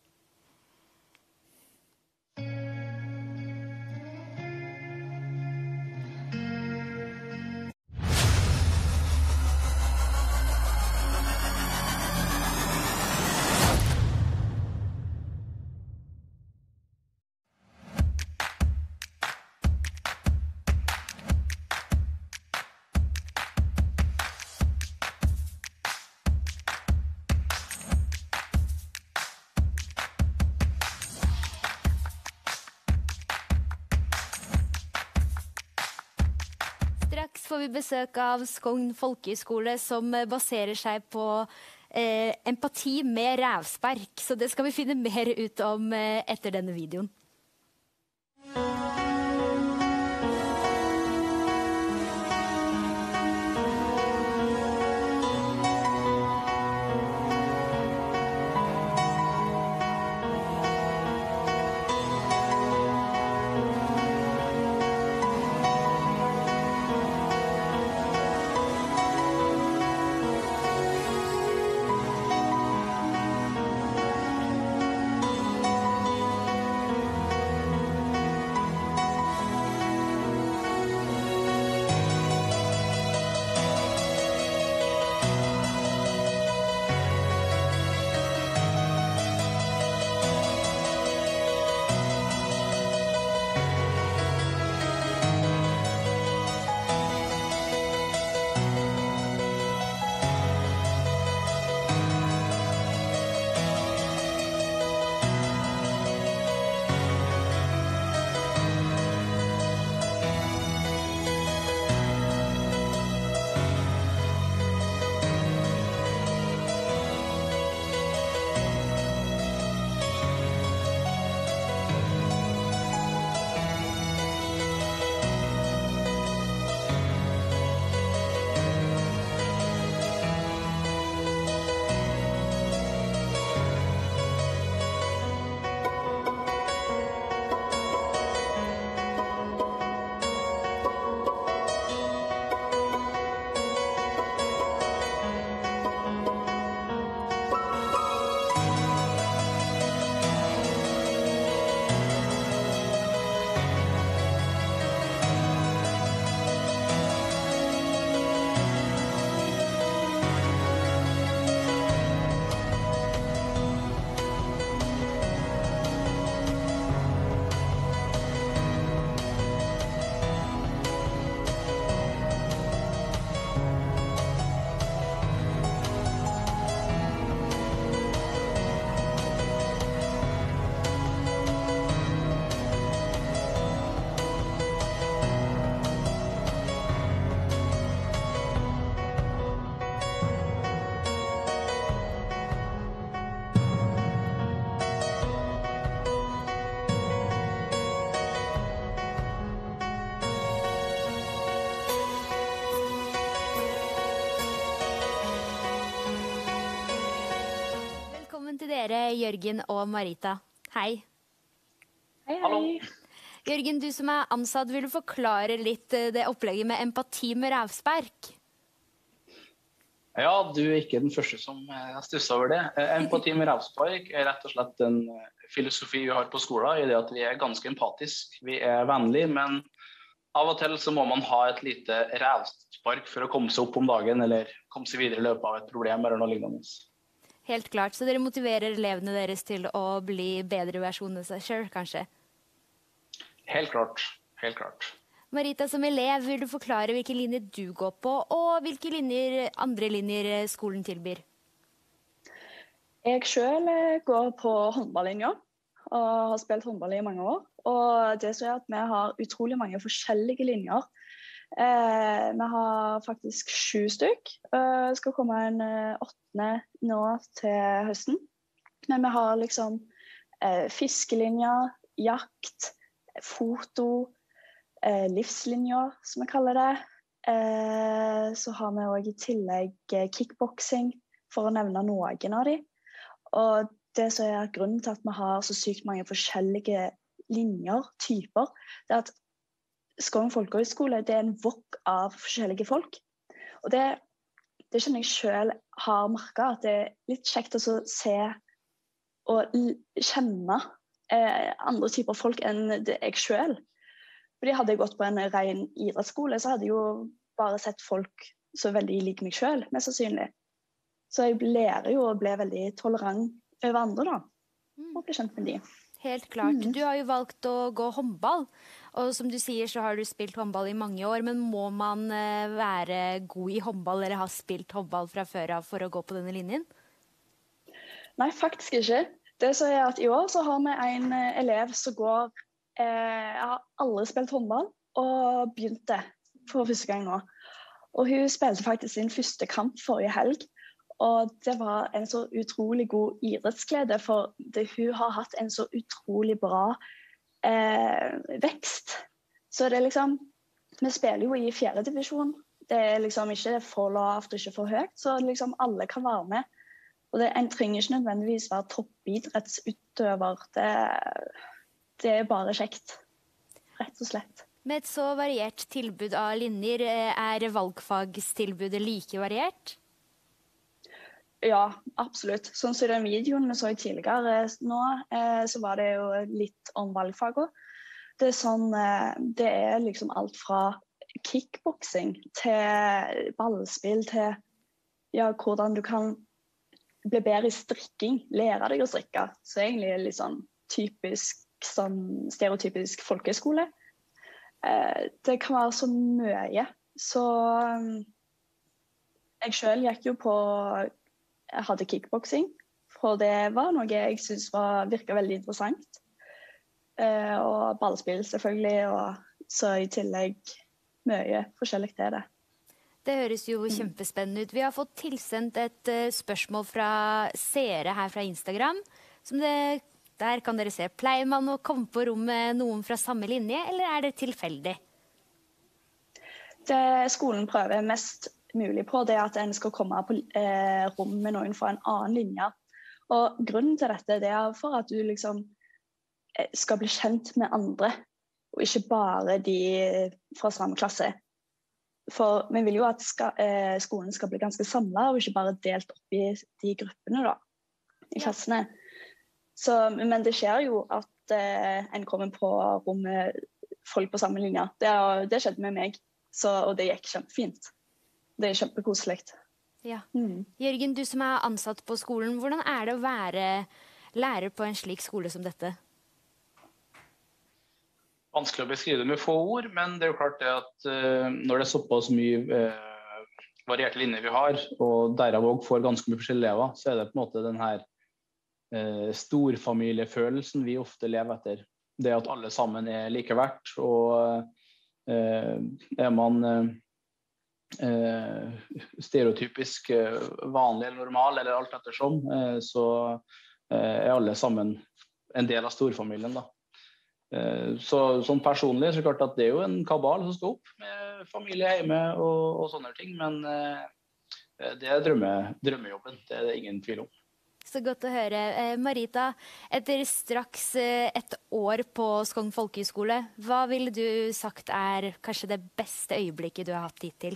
Straks får vi besøk av Skogn folkehøgskole, som baserer seg på eh, empati med rævspark. Så det skal vi finne mer ut om eh, etter denne videoen. dere, Jørgen og Marita. Hei. Hei, hei. Jørgen, du som er ansatt, vil du forklare litt det opplegget med empati med rævspark? Ja, du er ikke den første som har stusset over det. Empati med rævspark er rett og slett en filosofi vi har på skolen, i det at vi er ganske empatiske. Vi er vennlige, men av og til så må man ha et lite rævspark for å komme seg opp om dagen, eller komme seg videre i løpet av et problem eller noe lignende. Helt klart, så dere motiverer elevene deres til å bli bedre versjoner av seg selv, kanskje? Helt klart, helt klart. Marita, som elev, vil du forklare hvilke linjer du går på, og hvilke linjer, andre linjer skolen tilbyr? Jeg selv går på håndballlinja, og har spilt håndball i mange år. Og det så er at vi har utrolig mange forskjellige linjer. Eh, vi har faktisk sju stykk. Det skal komme en åttende nå til høsten. Men vi har liksom eh, fiskelinjer, jakt, foto, eh, livslinjer, som vi kaller det. Eh, så har vi også i tillegg kickboxing, for å nevne noen av de. Og det som er grunnen til at vi har så sykt mange forskjellige linjer, typer, det er at Skogn folkehøgskole, det er en vokk av forskjellige folk. Og det, det kjenner jeg selv har merket, at det er litt kjekt å se og kjenne eh, andre typer folk enn det jeg selv. Fordi hadde jeg gått på en ren idrettsskole, så hadde jeg jo bare sett folk så veldig like meg selv, mest sannsynlig. Så jeg lærer jo å bli veldig tolerant over andre da, og bli kjent med de. Helt klart. Du har jo valgt å gå håndball, og som du sier så har du spilt håndball i mange år, men må man være god i håndball eller ha spilt håndball fra før av for å gå på denne linjen? Nei, faktisk ikke. Det så er at i år så har vi en elev som går, eh, jeg har aldri spilt håndball, og begynte for første gang nå. Og hun spilte faktisk sin første kamp forrige helg, og det var en så utrolig god idrettsglede, for det, hun har hatt en så utrolig bra eh, vekst. Så det er liksom, vi spiller jo i fjerde divisjon. Det er liksom ikke for lavt og ikke for høyt, så liksom alle kan være med. Og det, en trenger ikke nødvendigvis være toppidrettsutøver. Det, det er bare kjekt, rett og slett. Med et så variert tilbud av linjer, er valgfagstilbudet like variert? Ja, absolutt. Sånn som den videoen vi så tidligere nå, eh, så var det jo litt om valgfaget. Det er sånn, eh, det er liksom alt fra kickboxing til ballspill til ja, hvordan du kan bli bedre i strikking, lære deg å strikke. Så egentlig er det litt sånn typisk, sånn stereotypisk folkeskole. Eh, det kan være så mye. Så jeg selv gikk jo på Jeg hadde kickboxing, for det var noe jeg synes var, virket veldig interessant. Eh, og ballspill selvfølgelig, og så i tillegg mye forskjellig til det. Det høres jo kjempespennende ut. Vi har fått tilsendt et uh, spørsmål fra seere her fra Instagram. Som det, der kan dere se, pleier man å komme på rom med noen fra samme linje, eller er det tilfeldig? Det skolen prøver mest mulig på det at en skal komme på eh, rom med noen fra en annen linje. Og grunnen til dette det er for at du liksom skal bli kjent med andre, og ikke bare de fra samme klasse. For vi vil jo at ska, eh, skolen skal bli ganske samlet, og ikke bare delt opp i de gruppene da, i klassene. Så, men det skjer jo at eh, en kommer på rom med folk på samme linje. Det, det skjedde med meg, så, og det gikk kjempefint. Det er kjempekoselig. Ja. Mm. Jørgen, du som er ansatt på skolen, hvordan er det å være lærer på en slik skole som dette? Vanskelig å beskrive det med få ord, men det er jo klart det at uh, når det er såpass mye uh, varierte linjer vi har, og derav også får ganske mye forskjellige elever, så er det på en måte den her uh, storfamiliefølelsen vi ofte lever etter. Det at alle sammen er like verdt, og uh, er man uh, Uh, stereotypisk uh, vanlig eller normal eller alt ettersom, uh, så uh, er alle sammen en del av storfamilien da. Uh, så sånn personlig så er det klart at det er jo en kabal som skal opp med familie hjemme og, og sånne ting, men uh, det er drømme, drømmejobben, det er det ingen tvil om. Så godt å høre. Eh, Marita, etter straks eh, et år på Skogn folkehøgskole, hva ville du sagt er kanskje det beste øyeblikket du har hatt hittil?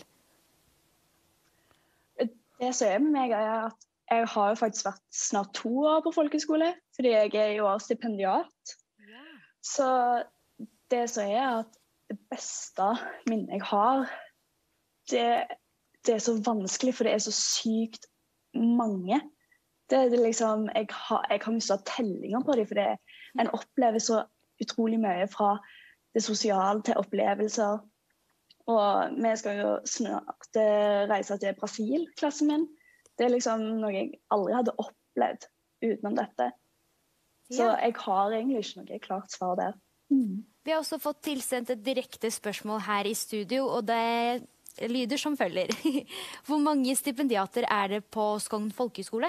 Det som er med meg er at jeg har jo faktisk vært snart to år på folkehøgskole, fordi jeg er i år stipendiat. Så det som er at det beste minnet jeg har, det, det er så vanskelig, for det er så sykt mange. Det er det liksom, jeg har, jeg har mistet tellinger på det, for det, en opplever så utrolig mye fra det sosiale til opplevelser. Og vi skal jo snart reise til Brasil, klassen min. Det er liksom noe jeg aldri hadde opplevd utenom dette. Så Ja. jeg har egentlig ikke noe klart svar der. Mm. Vi har også fått tilsendt et direkte spørsmål her i studio, og det lyder som følger. Hvor mange stipendiater er det på Skogn folkehøgskole?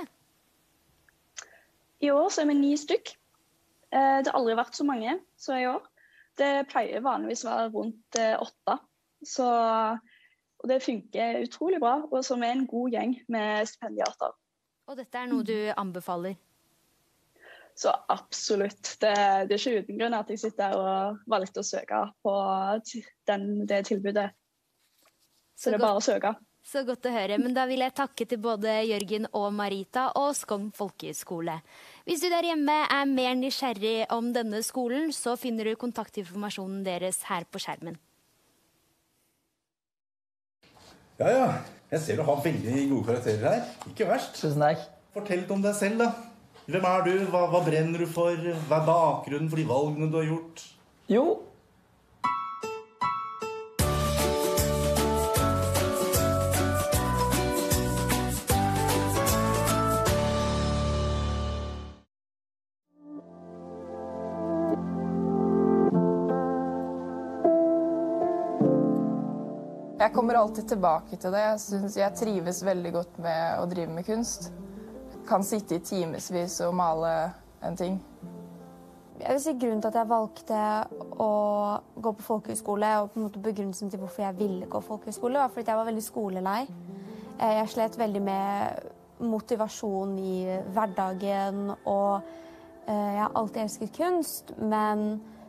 I år så er vi ni stykk. Eh, Det har aldri vært så mange som i år. Det pleier vanligvis å være rundt eh, åtte. Så, og det funker utrolig bra, og som er en god gjeng med stipendiater. Og dette er noe du anbefaler? Så absolutt. Det, det er ikke uten grunn at jeg sitter og valgte å søke på t- den, det tilbudet. Så, Så det er godt. bare å søke. Så godt å høre, men da vil jeg takke til både Jørgen og Marita og Skogn folkehøgskole. Hvis du der hjemme er mer nysgjerrig om denne skolen, så finner du kontaktinformasjonen deres her på skjermen. Ja, ja. Jeg ser du har veldig gode karakterer her. Ikke verst. Tusen takk. Fortell litt om deg selv, da. Hvem er du? Hva, hva brenner du for? Hva er bakgrunnen for de valgene du har gjort? Jo. Jeg kommer alltid tilbake til det. Jeg synes jeg trives veldig godt med å drive med kunst. Jeg kan sitte i timesvis og male en ting. Jeg vil si grunnen til at jeg valgte å gå på folkehøyskole, og på en måte begrunnelsen til hvorfor jeg ville gå på folkehøyskole, var fordi jeg var veldig skolelei. Jeg slet veldig med motivasjon i hverdagen, og jeg har alltid elsket kunst, men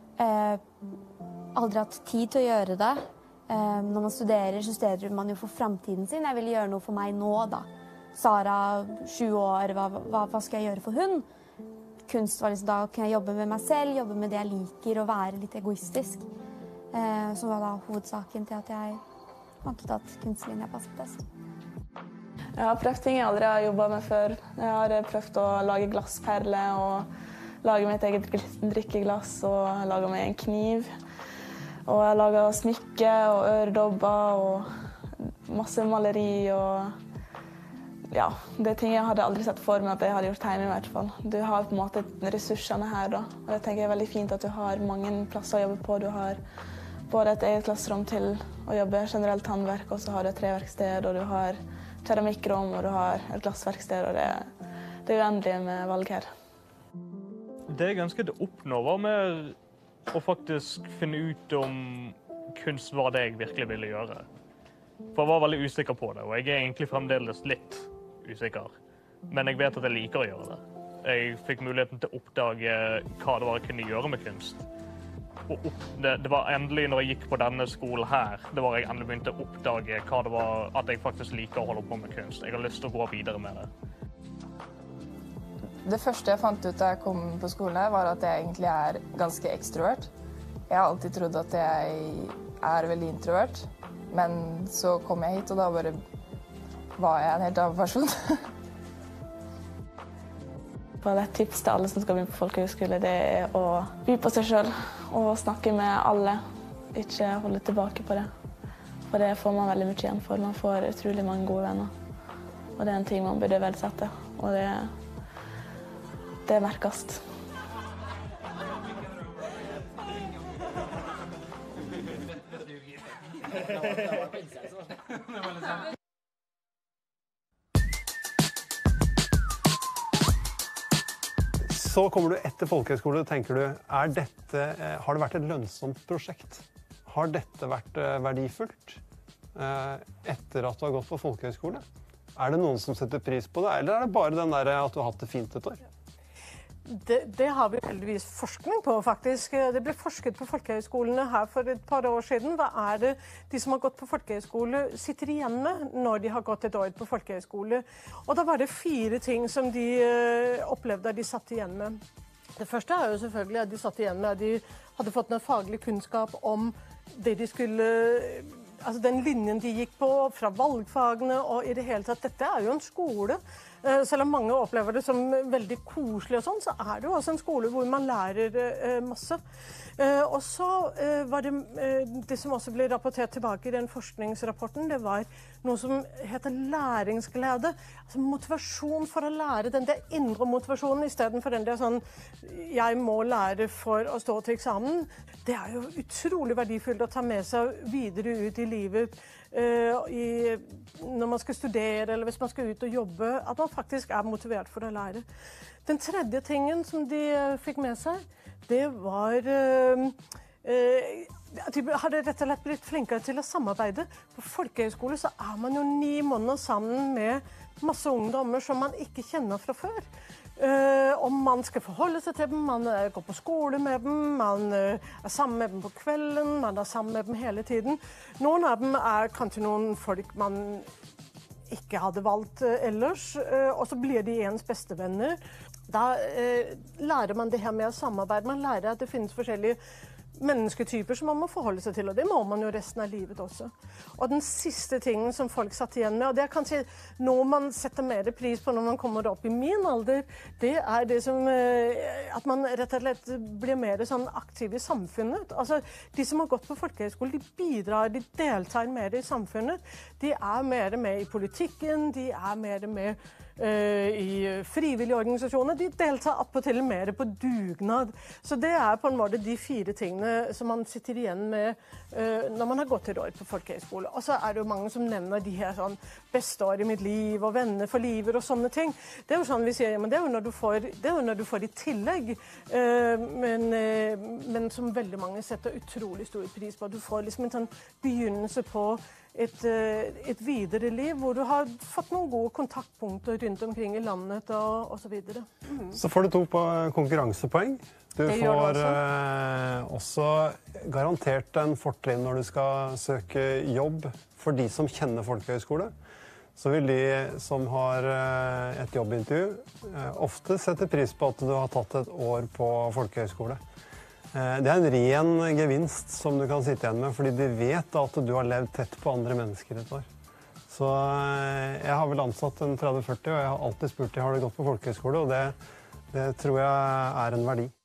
aldri hatt tid til å gjøre det. Når man studerer, så studerer man jo for fremtiden sin. Jeg ville gjøre noe for meg nå, da. Sara, sju år, hva, hva, hva skal jeg gjøre for hun? Kunst var liksom da, kunne jeg jobbe med meg selv, jobbe med det jeg liker, og være litt egoistisk. Eh, som var da hovedsaken til at jeg fant ut at kunstlinja passet best. Jeg har prøvd ting jeg aldri har jobbet med før. Jeg har prøvd å lage glassperler og lage mitt eget drikkeglass og lage meg en kniv. Og jeg lager smykke og øredobber og masse maleri og ja, det er ting jeg hadde aldri sett for meg at jeg hadde gjort hjemme i hvert fall. Du har på en måte ressursene her da, og det tenker jeg er veldig fint at du har mange plasser å jobbe på. Du har både et eget klasserom til å jobbe generelt håndverk, og så har du et treverksted, og du har keramikkrom, og du har et glassverksted, og det, det er uendelig med valg her. Det jeg ønsket å oppnå var med å faktisk finne ut om kunst var det jeg virkelig ville gjøre. For jeg var veldig usikker på det, og jeg er egentlig fremdeles litt usikker. Men jeg vet at jeg liker å gjøre det. Jeg fikk muligheten til å oppdage hva det var jeg kunne gjøre med kunst. Og opp, det, det var endelig når jeg gikk på denne skolen her, det var jeg endelig begynte å oppdage hva det var at jeg faktisk liker å holde på med kunst. Jeg har lyst til å gå videre med det. Det første jeg fant ut da jeg kom på skolen her, var at jeg egentlig er ganske ekstrovert. Jeg har alltid trodd at jeg er veldig introvert, men så kom jeg hit, og da bare var jeg en helt annen person. Bare et tips til alle som skal begynne på folkehøyskole, det er å by på seg selv og snakke med alle, ikke holde tilbake på det. For det får man veldig mye igjen for. Man får utrolig mange gode venner. Og det er en ting man burde verdsette, og det Det merkes. Så kommer du etter folkehøyskole og tenker du, er dette, har det vært et lønnsomt prosjekt? Har dette vært verdifullt etter at du har gått på folkehøyskole? Er det noen som setter pris på det, eller er det bare den der at du har hatt det fint et år? Det, det har vi heldigvis forskning på, faktisk. Det ble forsket på folkehøyskolene her for et par år siden. Hva er det de som har gått på folkehøyskole sitter igjen med når de har gått et år på folkehøyskole? Og da var det fire ting som de uh, opplevde at de satt igjen med. Det første er jo selvfølgelig at de satt igjen med at de hadde fått en faglig kunnskap om det de skulle... Altså den linjen de gikk på fra valgfagene og i det hele tatt. Dette er jo en skole. Selv om mange opplever det som veldig koselig og sånn, så er det jo også en skole hvor man lærer masse. Og så var det det som også ble rapportert tilbake i den forskningsrapporten, det var noe som heter læringsglede. Altså motivasjon for å lære, den der indre motivasjonen i stedet for den der sånn jeg må lære for å stå til eksamen. Det er jo utrolig verdifullt å ta med seg videre ut i livet uh, i, når man skal studere eller hvis man skal ut og jobbe, at man faktisk er motivert for å lære. Den tredje tingen som de fikk med seg, det var uh, uh, at de hadde rett og slett blitt flinkere til å samarbeide. På folkehøyskole så er man jo ni måneder sammen med masse ungdommer som man ikke kjenner fra før. Uh, og man skal forholde seg til dem, man uh, går på skole med dem, man uh, er sammen med dem på kvelden, man er sammen med dem hele tiden. Noen av dem er kanskje noen folk man ikke hadde valgt uh, ellers, uh, og så blir de ens bestevenner. Da uh, lærer man det her med samarbeid, man lærer at det finnes forskjellige mennesketyper som man må forholde seg til, og det må man jo resten av livet også. Og den siste tingen som folk satt igjen med, og det er kanskje noe man setter mer pris på når man kommer opp i min alder, det er det som, at man rett og slett blir mer sånn aktiv i samfunnet. Altså, de som har gått på folkehøyskole, de bidrar, de deltar mer i samfunnet, de er mer med i politikken, de er mer med i frivillige organisasjoner, de deltar opp og til mer på dugnad. Så det er på en måte de fire tingene som man sitter igjen med uh, når man har gått et år på folkehøyskole. Og så er det jo mange som nevner de her sånn beste år i mitt liv og venner for livet og sånne ting. Det er jo sånn vi sier, men det er jo når du får, det er jo når du får i tillegg, uh, men, uh, men som veldig mange setter utrolig stor pris på. Du får liksom en sånn begynnelse på Et, et videre liv, hvor du har fått noen gode kontaktpunkter rundt omkring i landet og, og så videre. Mm. Så får du to på konkurransepoeng. Du det får også. Eh, også garantert en fortrinn når du skal søke jobb for de som kjenner folkehøyskole. Så vil de som har eh, et jobbintervju eh, ofte sette pris på at du har tatt et år på folkehøyskole. Det er en ren gevinst som du kan sitte igjen med, fordi de vet at du har levd tett på andre mennesker et år. Så jeg har vel ansatt en tretti førti, og jeg har alltid spurt dem, har du gått på folkehøyskole, og det, det tror jeg er en verdi.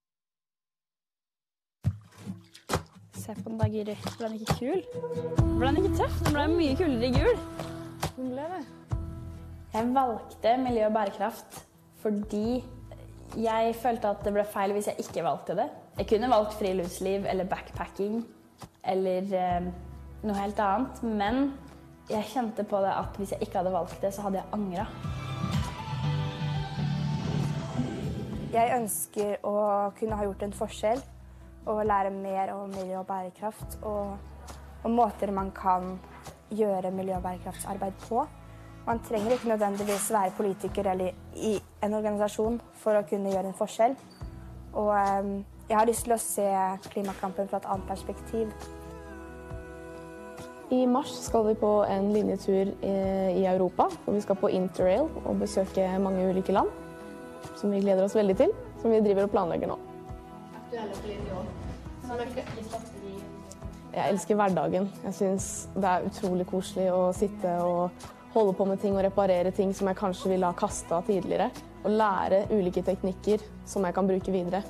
Se på den da, Giri. Ble den ikke kul? Ble den ikke tøff? Den ble mye kulere i gul. Den ble det. Jeg valgte miljø og bærekraft fordi jeg følte at det ble feil hvis jeg ikke valgte det. Jeg kunne valgt friluftsliv eller backpacking eller eh, noe helt annet, men jeg kjente på det at hvis jeg ikke hadde valgt det, så hadde jeg angret. Jeg ønsker å kunne ha gjort en forskjell og lære mer om miljø og bærekraft og, og måter man kan gjøre miljø- og bærekraftsarbeid på. Man trenger ikke nødvendigvis være politiker eller i en organisasjon for å kunne gjøre en forskjell. Og um, jeg har lyst til å se klimakampen fra et annet perspektiv. I mars skal vi på en linjetur i Europa, hvor vi skal på Interrail og besøke mange ulike land, som vi gleder oss veldig til, som vi driver og planlegger nå. Jeg elsker hverdagen. Jeg synes det er utrolig koselig å sitte og holde på med ting og reparere ting som jeg kanskje ville ha kastet tidligere, og lære ulike teknikker som jeg kan bruke videre.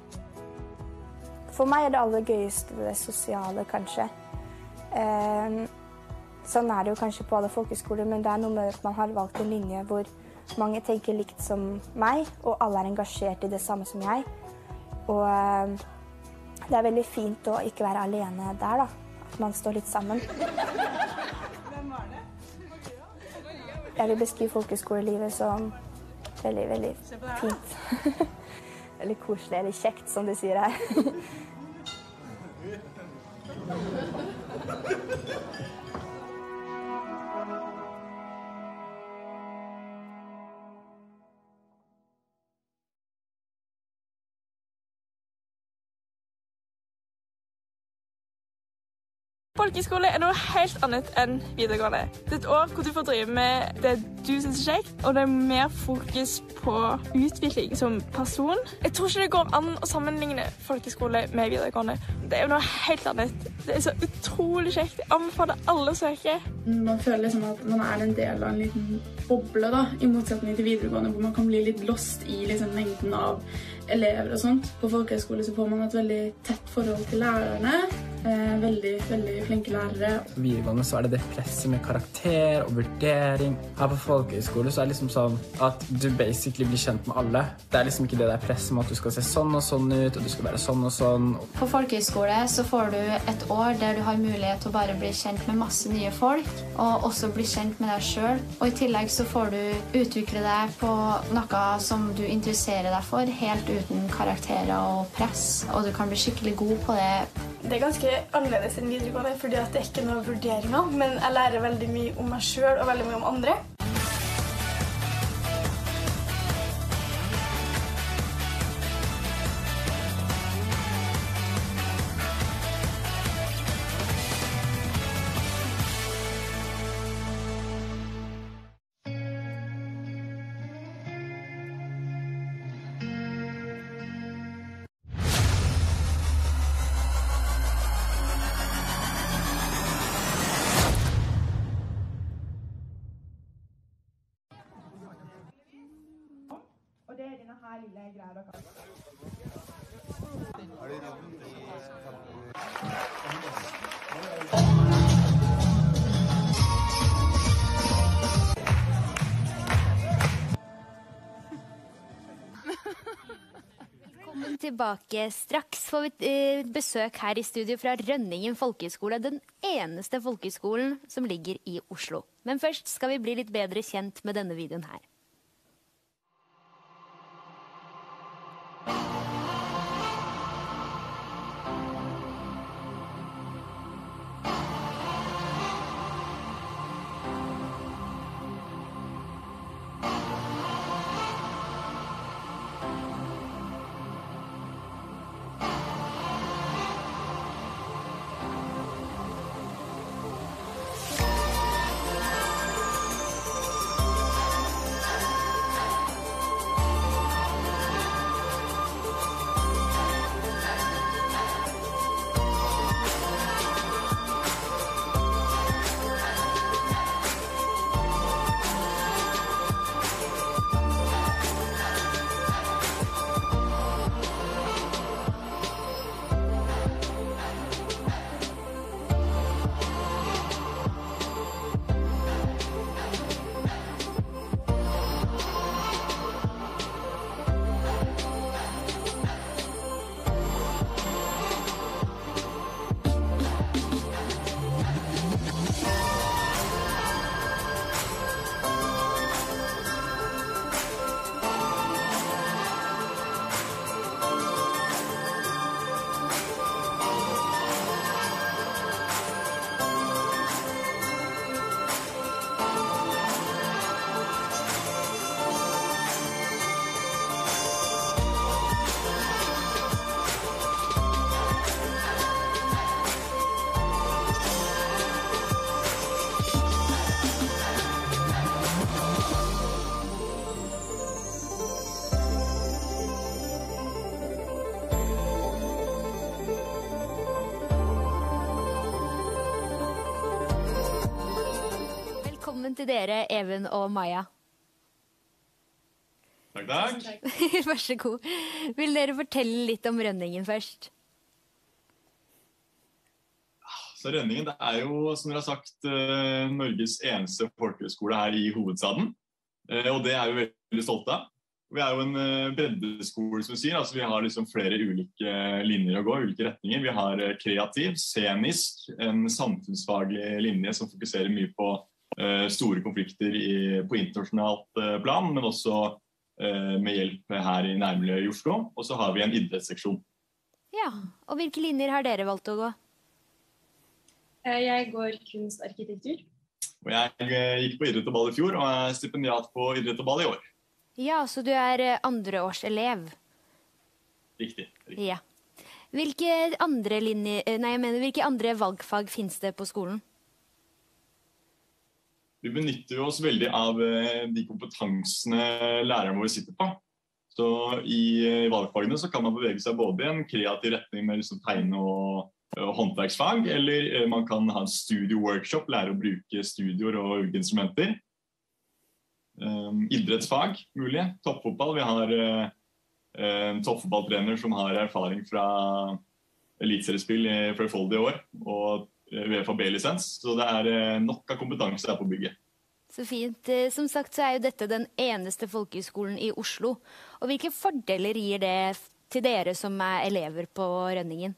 For meg er det aller gøyeste det sosiale, kanskje. Eh, sånn er det jo kanskje på alle folkeskoler, men det er noe med at man har valgt en linje hvor mange tenker likt som meg, og alle er engasjert i det samme som jeg. Og eh, det er veldig fint å ikke være alene der, da. At man står litt sammen. Jeg vil beskrive folkeskolelivet som veldig, veldig fint. Veldig koselig, eller kjekt, som de sier her. Folkeskole er noe helt annet enn videregående. Det er et år hvor du får drive med det du synes er kjekt, og det er mer fokus på utvikling som person. Jeg tror ikke det går an å sammenligne folkeskole med videregående. Det er jo noe helt annet. Det er så utrolig kjekt. Jeg anbefaler alle å søke. Man føler liksom at man er en del av en liten boble, da, i motsetning til videregående, hvor man kan bli litt lost i liksom, mengden av elever og sånt. På folkehøyskole så får man et veldig tett forhold til lærerne. Eh, veldig, veldig flinke lærere. På videregående så er det det presset med karakter og vurdering. Her på folkehøyskole så er det liksom sånn at du basically blir kjent med alle. Det er liksom ikke det der presset med at du skal se sånn og sånn ut, og du skal være sånn og sånn. På folkehøyskole så får du et år der du har mulighet til å bare bli kjent med masse nye folk, og også bli kjent med deg selv. Og i tillegg så får du utvikle deg på noe som du interesserer deg for, helt uten karakterer og press, og du kan bli skikkelig god på det. Det er ganske annerledes enn videregående, fordi at det er ikke noen vurderinger, men jeg lærer veldig mye om meg selv og veldig mye om andre. Det er denne her lille greia dere. Velkommen tilbake. Straks får vi eh, besøk her i studio fra Rønningen folkehøgskole, den eneste folkehøgskolen som ligger i Oslo. Men først skal vi bli litt bedre kjent med denne videoen her. Velkommen til dere, Even og Maja. Takk, takk. Vær så god. Vil dere fortelle litt om Rønningen først? Så Rønningen, det er jo, som dere har sagt, Norges eneste folkehøgskole her i hovedstaden. Og det er vi veldig stolte av. Vi er jo en breddeskole, som vi sier. Altså, vi har liksom flere ulike linjer å gå, ulike retninger. Vi har kreativ, scenisk, en samfunnsfaglig linje som fokuserer mye på store konflikter i, på internasjonalt plan, men også uh, med hjelp her i nærmiljøet i Oslo. Og så har vi en idrettsseksjon. Ja, og hvilke linjer har dere valgt å gå? Jeg går kunstarkitektur. Og jeg gikk på idrett og ball i fjor, og er stipendiat på idrett og ball i år. Ja, så du er andreårselev. Riktig. riktig. Ja. Hvilke andre, linje, nei, jeg mener, hvilke andre valgfag finnes det på skolen? Vi benytter oss veldig av de kompetansene lærerne våre sitter på. Så i valgfagene så kan man bevege seg både i en kreativ retning med liksom tegne- og, og håndverksfag, eller man kan ha en studio-workshop, lære å bruke studioer og ulike instrumenter. Um, idrettsfag, mulig. Toppfotball. Vi har uh, en toppfotballtrener som har erfaring fra eliteseriespill i flerfoldige år, og V F A B-lisens, så det er uh, nok av kompetanse her på bygget. Så fint. Som sagt så er jo dette den eneste folkehøgskolen i Oslo. Og hvilke fordeler gir det til dere som er elever på Rønningen?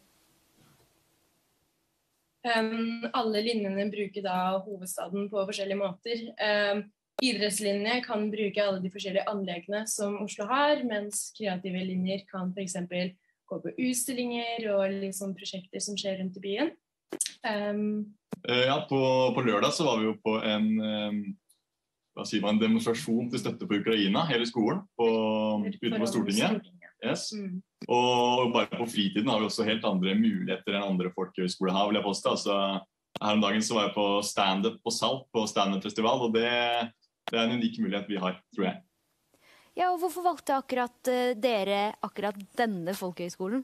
Um, alle linjene bruker da hovedstaden på forskjellige måter. Um, idrettslinje kan bruke alle de forskjellige anleggene som Oslo har, mens kreative linjer kan for eksempel gå på utstillinger og liksom prosjekter som skjer rundt i byen. Um, ja, på, på lørdag så var vi jo på en, um, hva sier man, en demonstrasjon til støtte på Ukraina, hele skolen, på, utenfor Stortinget. Yes. Mm. Og bare på fritiden har vi også helt andre muligheter enn andre folkehøyskoler har, vil jeg påstå. Altså, her om dagen så var jeg på stand-up på Salt, på stand-up-festival, og det, det er en unik mulighet vi har, tror jeg. Ja, og hvorfor valgte akkurat uh, dere akkurat denne folkehøyskolen?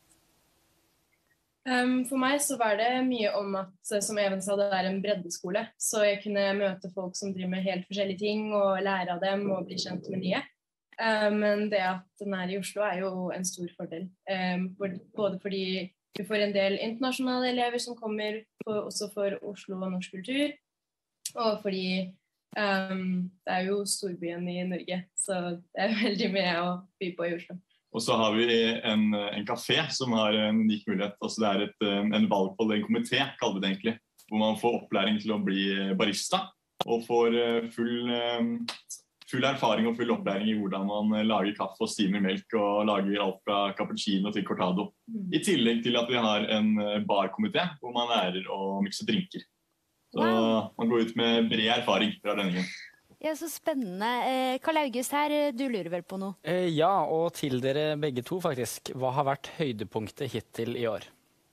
Um, for meg så var det mye om at, som Even sa, det er en breddeskole. Så jeg kunne møte folk som driver med helt forskjellige ting, og lære av dem og bli kjent med nye. Um, men det at den er i Oslo er jo en stor fordel. Um, for, både fordi vi får en del internasjonale elever som kommer for, også for Oslo og norsk kultur, og fordi um, det er jo storbyen i Norge, så det er veldig mye å by på i Oslo. Og så har vi en, en kafé som har en unik mulighet. Altså det er et, en valghold, en komité, kaller vi det egentlig, hvor man får opplæring til å bli barista, og får full, full erfaring og full opplæring i hvordan man lager kaffe og stimer melk, og lager alt fra cappuccino til cortado. Mm. I tillegg til at vi har en barkomité, hvor man lærer å mikse drinker. Så wow. Man går ut med bred erfaring fra Rønningen. Ja, så spennende. Karl August her, du lurer vel på noe? Eh, ja, og til dere begge to faktisk. Hva har vært høydepunktet hittil i år?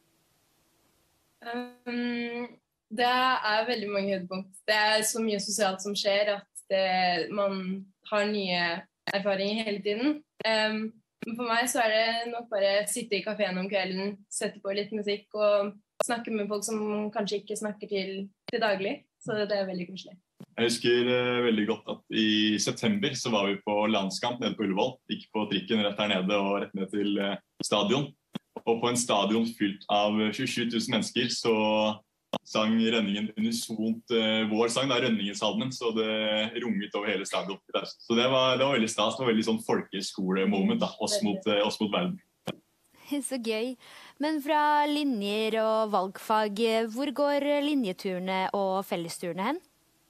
Um, det er veldig mange høydepunkt. Det er så mye sosialt som skjer at det, man har nye erfaringer hele tiden. Um, men for meg så er det nok bare sitte i kaféen om kvelden, sette på litt musikk og snakke med folk som kanskje ikke snakker til, til daglig. Så det er veldig koselig. Jeg husker uh, veldig godt at i september så var vi på landskamp nede på Ullevål. Gikk på trikken rett der nede og rett ned til uh, stadion. Og på en stadion fylt av tjuesju tusen mennesker så sang Rønningen unisont uh, vår sang, da Rønningensalmen, så det runget over hele stadion. Så det var, det var veldig stas, det var veldig sånn folkeskolemoment da, oss mot, uh, oss mot verden. Så gøy. Men fra linjer og valgfag, hvor går linjeturene og fellesturene hen?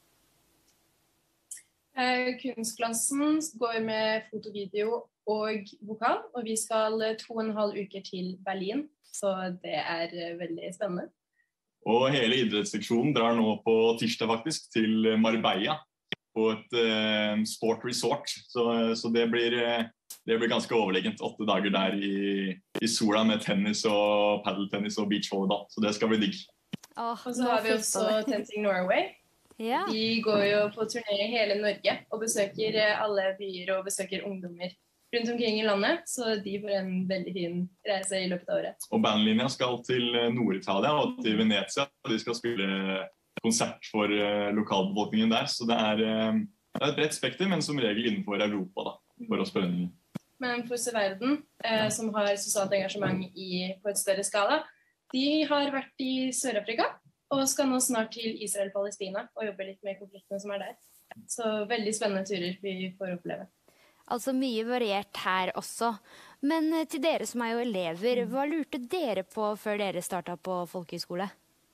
Eh, kunstklassen går med fotovideo og vokal, og vi skal to og en halv uker til Berlin, så det er veldig spennende. Og hele idrettsseksjonen drar nå på tirsdag faktisk til Marbella på et eh, sport resort, så, så det, blir, det blir ganske overlegent. Åtte dager der i, i sola med tennis og paddeltennis og beachvolleyball, så det skal bli digg. Oh, og så har vi også Tensing Norway. Ja. De går jo på turné i hele Norge og besøker alle byer og besøker ungdommer rundt omkring i landet, så de får en veldig fin reise i løpet av året. Og bandlinja skal til Nord-Italia og til Venezia, og de skal spille konsert for lokalbefolkningen der, så det er, det er et bredt spekter, men som regel innenfor Europa da, for oss på Rønningen. Men For Verden, eh, som har sosialt engasjement i, på et større skala, de har vært i Sør-Afrika, og skal nå snart til Israel-Palestina og jobbe litt med konfliktene som er der. Så veldig spennende turer vi får oppleve. Altså mye variert her også. Men til dere som er jo elever, hva lurte dere på før dere startet på folkehøyskole?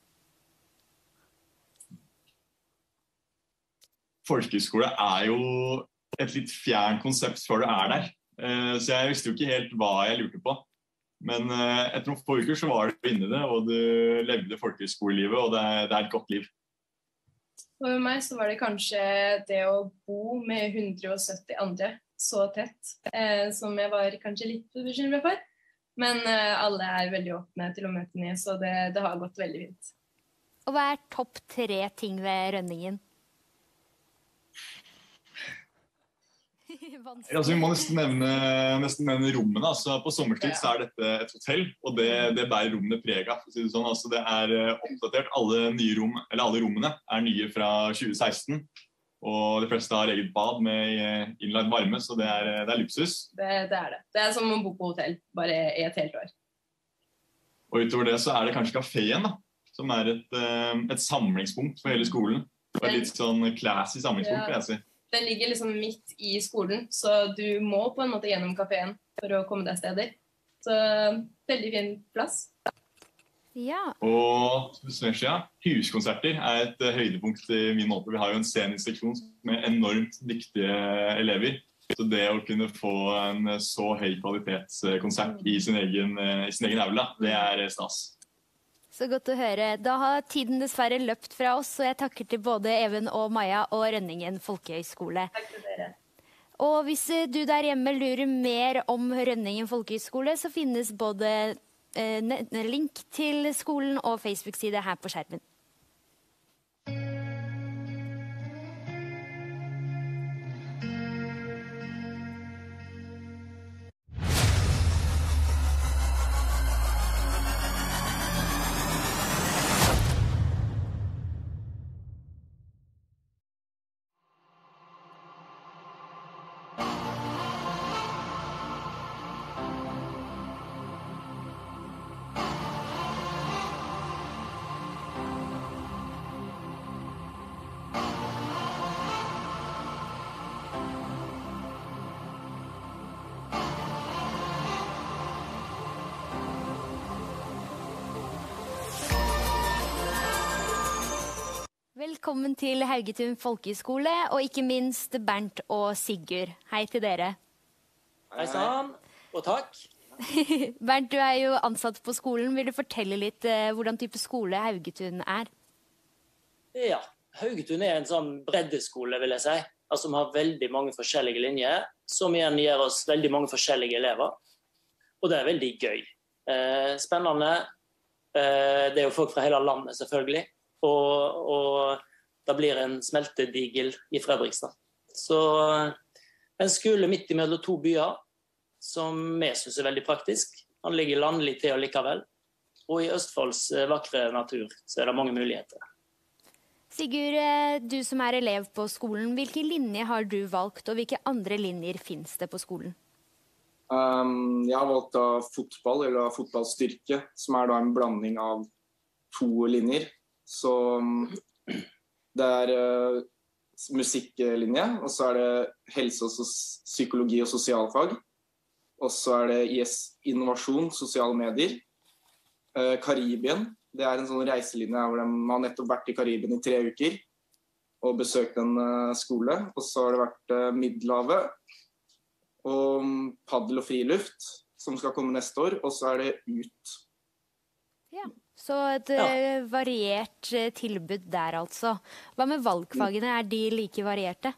Folkehøyskole er jo et litt fjern konsept før du er der. Så jeg visste jo ikke helt hva jeg lurte på. Men etter noen få uker så var du inne i det, og du levde folkehøyskolelivet, og det er, det er et godt liv. For meg så var det kanskje det å bo med hundre og sytti andre så tett, eh, som jeg var kanskje litt bekymret for. Men uh, alle er veldig åpne til å møte nye, så det, det har gått veldig fint. Og hva er topp tre ting ved Rønningen? Altså, vi må nesten nevne, nesten nevne rommene. Altså, på sommerstid så er dette et hotell, og det, det bærer rommene preg av. For å si det sånn. Altså, det er oppdatert. Alle, nye rom, eller alle rommene er nye fra tjue seksten. Og de fleste har eget bad med innlagt varme, så det er, det er luksus. Det, det er det. Det er som å bo på hotell, bare i et helt år. Og utover det så er det kanskje kaféen, da, som er et, et samlingspunkt for hele skolen. Og et litt sånn classy samlingspunkt, vil jeg si. Den ligger liksom midt i skolen, så du må på en måte gjennom kaféen for å komme deg steder. Så veldig fin plass. Ja. Og ja, huskonserter er et høydepunkt i min måte. Vi har jo en sceneinstruksjon med enormt dyktige elever. Så det å kunne få en så høy kvalitetskonsert i sin egen, i sin egen aula, det er stas. Så godt å høre. Da har tiden dessverre løpt fra oss, så jeg takker til både Even og Maja og Rønningen folkehøgskole. Takk til dere. Og hvis du der hjemme lurer mer om Rønningen folkehøgskole, så finnes både eh, link til skolen og Facebook-side her på skjermen. Velkommen til Haugetun folkehøgskole, og ikke minst Bernt og Sigurd. Hei til dere. Hei sann, og takk. Bernt, du er jo ansatt på skolen. Vil du fortelle litt eh, hvordan type skole Haugetun er? Ja, Haugetun er en sånn breddeskole, vil jeg si. Altså, vi har veldig mange forskjellige linjer, som igjen gir oss veldig mange forskjellige elever. Og det er veldig gøy. Eh, spennende. Eh, det er jo folk fra hele landet, selvfølgelig. Og, og da blir en smeltedigel i Fredrikstad. Så en skole midt imellom to byer, som vi synes er veldig praktisk. Han ligger landlig til likevel. Og i Østfolds vakre natur så er det mange muligheter. Sigurd, du som er elev på skolen, hvilke linjer har du valgt, og hvilke andre linjer finnes det på skolen? Um, jeg har valgt da fotball, eller fotballstyrke, som er da en blanding av to linjer. Så det er uh, musikklinje, og så er det helse og psykologi og sosialfag. Og så er det I S innovasjon, sosiale medier. Uh, Karibien, det er en sånn reiselinje hvor de har nettopp vært i Karibien i tre uker og besøkt en uh, skole. Og så har det vært uh, Middelhavet og um, paddel og friluft som skal komme neste år, og så er det ut. Ja. Så et ja. variert tilbud der altså. Hva med valgfagene? Er de like varierte?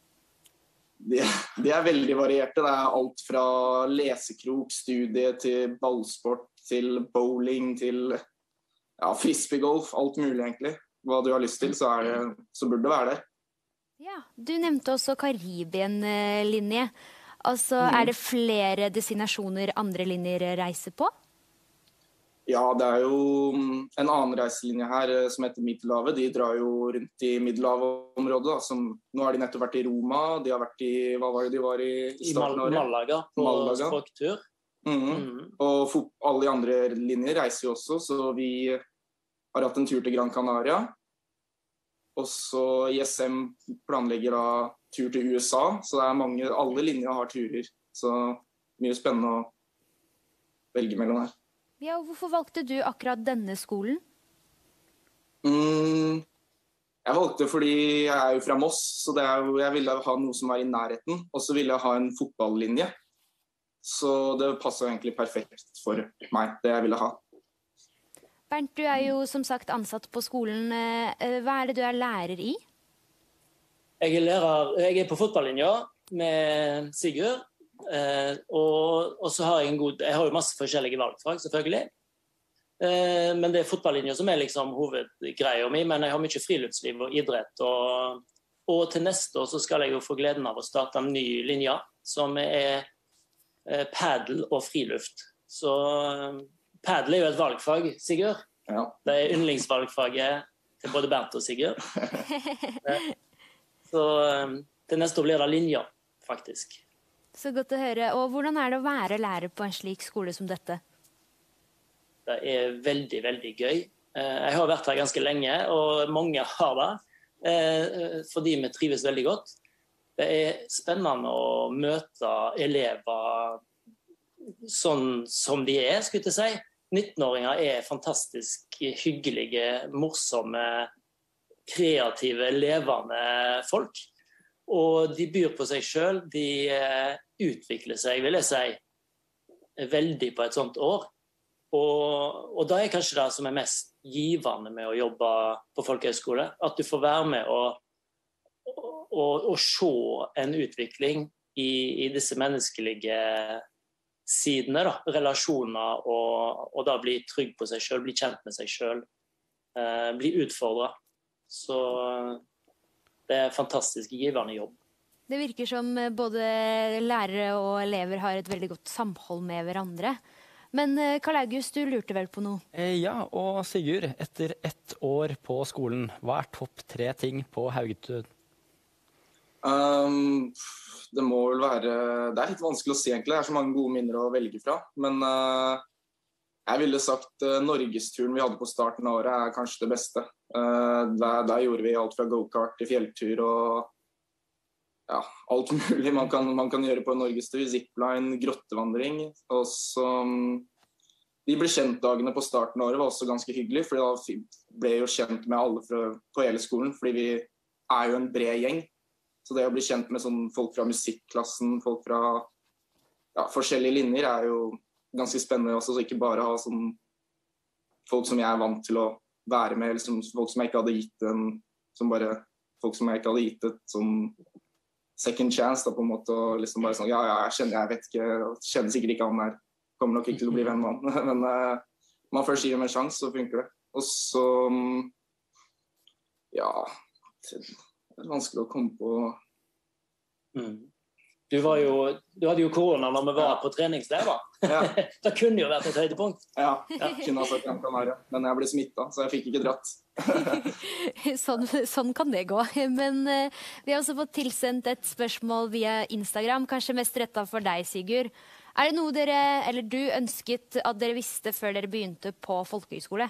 De, de er veldig varierte. Det er alt fra lesekrok, studie til ballsport, til bowling, til ja, frisbeegolf, alt mulig egentlig. Hva du har lyst til, så, er det, så burde det være der. Ja, du nevnte også Karibien-linje. Altså, mm. Er det flere destinasjoner andre linjer reiser på? Ja, det er jo en annen reiselinje her som heter Middelhavet. De drar jo rundt i Middelhavet-området. Da, som, nå har de nettopp vært i Roma, de har vært i, hva var det de var i starten av året? I Malaga, på Malaga. Språktur. Mm. Mm. Og alle de andre linjer reiser jo også, så vi har hatt en tur til Gran Canaria. Og så I S M planlegger da tur til U S A, så det er mange, alle linjer har turer. Så mye spennende å velge mellom her. Ja, og hvorfor valgte du akkurat denne skolen? Mm, jeg valgte fordi jeg er jo fra Moss, så det er jo, jeg ville ha noe som var i nærheten, og så ville jeg ha en fotballlinje. Så det passet egentlig perfekt for meg, det jeg ville ha. Bernt, du er jo som sagt ansatt på skolen. Hva er det du er lærer i? Jeg er, lærer, jeg er på fotballinja med Sigurd, Eh, og, og så har jeg en god Jeg har jo masse forskjellige valgfag, selvfølgelig. Eh, men det er fotballinja som er liksom hovedgreia mi, men jeg har mye friluftsliv og idrett. Og, og til neste år så skal jeg jo få gleden av å starte en ny linje, som er eh, paddle og friluft. Så eh, paddle er jo et valgfag, Sigurd. Ja. Det er yndlingsvalgfaget til både Bernt og Sigurd. Så eh, til neste år blir det linja, faktisk. Så godt å høre. Og hvordan er det å være lærer på en slik skole som dette? Det er veldig, veldig gøy. Jeg har vært her ganske lenge, og mange har det, fordi vi trives veldig godt. Det er spennende å møte elever sånn som de er, skulle jeg si. nittenåringer er fantastisk hyggelige, morsomme, kreative, levende folk. Og de byr på seg selv, de eh, utvikler seg, vil jeg si, veldig på et sånt år. Og, og det er kanskje det som er mest givende med å jobbe på folkehøyskole. At du får være med og, og, og se en utvikling i, i disse menneskelige sidene, da, relasjoner, og, og da bli trygg på seg selv, bli kjent med seg selv, eh, bli utfordret. Så det er en fantastisk givende jobb. Det virker som både lærere og elever har et veldig godt samhold med hverandre. Men Karl August, du lurte vel på noe? Eh, ja, og Sigurd, etter ett år på skolen, hva er topp tre ting på Haugetun? Um, det må vel være... Det er litt vanskelig å si egentlig, det er så mange gode minner å velge fra. Men uh, jeg ville sagt uh, Norgesturen vi hadde på starten av året er kanskje det beste. Uh, der, der gjorde vi alt fra go-kart til fjelltur og ja, alt mulig man kan, man kan gjøre på en norgestur. Zipline, grottevandring. Og så, um, de ble kjentdagene på starten av året var også ganske hyggelig, for da ble jeg jo kjent med alle fra, på hele skolen, fordi vi er jo en bred gjeng. Så det å bli kjent med sånn, folk fra musikklassen, folk fra ja, forskjellige linjer er jo ganske spennende også, så ikke bare ha sånn folk som jeg er vant til å være med, liksom, folk som jeg ikke hadde gitt en, som bare, folk som jeg ikke hadde gitt et sånn second chance, da, på en måte, og liksom bare sånn, ja, ja, jeg kjenner, jeg vet ikke, jeg kjenner sikkert ikke han der, kommer nok ikke til å bli venn med han, men uh, man først gir dem en sjanse, så funker det. Og så, ja, det er vanskelig å komme på. Mm. Du, var jo, du hadde jo korona når vi var ja. på treningsleir. Ja. Det kunne jo vært et høydepunkt. Ja, jeg kunne ha sagt Gran Canaria, men jeg ble smittet, så jeg fikk ikke dratt. sånn, sånn kan det gå. Men uh, vi har også fått tilsendt et spørsmål via Instagram, kanskje mest rettet for deg, Sigurd. Er det noe dere, eller du, ønsket at dere visste før dere begynte på folkehøyskole?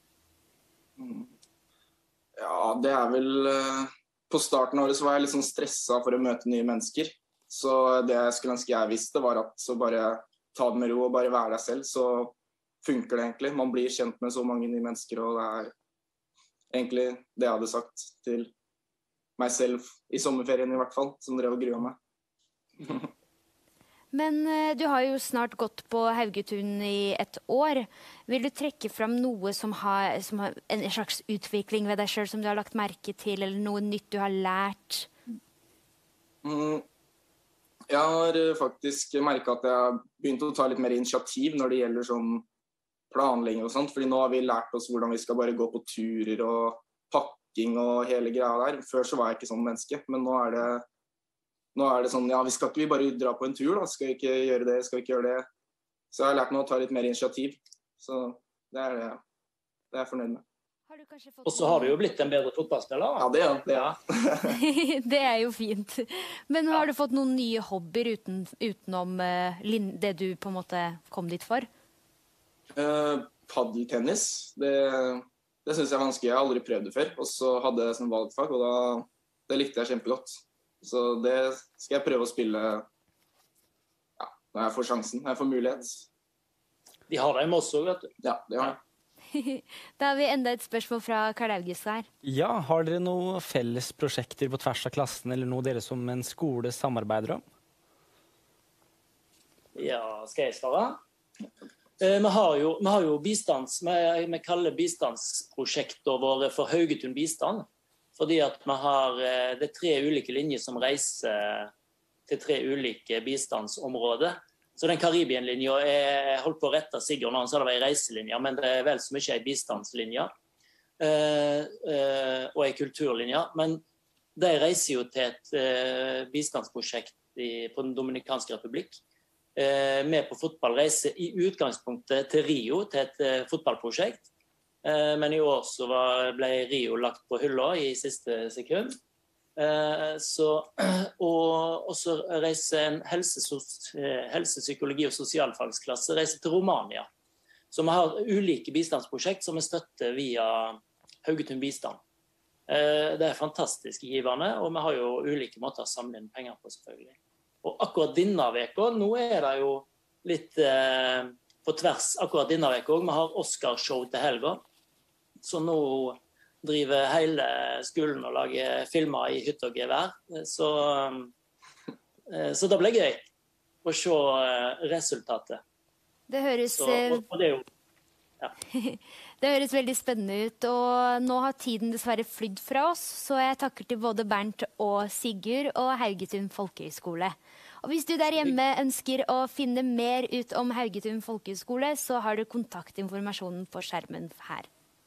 Ja, det er vel... Uh, på starten av året så var jeg litt sånn stresset for å møte nye mennesker. Så det jeg skulle ønske jeg visste var at så bare ta det med ro og bare være deg selv, så funker det egentlig. Man blir kjent med så mange nye mennesker, og det er egentlig det jeg hadde sagt til meg selv i sommerferien i hvert fall, som drev og grua meg. Men uh, du har jo snart gått på Haugetun i et år. Vil du trekke fram noe som har, som har en slags utvikling ved deg selv som du har lagt merke til, eller noe nytt du har lært? Mm. Jeg har faktisk merket at jeg har begynt å ta litt mer initiativ når det gjelder sånn planlegging og sånt, fordi nå har vi lært oss hvordan vi skal bare gå på turer og pakking og hele greia der. Før så var jeg ikke sånn menneske, men nå er det, nå er det sånn, ja, vi skal ikke vi bare dra på en tur da, skal vi ikke gjøre det, skal vi ikke gjøre det. Så jeg har lært meg å ta litt mer initiativ, så det er det, det er jeg fornøyd med. Og så har du jo blitt en bedre fotballspiller. Ja, det er det. Ja. Det er jo fint. Men har du fått noen nye hobbyer uten, utenom uh, det du på en måte kom dit for? Uh, paddeltennis, det, det synes jeg er vanskelig. Jeg har aldri prøvd det før. Og så hadde jeg sånn valgfag, og da, det likte jeg kjempegodt. Så det skal jeg prøve å spille ja, når jeg får sjansen, når jeg får mulighet. De har det med oss også, vet du. Ja, det har jeg. Da har vi enda et spørsmål fra Karl August her. Ja, har dere noen felles prosjekter på tvers av klassen, eller noe dere som en skole samarbeider om? Ja, skal jeg svare? Eh, vi har jo, vi har jo bistands, vi, vi kaller bistandsprosjekter våre for Haugetun bistand, fordi at vi har, det er tre ulike linjer som reiser til tre ulike bistandsområder. Så den Karibien-linja er holdt på å rette Sigurd når han sa det var en reiselinje, men det er vel så mye en bistandslinje eh, eh, og en kulturlinje. Men de reiser jo til et eh, bistandsprosjekt i, på den Dominikanske Republikk. Eh, med på fotballreise i utgangspunktet til Rio, til et eh, fotballprosjekt. Eh, men i år så var, ble Rio lagt på hylla i siste sekund. Eh, så, og, og så reiser en helsesos, helsepsykologi- og sosialfagsklasse reiser til Romania. Så vi har ulike bistandsprosjekt som vi støtter via Haugetun Bistand. Eh, det er fantastisk givende, og vi har jo ulike måter å samle inn penger på, selvfølgelig. Og akkurat denne veka, nå er det jo litt eh, på tvers akkurat denne veka også. Vi har Oscarshow til helga, så nå driver hele skolen og lager filmer i hytte og gevær. Så, så det blir gøy å se resultatet. Det høres, så, og, og det, er jo, ja. det høres veldig spennende ut, og nå har tiden dessverre flydd fra oss, så jeg takker til både Bernt og Sigurd og Haugetun Folkehøgskole. Og hvis du der hjemme ønsker å finne mer ut om Haugetun Folkehøgskole, så har du kontaktinformasjonen på skjermen her.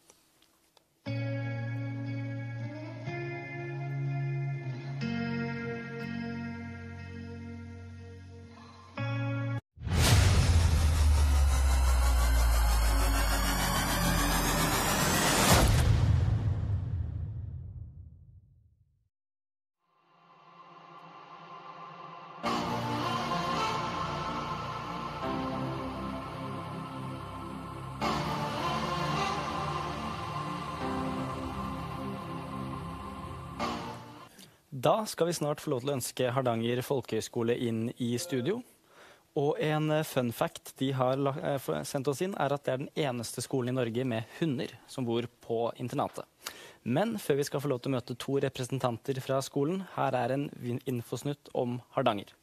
Da skal vi snart få lov til å ønske Hardanger Folkehøgskole inn i studio. Og en fun fact de har sendt oss inn er at det er den eneste skolen i Norge med hunder som bor på internatet. Men før vi skal få lov til å møte to representanter fra skolen, her er en infosnutt om Hardanger.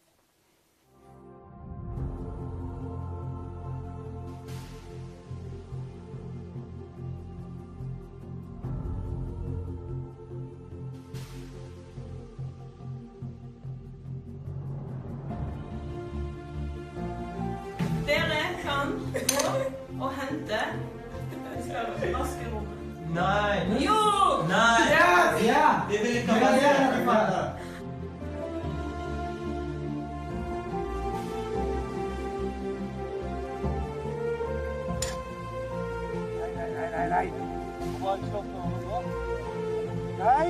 Og hente vaskerommet. Nei! Jo! Nei! Ja! Ja! Det vil ikke være det. Nei, nei, nei, nei. Du har ikke slått noe nå? Nei!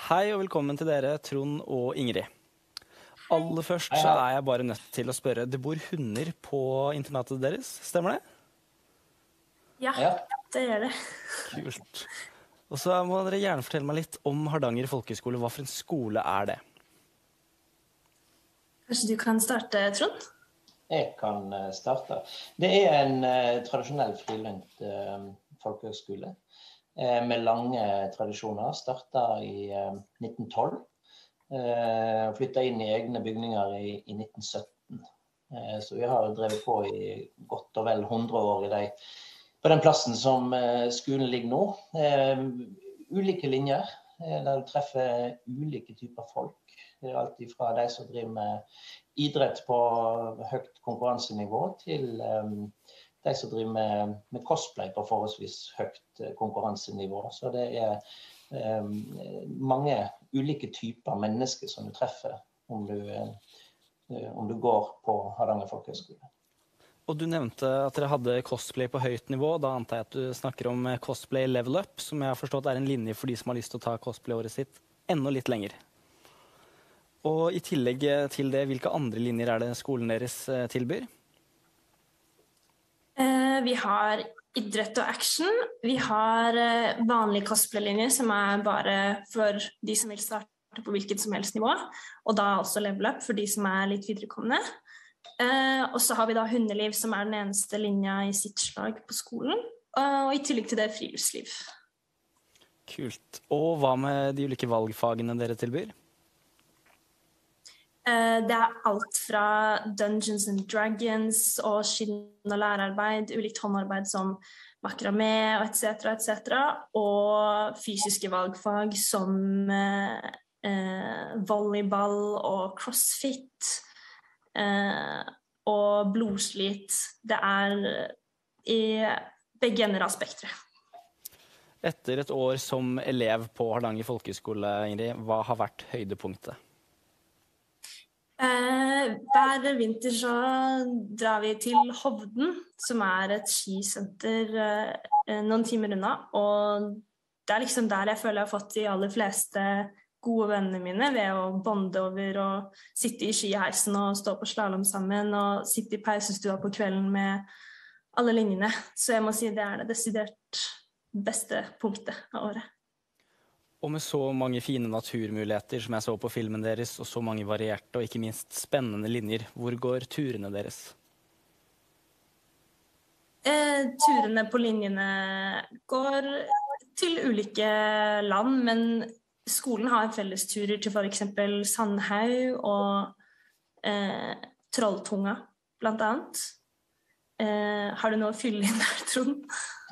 Hei og velkommen til dere, Trond og Ingrid. Aller først så er jeg bare nødt til å spørre, det bor hunder på internatet deres, stemmer det? Ja, det gjør det. Kult. Og så må dere gjerne fortelle meg litt om Hardanger folkehøgskole. Hva for en skole er det? Kanskje du kan starte, Trond? Jeg kan starte. Det er en uh, tradisjonell frilønt uh, folkehøgskole uh, med lange tradisjoner. Startet i uh, nitten tolv. Uh, flyttet inn i egne bygninger i, i nitten sytten. Uh, så vi har drevet på i godt og vel hundre år i de, på den plassen som uh, skolen ligger nå. Uh, ulike linjer, uh, der du treffer ulike typer folk. Det er alt fra de som driver med idrett på høyt konkurransenivå til um, de som driver med, med cosplay på forholdsvis høyt konkurransenivå. Så det er um, mange ulike typer mennesker som du treffer om du, uh, om du går på Hardanger folkehøgskole. Og du nevnte at dere hadde cosplay på høyt nivå. Da antar jeg at du snakker om cosplay level up, som jeg har forstått er en linje for de som har lyst til å ta cosplay-året sitt enda litt lenger. Og i tillegg til det, hvilke andre linjer er det skolen deres tilbyr? Eh, vi har idrett og action. Vi har eh, vanlige cosplay-linjer som er bare for de som vil starte på hvilket som helst nivå. Og da også level up for de som er litt viderekommende. Eh, og så har vi da hundeliv som er den eneste linja i sitt slag på skolen. Og i tillegg til det friluftsliv. Kult. Og hva med de ulike valgfagene dere tilbyr? Det er alt fra Dungeons and Dragons og skinn- og lærarbeid, ulikt håndarbeid som makramé og et cetera et cetera, og fysiske valgfag som eh, volleyball og crossfit eh, og blodslit. Det er i begge ender av spektret. Etter et år som elev på Hardanger folkehøgskole, Ingrid, hva har vært høydepunktet? Eh, hver vinter så drar vi til Hovden, som er et skisenter eh, noen timer unna. Og det er liksom der jeg føler jeg har fått de aller fleste gode vennene mine, ved å bonde over og sitte i skiheisen og stå på slalom sammen, og sitte i peisestua på kvelden med alle linjene. Så jeg må si det er det desidert beste punktet av året. Og med så mange fine naturmuligheter som jeg så på filmen deres, og så mange varierte og ikke minst spennende linjer, hvor går turene deres? Eh, turene på linjene går til ulike land, men skolen har fellesturer til for eksempel Sandhaug og eh, Trolltunga, blant annet. Eh, har du noe å fylle inn der, Trond?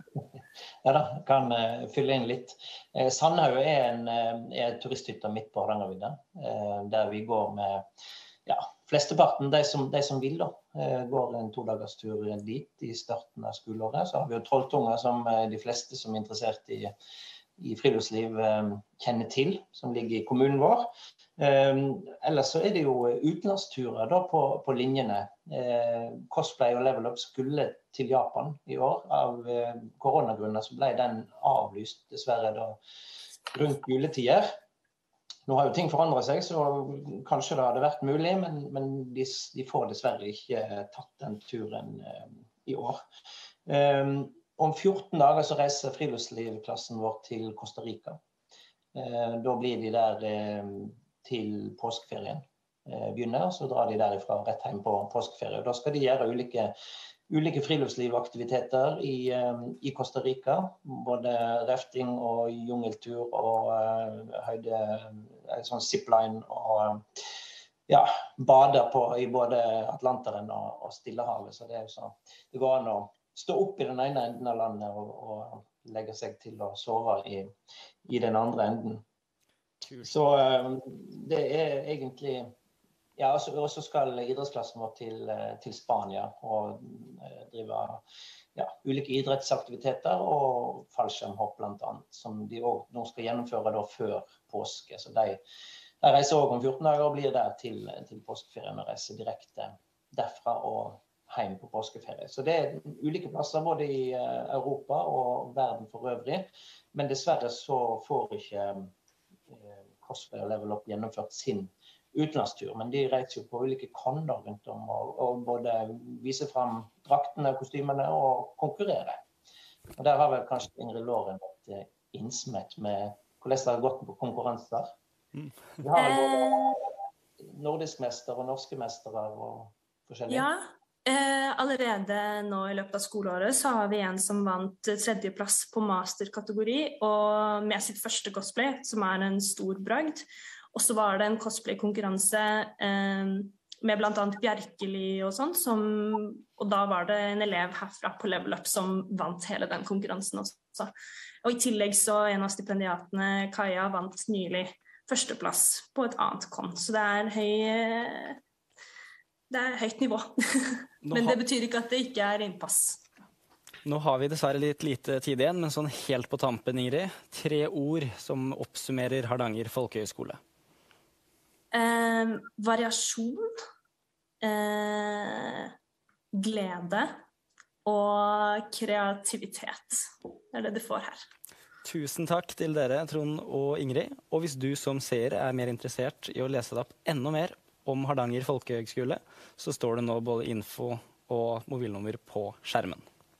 Ja da, jeg kan uh, fylle inn litt. Eh, Sandhaug er en uh, turisthytte midt på Hardangervidda, uh, der vi går med ja, flesteparten, de som, de som vil da, uh, går en todagerstur dit i starten av skoleåret. Så har vi jo Trolltunga, som uh, de fleste som er interessert i, i friluftsliv uh, kjenner til, som ligger i kommunen vår. Um, ellers så er det jo utenlandsturer da på, på linjene. Eh, cosplay og level up skulle til Japan i år. Av eh, koronagrunner så ble den avlyst dessverre da rundt juletider. Nå har jo ting forandret seg, så kanskje det hadde vært mulig, men, men de, de får dessverre ikke tatt den turen eh, i år. Um, om fjorten dager så reiser friluftslivklassen vår til Costa Rica. Eh, da blir de der eh, til påskeferien begynner, så drar de derifra rett hjem på påskeferie. Da skal de gjøre ulike, ulike friluftslivaktiviteter i, i Costa Rica, både rafting og jungeltur og uh, høyde, sånn zipline og ja, bader på i både Atlanteren og, og Stillehavet. Så det, er jo så, det går an å stå opp i den ene enden av landet og, og legge seg til å sove i, i den andre enden. Så um, det er egentlig ja, og så skal idrettsklassen vår til, til Spania og uh, drive ja, ulike idrettsaktiviteter og fallskjermhopp blant annet, som de også nå skal gjennomføre da før påske. Så de, de reiser også om fjorten dager og blir der til, til påskeferien og reiser direkte derfra og hjem på påskeferie. Så det er ulike plasser både i uh, Europa og verden for øvrig, men dessverre så får ikke Cosplay og Level Up gjennomført sin utenlandstur, men de reiser jo på ulike konder rundt om og, og både viser frem draktene, kostymene og konkurrerer. Og der har vel kanskje Ingrid Loren vært innsmett med hvordan det har gått på konkurranser. Vi har jo både nordisk mester og norske mestere og forskjellige. Ja, eh, allerede nå i løpet av skoleåret så har vi en som vant tredjeplass på masterkategori og med sitt første cosplay, som er en stor bragd. Og så var det en cosplay-konkurranse eh, med blant annet Bjerkeli og sånn, som, og da var det en elev herfra på Level Up som vant hele den konkurransen også. Og i tillegg så en av stipendiatene, Kaja, vant nylig førsteplass på et annet kon. Så det er, høy, det er høyt nivå. Men det betyr ikke at det ikke er innpass. Nå har vi dessverre litt lite tid igjen, men sånn helt på tampen, Ingrid. Tre ord som oppsummerer Hardanger Folkehøgskole. Eh, variasjon, eh, glede og kreativitet. Det er det du får her. Tusen takk til dere, Trond og Ingrid. Og hvis du som seer er mer interessert i å lese deg opp enda mer om Hardanger Folkehøgskole, så står det nå både info og mobilnummer på skjermen.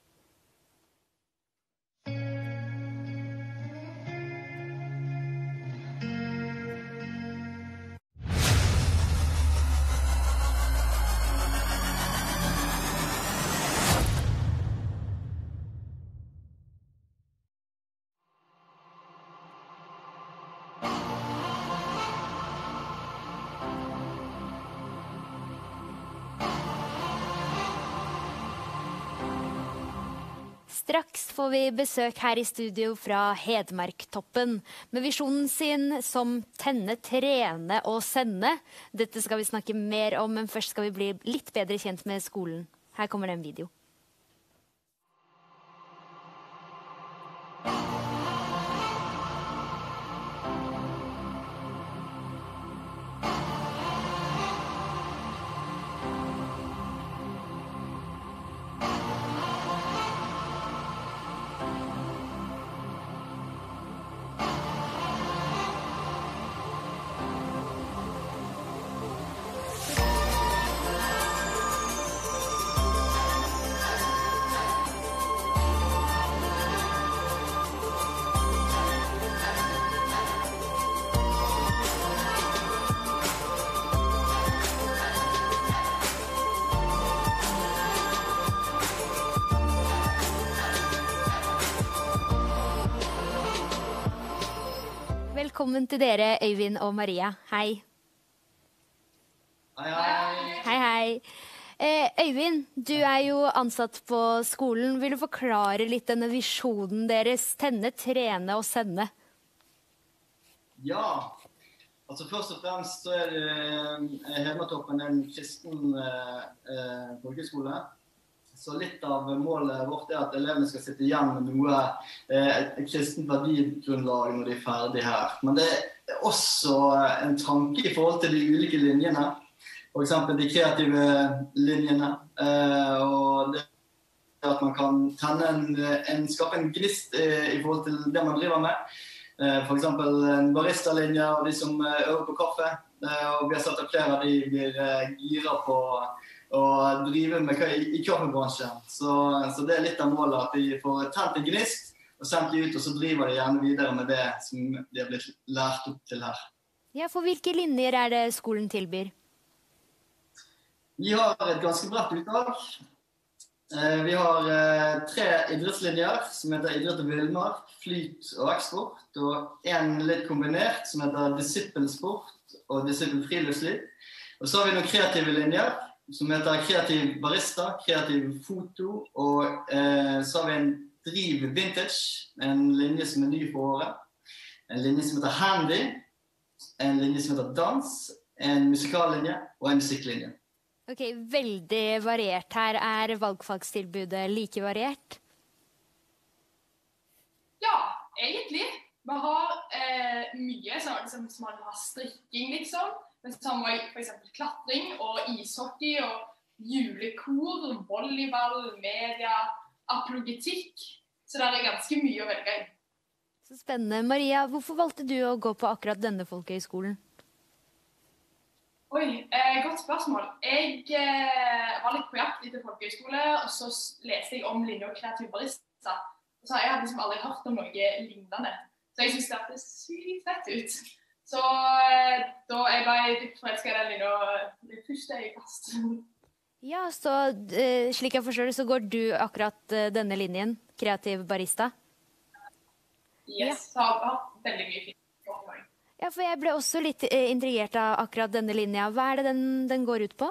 Straks får vi besøk her i studio fra Hedmarktoppen, med visjonen sin som tenne, trene og sende. Dette skal vi snakke mer om, men først skal vi bli litt bedre kjent med skolen. Her kommer det en video. Velkommen til dere, Øyvind og Maria. Hei. Hei, hei. Hei, hei. Eh, Øyvind, du er jo ansatt på skolen. Vil du forklare litt denne visjonen deres, tenne, trene og sende? Ja, altså først og fremst så er det Hedmarktoppen en kristen eh, folkeskole. Så litt av målet vårt er at elevene skal sitte igjen med noe eh, et kristent verdigrunnlag når de er ferdige her. Men det er også en tanke i forhold til de ulike linjene. For eksempel de kreative linjene. Eh, og det at man kan tenne en, en, skape en gnist eh, i forhold til det man driver med. Eh, for eksempel en barista-linje og de som øver på kaffe. Eh, og vi har sett at flere av de blir eh, gira på og drive med i, i kaffebransjen. Så, så det er litt av målet at de får tent en gnist og sendt de ut, og så driver de gjerne videre med det som de har blitt lært opp til her. Ja, for hvilke linjer er det skolen tilbyr? Vi har et ganske bredt utvalg. Eh, vi har eh, tre idrettslinjer som heter idrett og villmark, flyt og eksport, og en litt kombinert som heter disippelsport og disippelfriluftsliv. Og så har vi noen kreative linjer, som heter kreativ barista, kreativ foto, og eh, så har vi en driv vintage, en linje som er ny for året, en linje som heter handy, en linje som heter dans, en musikallinje og en musikklinje. Ok, veldig variert her. Er valgfagstilbudet like variert? Ja, egentlig. Vi har eh, mye sånn som man har strikking, liksom. Men så har vi for eksempel klatring og ishockey og julekor, volleyball, media, apologetikk. Så det er ganske mye å velge i. Så spennende. Maria, hvorfor valgte du å gå på akkurat denne folkehøyskolen? Oi, eh, godt spørsmål. Jeg eh, var litt på jakt etter folkehøyskole, og så leste jeg om linja kreativ barista. Og så har jeg liksom aldri hørt om noe lignende. Så jeg synes det hørtes sykt fett ut. Så eh, da jeg ble dypt forelsket i den linja det første øyekast. Ja, så eh, slik jeg forstår det, så går du akkurat eh, denne linjen, kreativ barista? Yes, så har jeg hatt veldig mye fint. Ja, for jeg ble også litt eh, intrigert av akkurat denne linja. Hva er det den, den går ut på?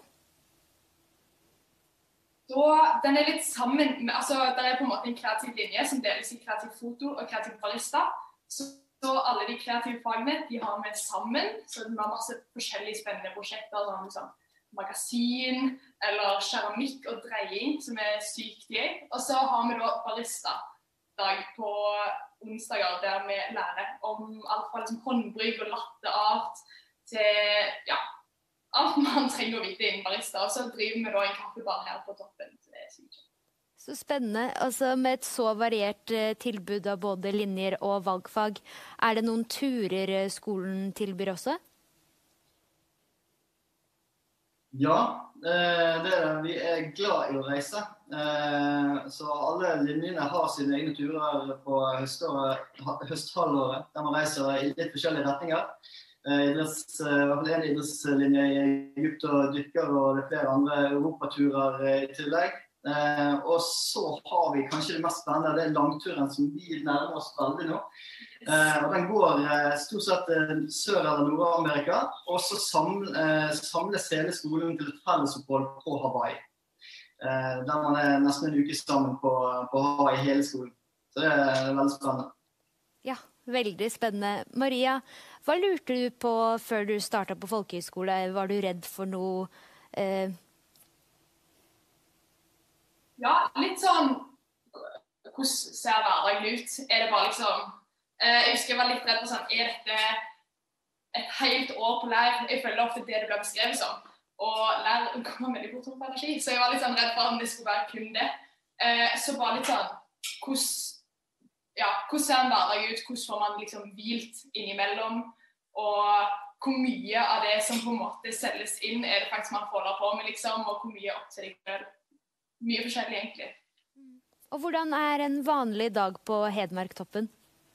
Så den er litt sammen, med, altså det er på en måte en kreativ linje som deles i kreativ foto og kreativ barista. Så, så alle de kreative fagene, de har vi sammen. Så vi har masse forskjellige spennende prosjekter, som liksom magasin, eller keramikk og dreying, som er sykt gøy. Og så har vi da barista-dag på onsdager der vi lærer om alt fra liksom håndbrygg og latteart til ja, alt man trenger å vite innen barista. Og så driver vi da en kaffebar her på toppen. Så det er sykt. Så spennende. Altså med et så variert eh, tilbud av både linjer og valgfag, er det noen turer skolen tilbyr også? Ja, eh, det er det. Vi er glad i å reise. Eh, så alle linjene har sine egne turer på høståret, høsthalvåret, der man reiser i litt forskjellige retninger. Eh, idretts, I hvert fall en idrettslinje i Egypt og dykker, og det er flere andre europaturer i tillegg. Eh, og så har vi kanskje det mest spennende, det er langturen som vi nærmer oss veldig nå. Eh, og den går eh, stort sett eh, Sør- eller Nord-Amerika, og så samle, eh, samles hele skolen til et fellesopphold på Hawaii. Eh, der man er nesten en uke sammen på, på Hawaii hele skolen. Så det er veldig spennende. Ja, veldig spennende. Maria, hva lurte du på før du startet på folkehøyskole? Var du redd for noe? Eh... Ja, litt sånn, hvordan ser hverdagen ut? Er det bare liksom, eh, jeg husker jeg var litt redd på sånn, er dette et helt år på leir? Jeg føler ofte det det ble beskrevet som. Og leir kommer veldig fort om energi, så jeg var litt sånn redd for om det skulle være kun det. Eh, så bare litt sånn, hvordan, ja, hvordan ser en hverdag ut? Hvordan får man liksom hvilt innimellom? Og hvor mye av det som på en måte selges inn er det faktisk man får på med liksom, og hvor mye opp til deg selv? Mye forskjellig, egentlig. Og hvordan er en vanlig dag på Hedmarktoppen?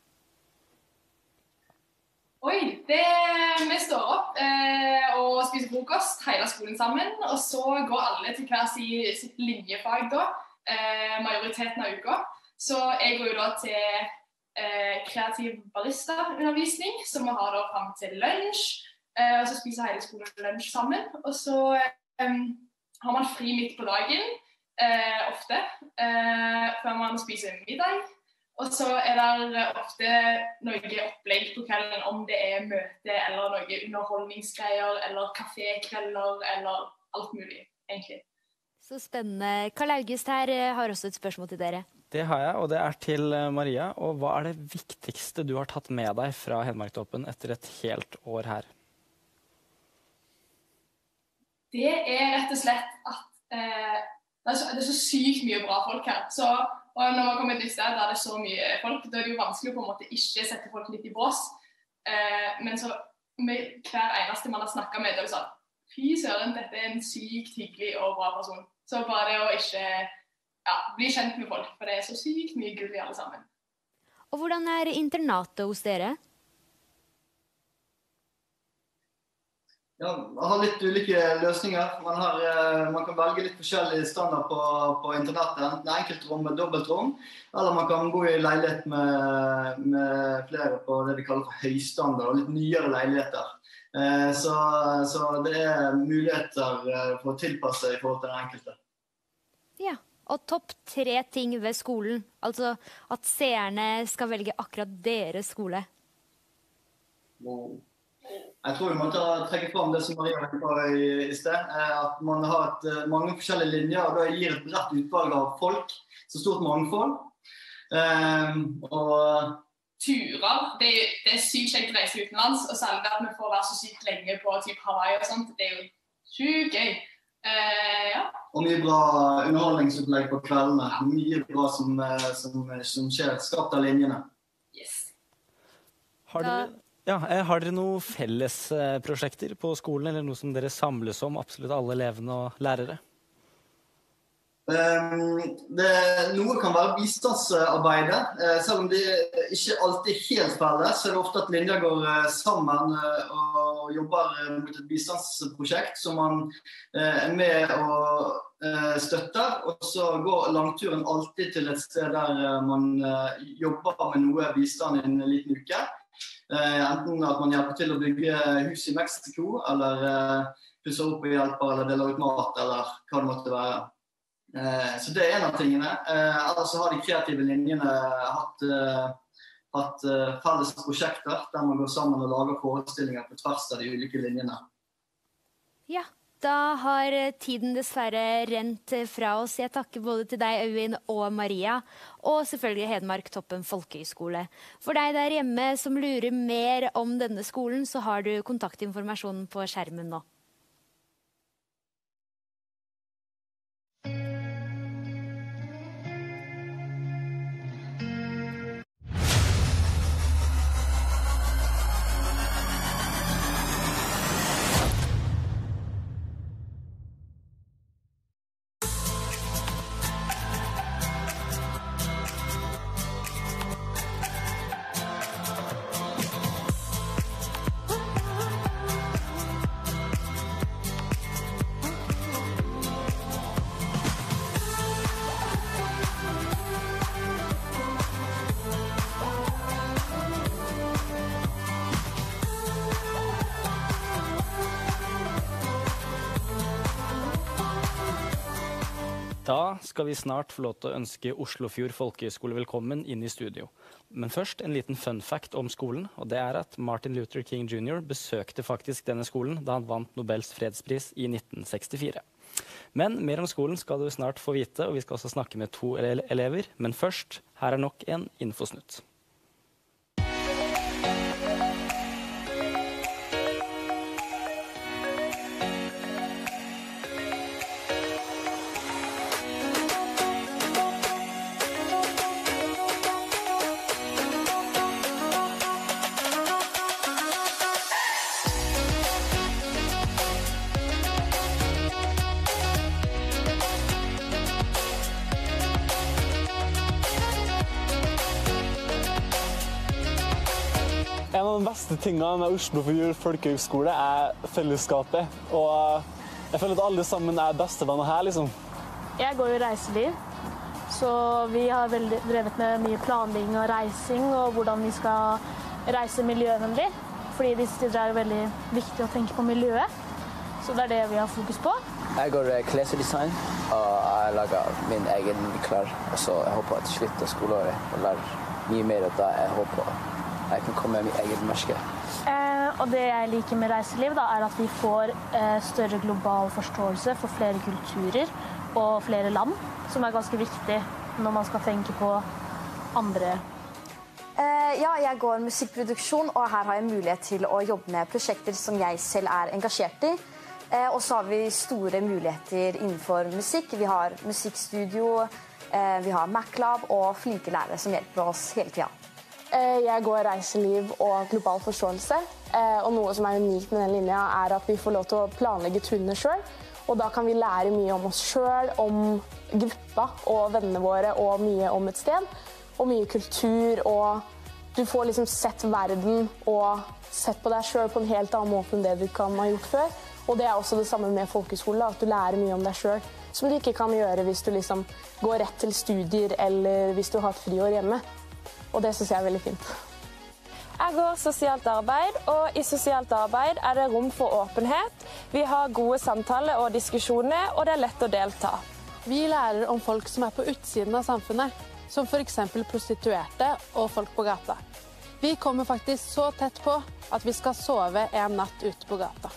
Oi, det, vi står opp eh, og spiser frokost, hele skolen sammen, og så går alle til hver sitt linjefag da, eh, majoriteten av uka. Så jeg går jo da til eh, kreativ barista-undervisning, som vi har da frem til lunsj, eh, og så spiser hele skolen lunsj sammen, og så eh, har man fri midt på dagen, Eh, ofte, eh, før man spiser middag. Og så er det ofte noe opplegg på kvelden, om det er møte eller noe underholdningsgreier, eller kafékvelder, eller alt mulig, egentlig. Så spennende. Karl August her har også et spørsmål til dere. Det har jeg, og det er til Maria. Og hva er det viktigste du har tatt med deg fra Hedmarktoppen etter et helt år her? Det er rett og slett at eh, Det er, så, det er så sykt mye bra folk her. Så, og når man kommer til et sted der det er så mye folk, da er det jo vanskelig å på en måte ikke sette folk litt i bås. Eh, men så med hver eneste man har snakket med, det er jo sånn, fy søren, dette er en sykt hyggelig og bra person. Så bare det å ikke ja, bli kjent med folk, for det er så sykt mye gull i alle sammen. Og hvordan er internatet hos dere? Ja, man har litt ulike løsninger. Man, har, man kan velge litt forskjellig standard på, på internettet. Enten enkeltrom med dobbeltrom, eller man kan bo i leilighet med, med flere på det vi kaller for høystandard, og litt nyere leiligheter. Så, så det er muligheter for å tilpasse i forhold til den enkelte. Ja, og topp tre ting ved skolen. Altså at seerne skal velge akkurat deres skole. Wow. Jeg tror vi må ta, trekke frem det som Maria var på i, i sted, at man har et, mange forskjellige linjer, og da gir et bredt utvalg av folk, så stort mangfold. Um, og turer, det er, det er sykt kjekt å reise utenlands, og særlig at vi får være så sykt lenge på typ Hawaii og sånt, det er jo sykt gøy. Uh, ja. Og mye bra underholdningsopplegg på kveldene, mye bra som, som, som skjer, skapt av linjene. Yes. Har dere, ja, har dere noen fellesprosjekter på skolen, eller noe som dere samles om, absolutt alle elevene og lærere? Um, det, noe kan være bistandsarbeidet. Uh, selv om det ikke alltid er helt felles, så er det ofte at linjer går uh, sammen uh, og jobber uh, mot et bistandsprosjekt som man uh, er med og uh, støtter. Og så går langturen alltid til et sted der uh, man uh, jobber med noe bistand i en liten uke. Uh, enten at man hjelper til å bygge hus i Mexico, eller uh, pusser opp og hjelper, eller deler ut mat, eller hva det måtte være. Uh, så det er en av tingene. Uh, ellers så har de kreative linjene hatt, uh, hatt uh, felles prosjekter, der man går sammen og lager forestillinger på tvers av de ulike linjene. Ja, da har tiden dessverre rent fra oss. Jeg takker både til deg, Øyvind, og Maria, og selvfølgelig Hedmark Toppen Folkehøgskole. For deg der hjemme som lurer mer om denne skolen, så har du kontaktinformasjonen på skjermen nå. Da skal vi snart få lov til å ønske Oslofjord Folkehøgskole velkommen inn i studio. Men først en liten fun fact om skolen, og det er at Martin Luther King junior besøkte faktisk denne skolen da han vant Nobels fredspris i nitten sekstifire. Men mer om skolen skal du snart få vite, og vi skal også snakke med to elever. Men først, her er nok en infosnutt. En av de beste tingene med Oslofjord Folkehøgskole er fellesskapet, og jeg føler at alle sammen er bestevenner her, liksom. Jeg går i reiseliv, så vi har veldig drevet med mye planlegging og reising, og hvordan vi skal reise miljøvennlig, fordi disse tider er veldig viktig å tenke på miljøet, så det er det vi har fokus på. Jeg går klesedesign, og jeg lager min egen klær, så jeg håper at jeg slutter skoleåret og lærer mye mer av det jeg håper jeg kan komme med min egen merke. Eh, og det jeg liker med reiseliv da, er at vi får eh, større global forståelse for flere kulturer og flere land, som er ganske viktig når man skal tenke på andre. Eh, ja, jeg går musikkproduksjon, og her har jeg mulighet til å jobbe med prosjekter som jeg selv er engasjert i. Eh, og så har vi store muligheter innenfor musikk. Vi har musikkstudio, eh, vi har Mac-lab og flinke lærere som hjelper oss hele tiden. Jeg går reiseliv og global forståelse, og noe som er unikt med den linja er at vi får lov til å planlegge turene selv, og da kan vi lære mye om oss selv, om gruppa og vennene våre, og mye om et sted, og mye kultur, og du får liksom sett verden og sett på deg selv på en helt annen måte enn det du kan ha gjort før, og det er også det samme med folkeskole, at du lærer mye om deg selv, som du ikke kan gjøre hvis du liksom går rett til studier, eller hvis du har et friår hjemme. Og det synes jeg er veldig fint. Jeg går sosialt arbeid, og i sosialt arbeid er det rom for åpenhet. Vi har gode samtaler og diskusjoner, og det er lett å delta. Vi lærer om folk som er på utsiden av samfunnet, som for eksempel prostituerte og folk på gata. Vi kommer faktisk så tett på at vi skal sove en natt ute på gata.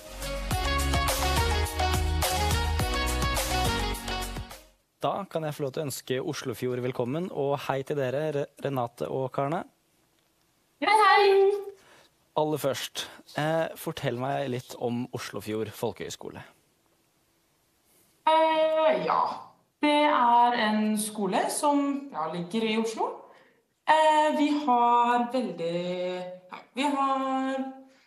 Da kan jeg få lov til å ønske Oslofjord velkommen, og hei til dere, Renate og Karne. Hei, hei! Aller først, eh, fortell meg litt om Oslofjord Folkehøgskole. Eh, ja, det er en skole som ja, ligger i Oslo. Eh, vi har veldig... Ja, vi har...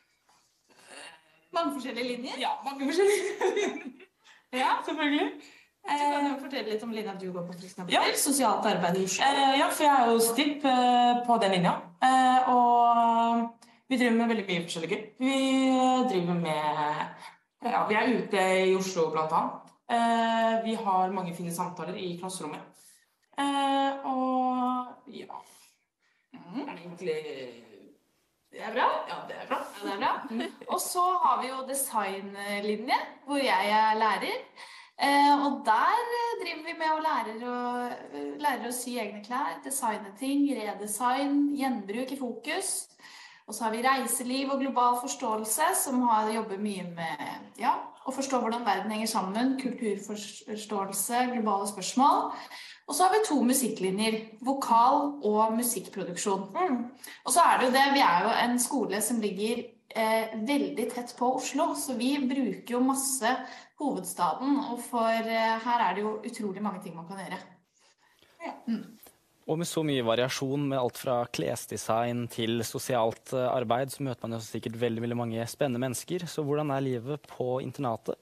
Mange forskjellige linjer? Ja, mange forskjellige linjer. Ja, selvfølgelig. Du kan jo fortelle litt om linja du går på, for eksempel. Ja. Sosialt arbeid i Oslo. Eh, ja, for jeg er jo stipp eh, på den linja. Eh, og vi driver med veldig mye forskjellig gøy. Vi driver med... Ja, vi er ute i Oslo blant annet. Eh, vi har mange fine samtaler i klasserommet. Eh, og ja... Mm. Egentlig... Det er bra. Ja, det er bra. Ja, det er bra. Og så har vi jo designlinje, hvor jeg er lærer. Eh, og der driver vi med å lære å, lære å sy egne klær, designe ting, redesign, gjenbruk i fokus. Og så har vi reiseliv og global forståelse, som har jobbet mye med ja, å forstå hvordan verden henger sammen, kulturforståelse, globale spørsmål. Og så har vi to musikklinjer, vokal og musikkproduksjon. Mm. Og så er det jo det, vi er jo en skole som ligger eh, veldig tett på Oslo, så vi bruker jo masse hovedstaden, og for eh, her er det jo utrolig mange ting man kan gjøre. Ja. Mm. Og med så mye variasjon med alt fra klesdesign til sosialt arbeid, så møter man jo sikkert veldig, veldig mange spennende mennesker. Så hvordan er livet på internatet?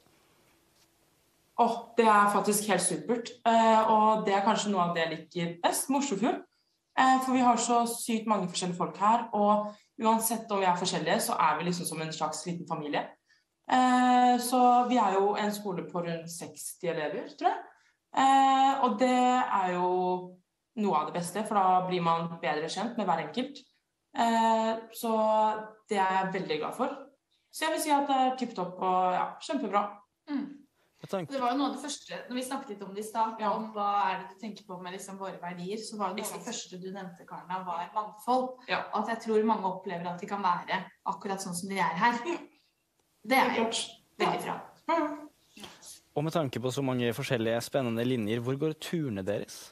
Åh, oh, det er faktisk helt supert, uh, og det er kanskje noe av det jeg liker best med Oslofjord. Uh, for vi har så sykt mange forskjellige folk her, og uansett om vi er forskjellige, så er vi liksom som en slags liten familie. Uh, så vi er jo en skole på rundt seksti elever, tror jeg. Uh, og det er jo noe av det beste, for da blir man bedre kjent med hver enkelt. Uh, så det er jeg veldig glad for. Så jeg vil si at det er tipptopp og ja, kjempebra. Mm. Det var jo noe av det første, når vi snakket litt om det i start, ja. Om hva er det du tenker på med liksom våre verdier, så var det noe av det første du nevnte, Karna, var mangfold. Ja. Og at jeg tror mange opplever at de kan være akkurat sånn som de er her. Det er jo veldig bra. Mm. Og med tanke på så mange forskjellige spennende linjer, hvor går turene deres?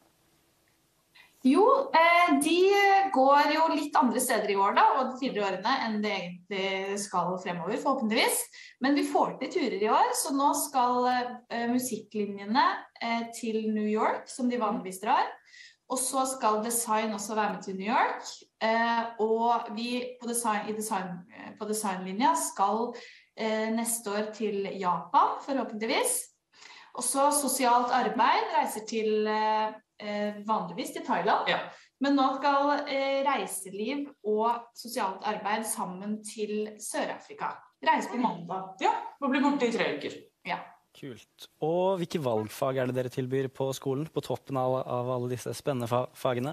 Jo, eh, de går jo litt andre steder i år da, og de tidligere årene enn det egentlig skal fremover, forhåpentligvis. Men vi får til turer i år, så nå skal eh, musikklinjene eh, til New York, som de vanligvis drar. Og så skal design også være med til New York. Eh, og vi på, design, i design, på designlinja skal eh, neste år til Japan, forhåpentligvis. Og så sosialt arbeid reiser til eh, vanligvis til Thailand, ja. Men nå skal eh, reiseliv og sosialt arbeid sammen til Sør-Afrika. Reise på mandag. Ja, og bli borte i tre uker. Ja. Kult. Og hvilke valgfag er det dere tilbyr på skolen, på toppen av, av alle disse spennende fa fagene?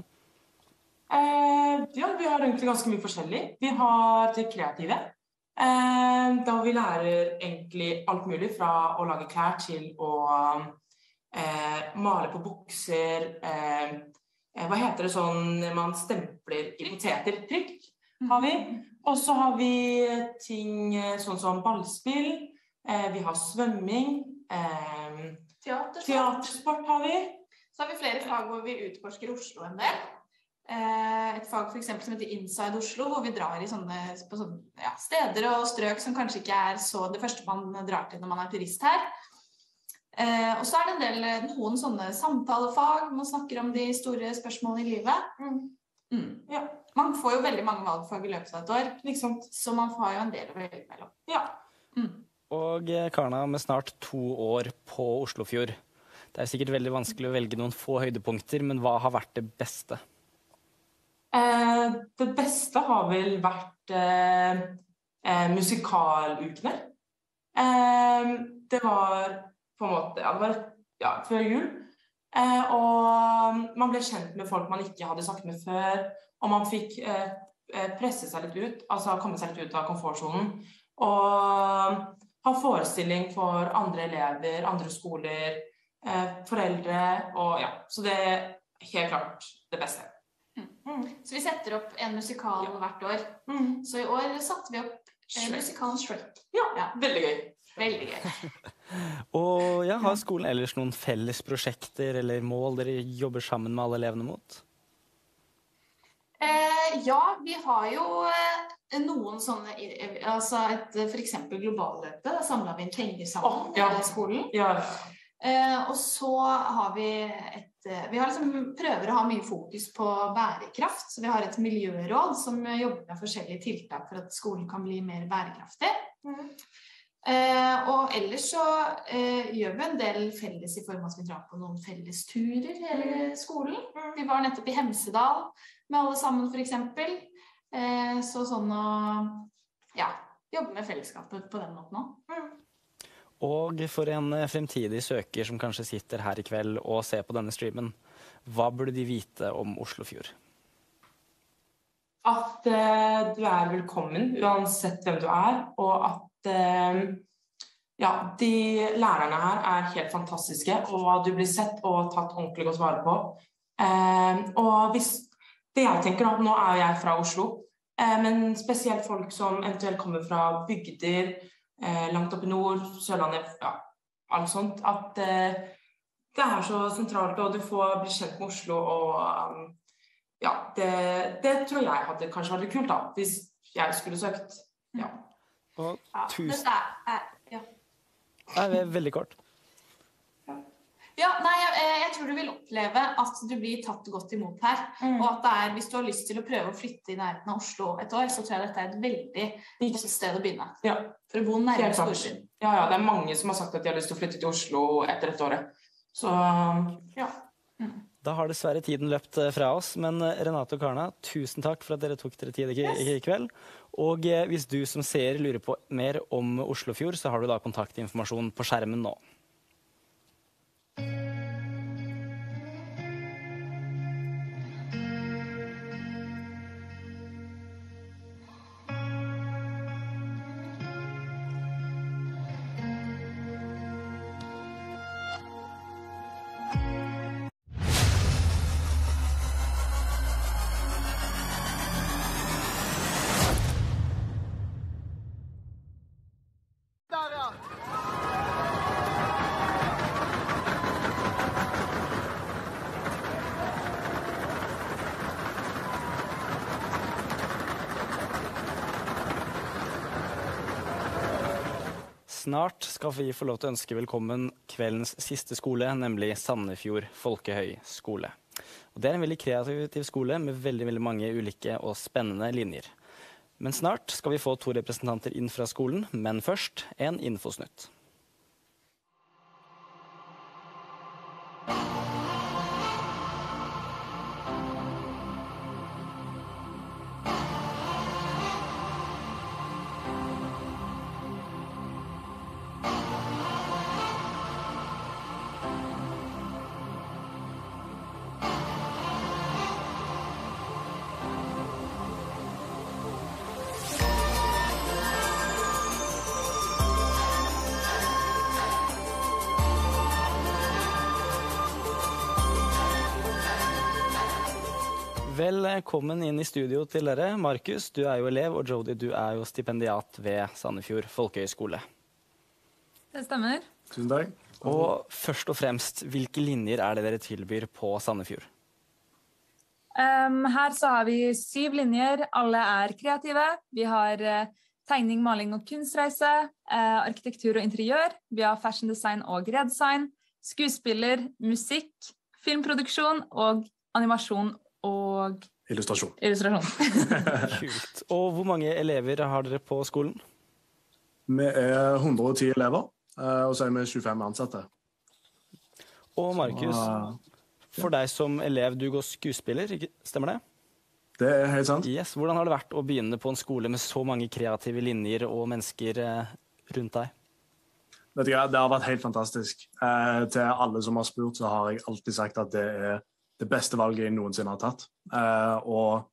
Eh, ja, vi har egentlig ganske mye forskjellig. Vi har det kreative. Eh, da vi lærer egentlig alt mulig fra å lage klær til å Eh, male på bukser, eh, eh, hva heter det sånn man stempler i poteter, trykk har vi. Og så har vi ting sånn som ballspill, eh, vi har svømming, eh, teatersport. teatersport har vi. Så har vi flere fag hvor vi utforsker Oslo en del. Eh, et fag for eksempel som heter Inside Oslo, hvor vi drar i sånne, på sånne ja, steder og strøk som kanskje ikke er så det første man drar til når man er turist her. Eh, og så er det en del, noen sånne samtalefag, man snakker om de store spørsmålene i livet. Mm. Mm. Ja. Man får jo veldig mange valgfag i løpet av et år, liksom. Så man får jo en del å velge mellom. Ja. Mm. Og Karna, med snart to år på Oslofjord, det er sikkert veldig vanskelig å velge noen få høydepunkter, men hva har vært det beste? Eh, det beste har vel vært eh, eh, musikalukene. Eh, det var på en måte, ja, det var ja, før jul, eh, og man ble kjent med folk man ikke hadde snakket med før, og man fikk eh, presse seg litt ut, altså komme seg litt ut av komfortzonen, og ha forestilling for andre elever, andre skoler, eh, foreldre, og ja, så det er helt klart det beste. Mm. Mm. Så vi setter opp en musikal ja. hvert år, mm. så i år satte vi opp eh, musikalen Shrek. Ja, ja, veldig gøy. Veldig gøy. Og ja, har skolen ellers noen felles prosjekter eller mål dere jobber sammen med alle elevene mot? Eh, ja, vi har jo eh, noen sånne, altså et, for eksempel globalløpet, da samlet vi inn penger sammen oh, ja. i skolen. Ja. Eh, og så har vi et et Vi har liksom prøver å ha mye fokus på bærekraft, så vi har et miljøråd som jobber med forskjellige tiltak for at skolen kan bli mer bærekraftig. Mm. Eh, og ellers så eh, gjør vi en del felles i form av at vi drar på noen felles turer hele skolen. Mm. Vi var nettopp i Hemsedal med alle sammen for eksempel. Eh, så sånn å ja, jobbe med fellesskapet på den måten også. Mm. Og for en fremtidig søker som kanskje sitter her i kveld og ser på denne streamen, hva burde de vite om Oslofjord? At eh, du er velkommen uansett hvem du er, og at eh, ja, de lærerne her er helt fantastiske, og du blir sett og tatt ordentlig godt vare på. Eh, og hvis det jeg tenker om, nå er jeg fra Oslo, eh, men spesielt folk som eventuelt kommer fra bygder, Eh, langt opp i nord, Sørlandet, ja, alt sånt, at eh, det er så sentralt, og du får bli kjent med Oslo, og um, ja, det, det tror jeg hadde kanskje vært kult da, hvis jeg skulle søkt, ja. Og ja, tusen... det er, ja. Det er veldig kort. Ja, nei, jeg, jeg tror du vil oppleve at du blir tatt godt imot her, mm. og at det er, hvis du har lyst til å prøve å flytte i nærheten av Oslo et år, så tror jeg dette er et veldig godt sted å begynne. Ja. For å bo nærmere storbyen. Ja, ja, det er mange som har sagt at de har lyst til å flytte til Oslo etter et år. Så, ja. Mm. Da har dessverre tiden løpt fra oss, men Renate og Karna, tusen takk for at dere tok dere tid i, i kveld. Og hvis du som ser lurer på mer om Oslofjord, så har du da kontaktinformasjon på skjermen nå. Snart skal vi få lov til å ønske velkommen kveldens siste skole, nemlig Sandefjord Folkehøgskole. Og det er en veldig kreativ skole med veldig, veldig mange ulike og spennende linjer. Men snart skal vi få to representanter inn fra skolen, men først en infosnutt. Velkommen inn i studio til dere. Markus, du er jo elev, og Jody, du er jo stipendiat ved Sandefjord Folkehøgskole. Det stemmer. Tusen takk. Og først og fremst, hvilke linjer er det dere tilbyr på Sandefjord? Um, her så har vi syv linjer. Alle er kreative. Vi har uh, tegning, maling og kunstreise, uh, arkitektur og interiør. Vi har fashion design og redesign, skuespiller, musikk, filmproduksjon og animasjon og illustrasjon. illustrasjon. Kult. Og hvor mange elever har dere på skolen? Vi er hundre og ti elever, og så er vi tjuefem ansatte. Og Markus, for deg som elev, du går skuespiller, stemmer det? Det er helt sant. Yes. Hvordan har det vært å begynne på en skole med så mange kreative linjer og mennesker rundt deg? Vet du hva, det har vært helt fantastisk. Eh, til alle som har spurt, så har jeg alltid sagt at det er det beste valget jeg noensinne har tatt. Eh, og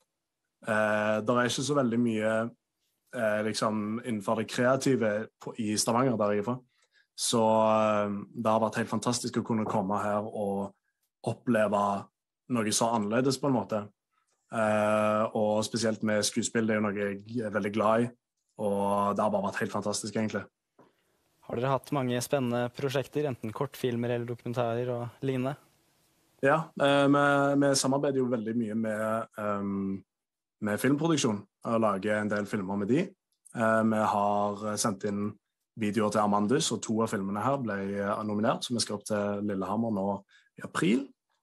eh, det er ikke så veldig mye eh, liksom, innenfor det kreative på, i Stavanger, der jeg er fra. Så eh, det har vært helt fantastisk å kunne komme her og oppleve noe så annerledes på en måte. Eh, og spesielt med skuespill, det er jo noe jeg er veldig glad i. Og det har bare vært helt fantastisk, egentlig. Har dere hatt mange spennende prosjekter, enten kortfilmer eller dokumentarer og lignende? Ja, eh, vi, vi samarbeider jo veldig mye med, um, med filmproduksjon, og lager en del filmer med de. Eh, vi har sendt inn videoer til Amandus, og to av filmene her ble nominert, så vi skal opp til Lillehammer nå i april.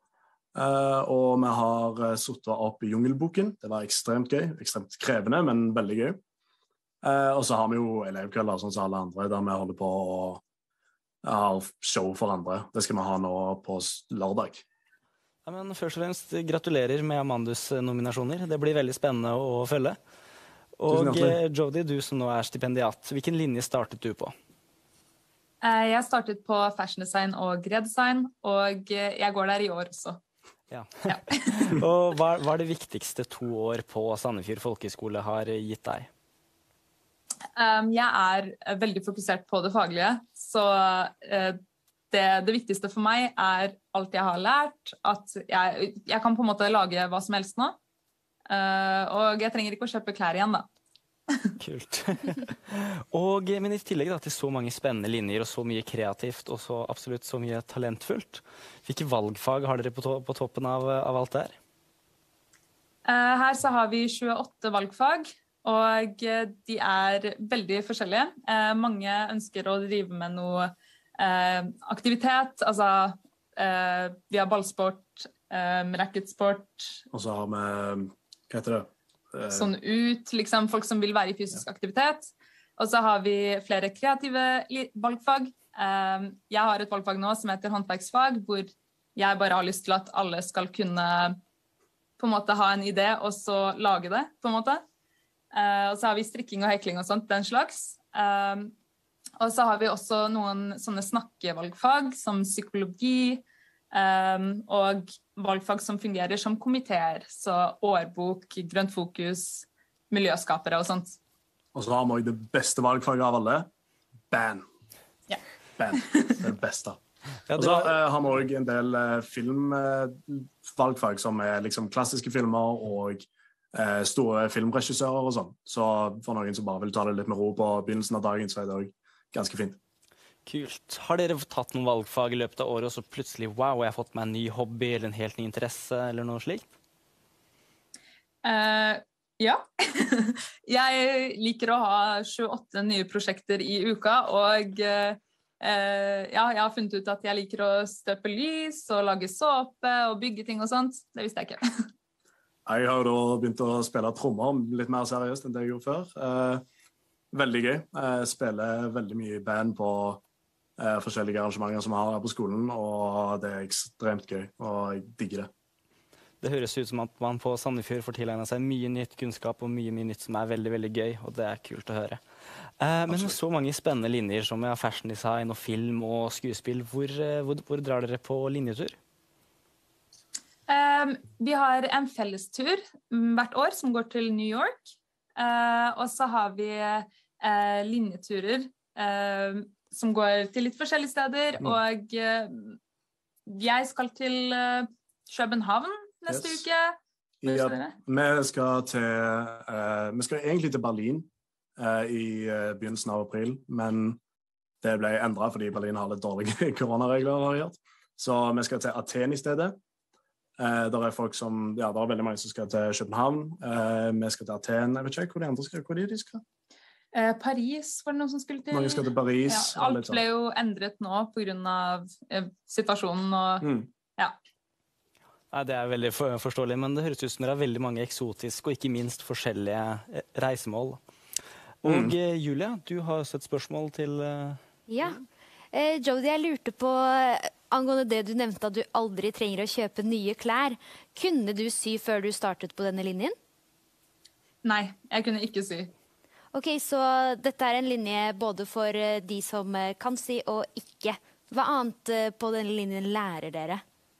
Uh, og vi har uh, suttet opp i Jungelboken. Det var ekstremt gøy, ekstremt krevende, men veldig gøy. Uh, og så har vi jo elevkvelder, sånn som alle andre, der vi holder på å ha show for andre. Det skal vi ha nå på lørdag. Ja, men først og fremst gratulerer med Amandus-nominasjoner. Det blir veldig spennende å følge. Og Jody, du som nå er stipendiat, hvilken linje startet du på? Jeg startet på fashion design og redesign, og jeg går der i år også. Ja. Ja. Og hva, hva er det viktigste to år på Sandefjord Folkehøgskole har gitt deg? Um, jeg er veldig fokusert på det faglige, så uh, det, det viktigste for meg er alt jeg har lært, at jeg, jeg kan på en måte lage hva som helst nå, uh, og jeg trenger ikke å kjøpe klær igjen da. Kult. Og, men i tillegg da, til så mange spennende linjer og så mye kreativt og så absolutt så mye talentfullt, hvilke valgfag har dere på, to på toppen av, av alt det her? Uh, her så har vi tjueåtte valgfag, og de er veldig forskjellige. Uh, mange ønsker å drive med noe uh, aktivitet, altså uh, vi har ballsport, uh, racketsport. Og så har vi, hva heter det? Sånn ut, liksom folk som vil være i fysisk aktivitet. Og så har vi flere kreative valgfag. Jeg har et valgfag nå som heter håndverksfag, hvor jeg bare har lyst til at alle skal kunne på en måte ha en idé og så lage det, på en måte. Og så har vi strikking og hekling og sånt, den slags. Og så har vi også noen sånne snakkevalgfag som psykologi, Um, og valgfag som fungerer som komiteer, så årbok, grønt fokus, miljøskapere og sånt. Og så har vi det beste valgfaget av alle, band. Ja. Band, det er det beste. Ja, og så uh, har vi også en del uh, filmvalgfag uh, som er liksom klassiske filmer og uh, store filmregissører og sånn. Så for noen som bare vil ta det litt med ro på begynnelsen av dagen, så er det også ganske fint. Kult. Har dere tatt noen valgfag i løpet av året, og så plutselig, wow, jeg har fått meg en ny hobby eller en helt ny interesse, eller noe slikt? Uh, ja. Jeg liker å ha tjueåtte nye prosjekter i uka, og uh, ja, jeg har funnet ut at jeg liker å støpe lys, og lage såpe, og bygge ting og sånt. Det visste jeg ikke. Jeg har da begynt å spille trommer litt mer seriøst enn det jeg gjorde før. Uh, veldig gøy. Jeg spiller veldig mye i band på Eh, forskjellige arrangementer som vi har her på skolen, og det er ekstremt gøy, og jeg digger det. Det høres ut som at man på Sandefjord får tilegnet seg mye nytt kunnskap og mye, mye nytt som er veldig, veldig gøy, og det er kult å høre. Eh, men med så mange spennende linjer som ja, fashion design og film og skuespill, hvor, hvor, hvor drar dere på linjetur? Um, vi har en fellestur hvert år som går til New York, uh, og så har vi uh, linjeturer uh, som går til litt forskjellige steder, mm. og uh, jeg skal til uh, København neste yes. uke. Ja, vi skal til, uh, vi skal egentlig til Berlin uh, i uh, begynnelsen av april, men det ble endret fordi Berlin har litt dårlige koronaregler, har jeg hørt. Så vi skal til Aten i stedet. Uh, der er folk som, ja, der er veldig mange som skal til København. Uh, vi skal til Aten, jeg vet ikke hvor de andre skal, hvor de skal. Eh, Paris var det noen som spilte til. Mange skal til Paris. Ja, alt ble jo endret nå på grunn av eh, situasjonen og mm. ja. Nei, det er veldig for forståelig, men det høres ut som dere har veldig mange eksotiske og ikke minst forskjellige reisemål. Og mm. eh, Julia, du har også et spørsmål til... Eh... Ja, eh, Jody, jeg lurte på angående det du nevnte at du aldri trenger å kjøpe nye klær. Kunne du sy før du startet på denne linjen? Nei, jeg kunne ikke sy. Ok, så dette er en linje både for de som kan sy og ikke. Hva annet på denne linjen lærer dere?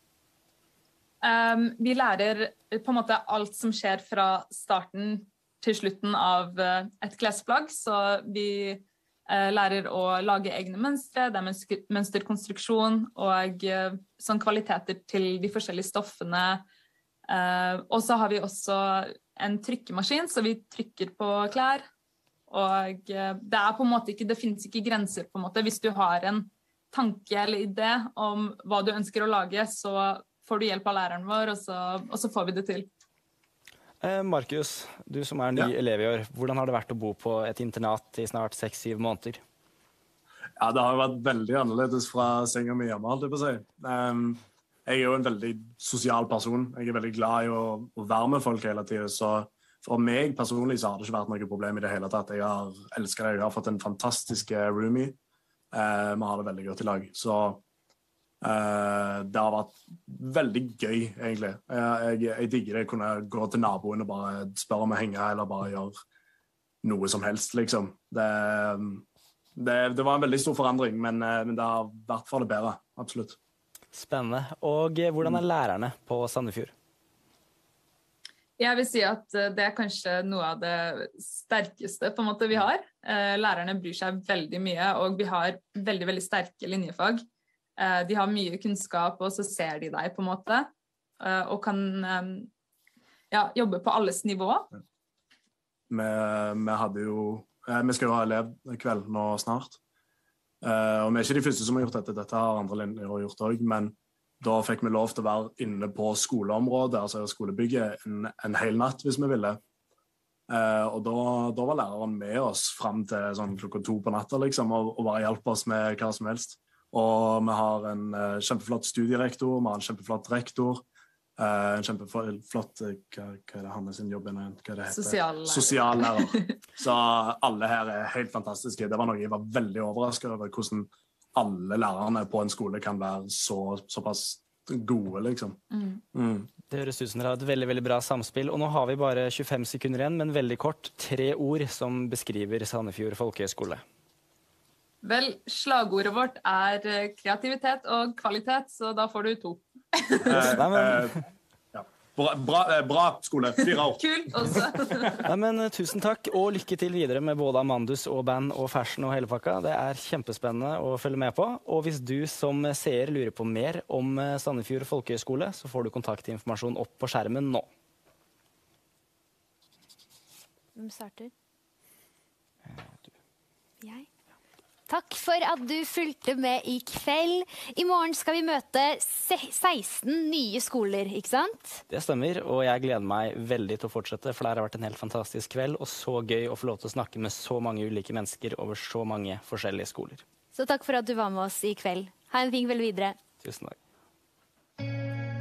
Um, vi lærer på en måte alt som skjer fra starten til slutten av et klesplagg. Så vi uh, lærer å lage egne mønstre, det er mønsterkonstruksjon og uh, sånn kvaliteter til de forskjellige stoffene. Uh, og så har vi også en trykkemaskin, så vi trykker på klær. Og det er på en måte ikke, det finnes ikke grenser på en måte. Hvis du har en tanke eller idé om hva du ønsker å lage, så får du hjelp av læreren vår, og så, og så får vi det til. Eh, Markus, du som er ny ja. elev i år, hvordan har det vært å bo på et internat i snart seks syv måneder? Ja, det har vært veldig annerledes fra senga mi hjemme, holdt jeg på å si. Um, jeg er jo en veldig sosial person. Jeg er veldig glad i å, å være med folk hele tiden, så for meg personlig så har det ikke vært noe problem i det hele tatt. Jeg har elsket det. Jeg har fått en fantastisk roomie. Eh, vi har det veldig godt i lag. Så eh, det har vært veldig gøy, egentlig. Jeg, jeg, jeg digger det. Jeg kunne gå til naboen og bare spørre om å henge, eller bare gjøre noe som helst, liksom. Det, det, det var en veldig stor forandring, men, men det har vært for det bedre. Absolutt. Spennende. Og hvordan er lærerne på Sandefjord? Jeg vil si at det er kanskje noe av det sterkeste på en måte vi har. Lærerne bryr seg veldig mye, og vi har veldig, veldig sterke linjefag. De har mye kunnskap, og så ser de deg på en måte, og kan ja, jobbe på alles nivå. Vi, vi hadde jo, vi skal jo ha elevkveld nå snart, og vi er ikke de første som har gjort dette, dette har andre linjer gjort også, men da fikk vi lov til å være inne på skoleområdet, altså skolebygget, en, en hel natt hvis vi ville. Eh, og da, da var læreren med oss frem til sånn klokka to på natta, liksom, og, og bare hjelpe oss med hva som helst. Og vi har en uh, kjempeflott studierektor, vi har en kjempeflott rektor, uh, en kjempeflott, uh, hva, hva er det hans jobb er, hva det heter? Sosiallærer. Sosiallærer. Så alle her er helt fantastiske. Det var noe jeg var veldig overrasket over, hvordan alle lærerne på en skole kan være så, såpass gode, liksom. Mm. Mm. Det høres ut som dere har et veldig, veldig bra samspill, og nå har vi bare tjuefem sekunder igjen, men veldig kort, tre ord som beskriver Sandefjord Folkehøgskole. Vel, slagordet vårt er kreativitet og kvalitet, så da får du to. eh, eh, ja. bra, bra, bra skole, fire år. Kul også. Nei, men tusen takk, og lykke til videre med både Amandus og band og fashion og hele pakka. Det er kjempespennende å følge med på. Og hvis du som seer lurer på mer om Sandefjord Folkehøgskole, så får du kontaktinformasjon opp på skjermen nå. Hvem starter? Jeg. Takk for at du fulgte med i kveld. I morgen skal vi møte seksten nye skoler, ikke sant? Det stemmer, og jeg gleder meg veldig til å fortsette, for det har vært en helt fantastisk kveld, og så gøy å få lov til å snakke med så mange ulike mennesker over så mange forskjellige skoler. Så takk for at du var med oss i kveld. Ha en fin kveld videre. Tusen takk.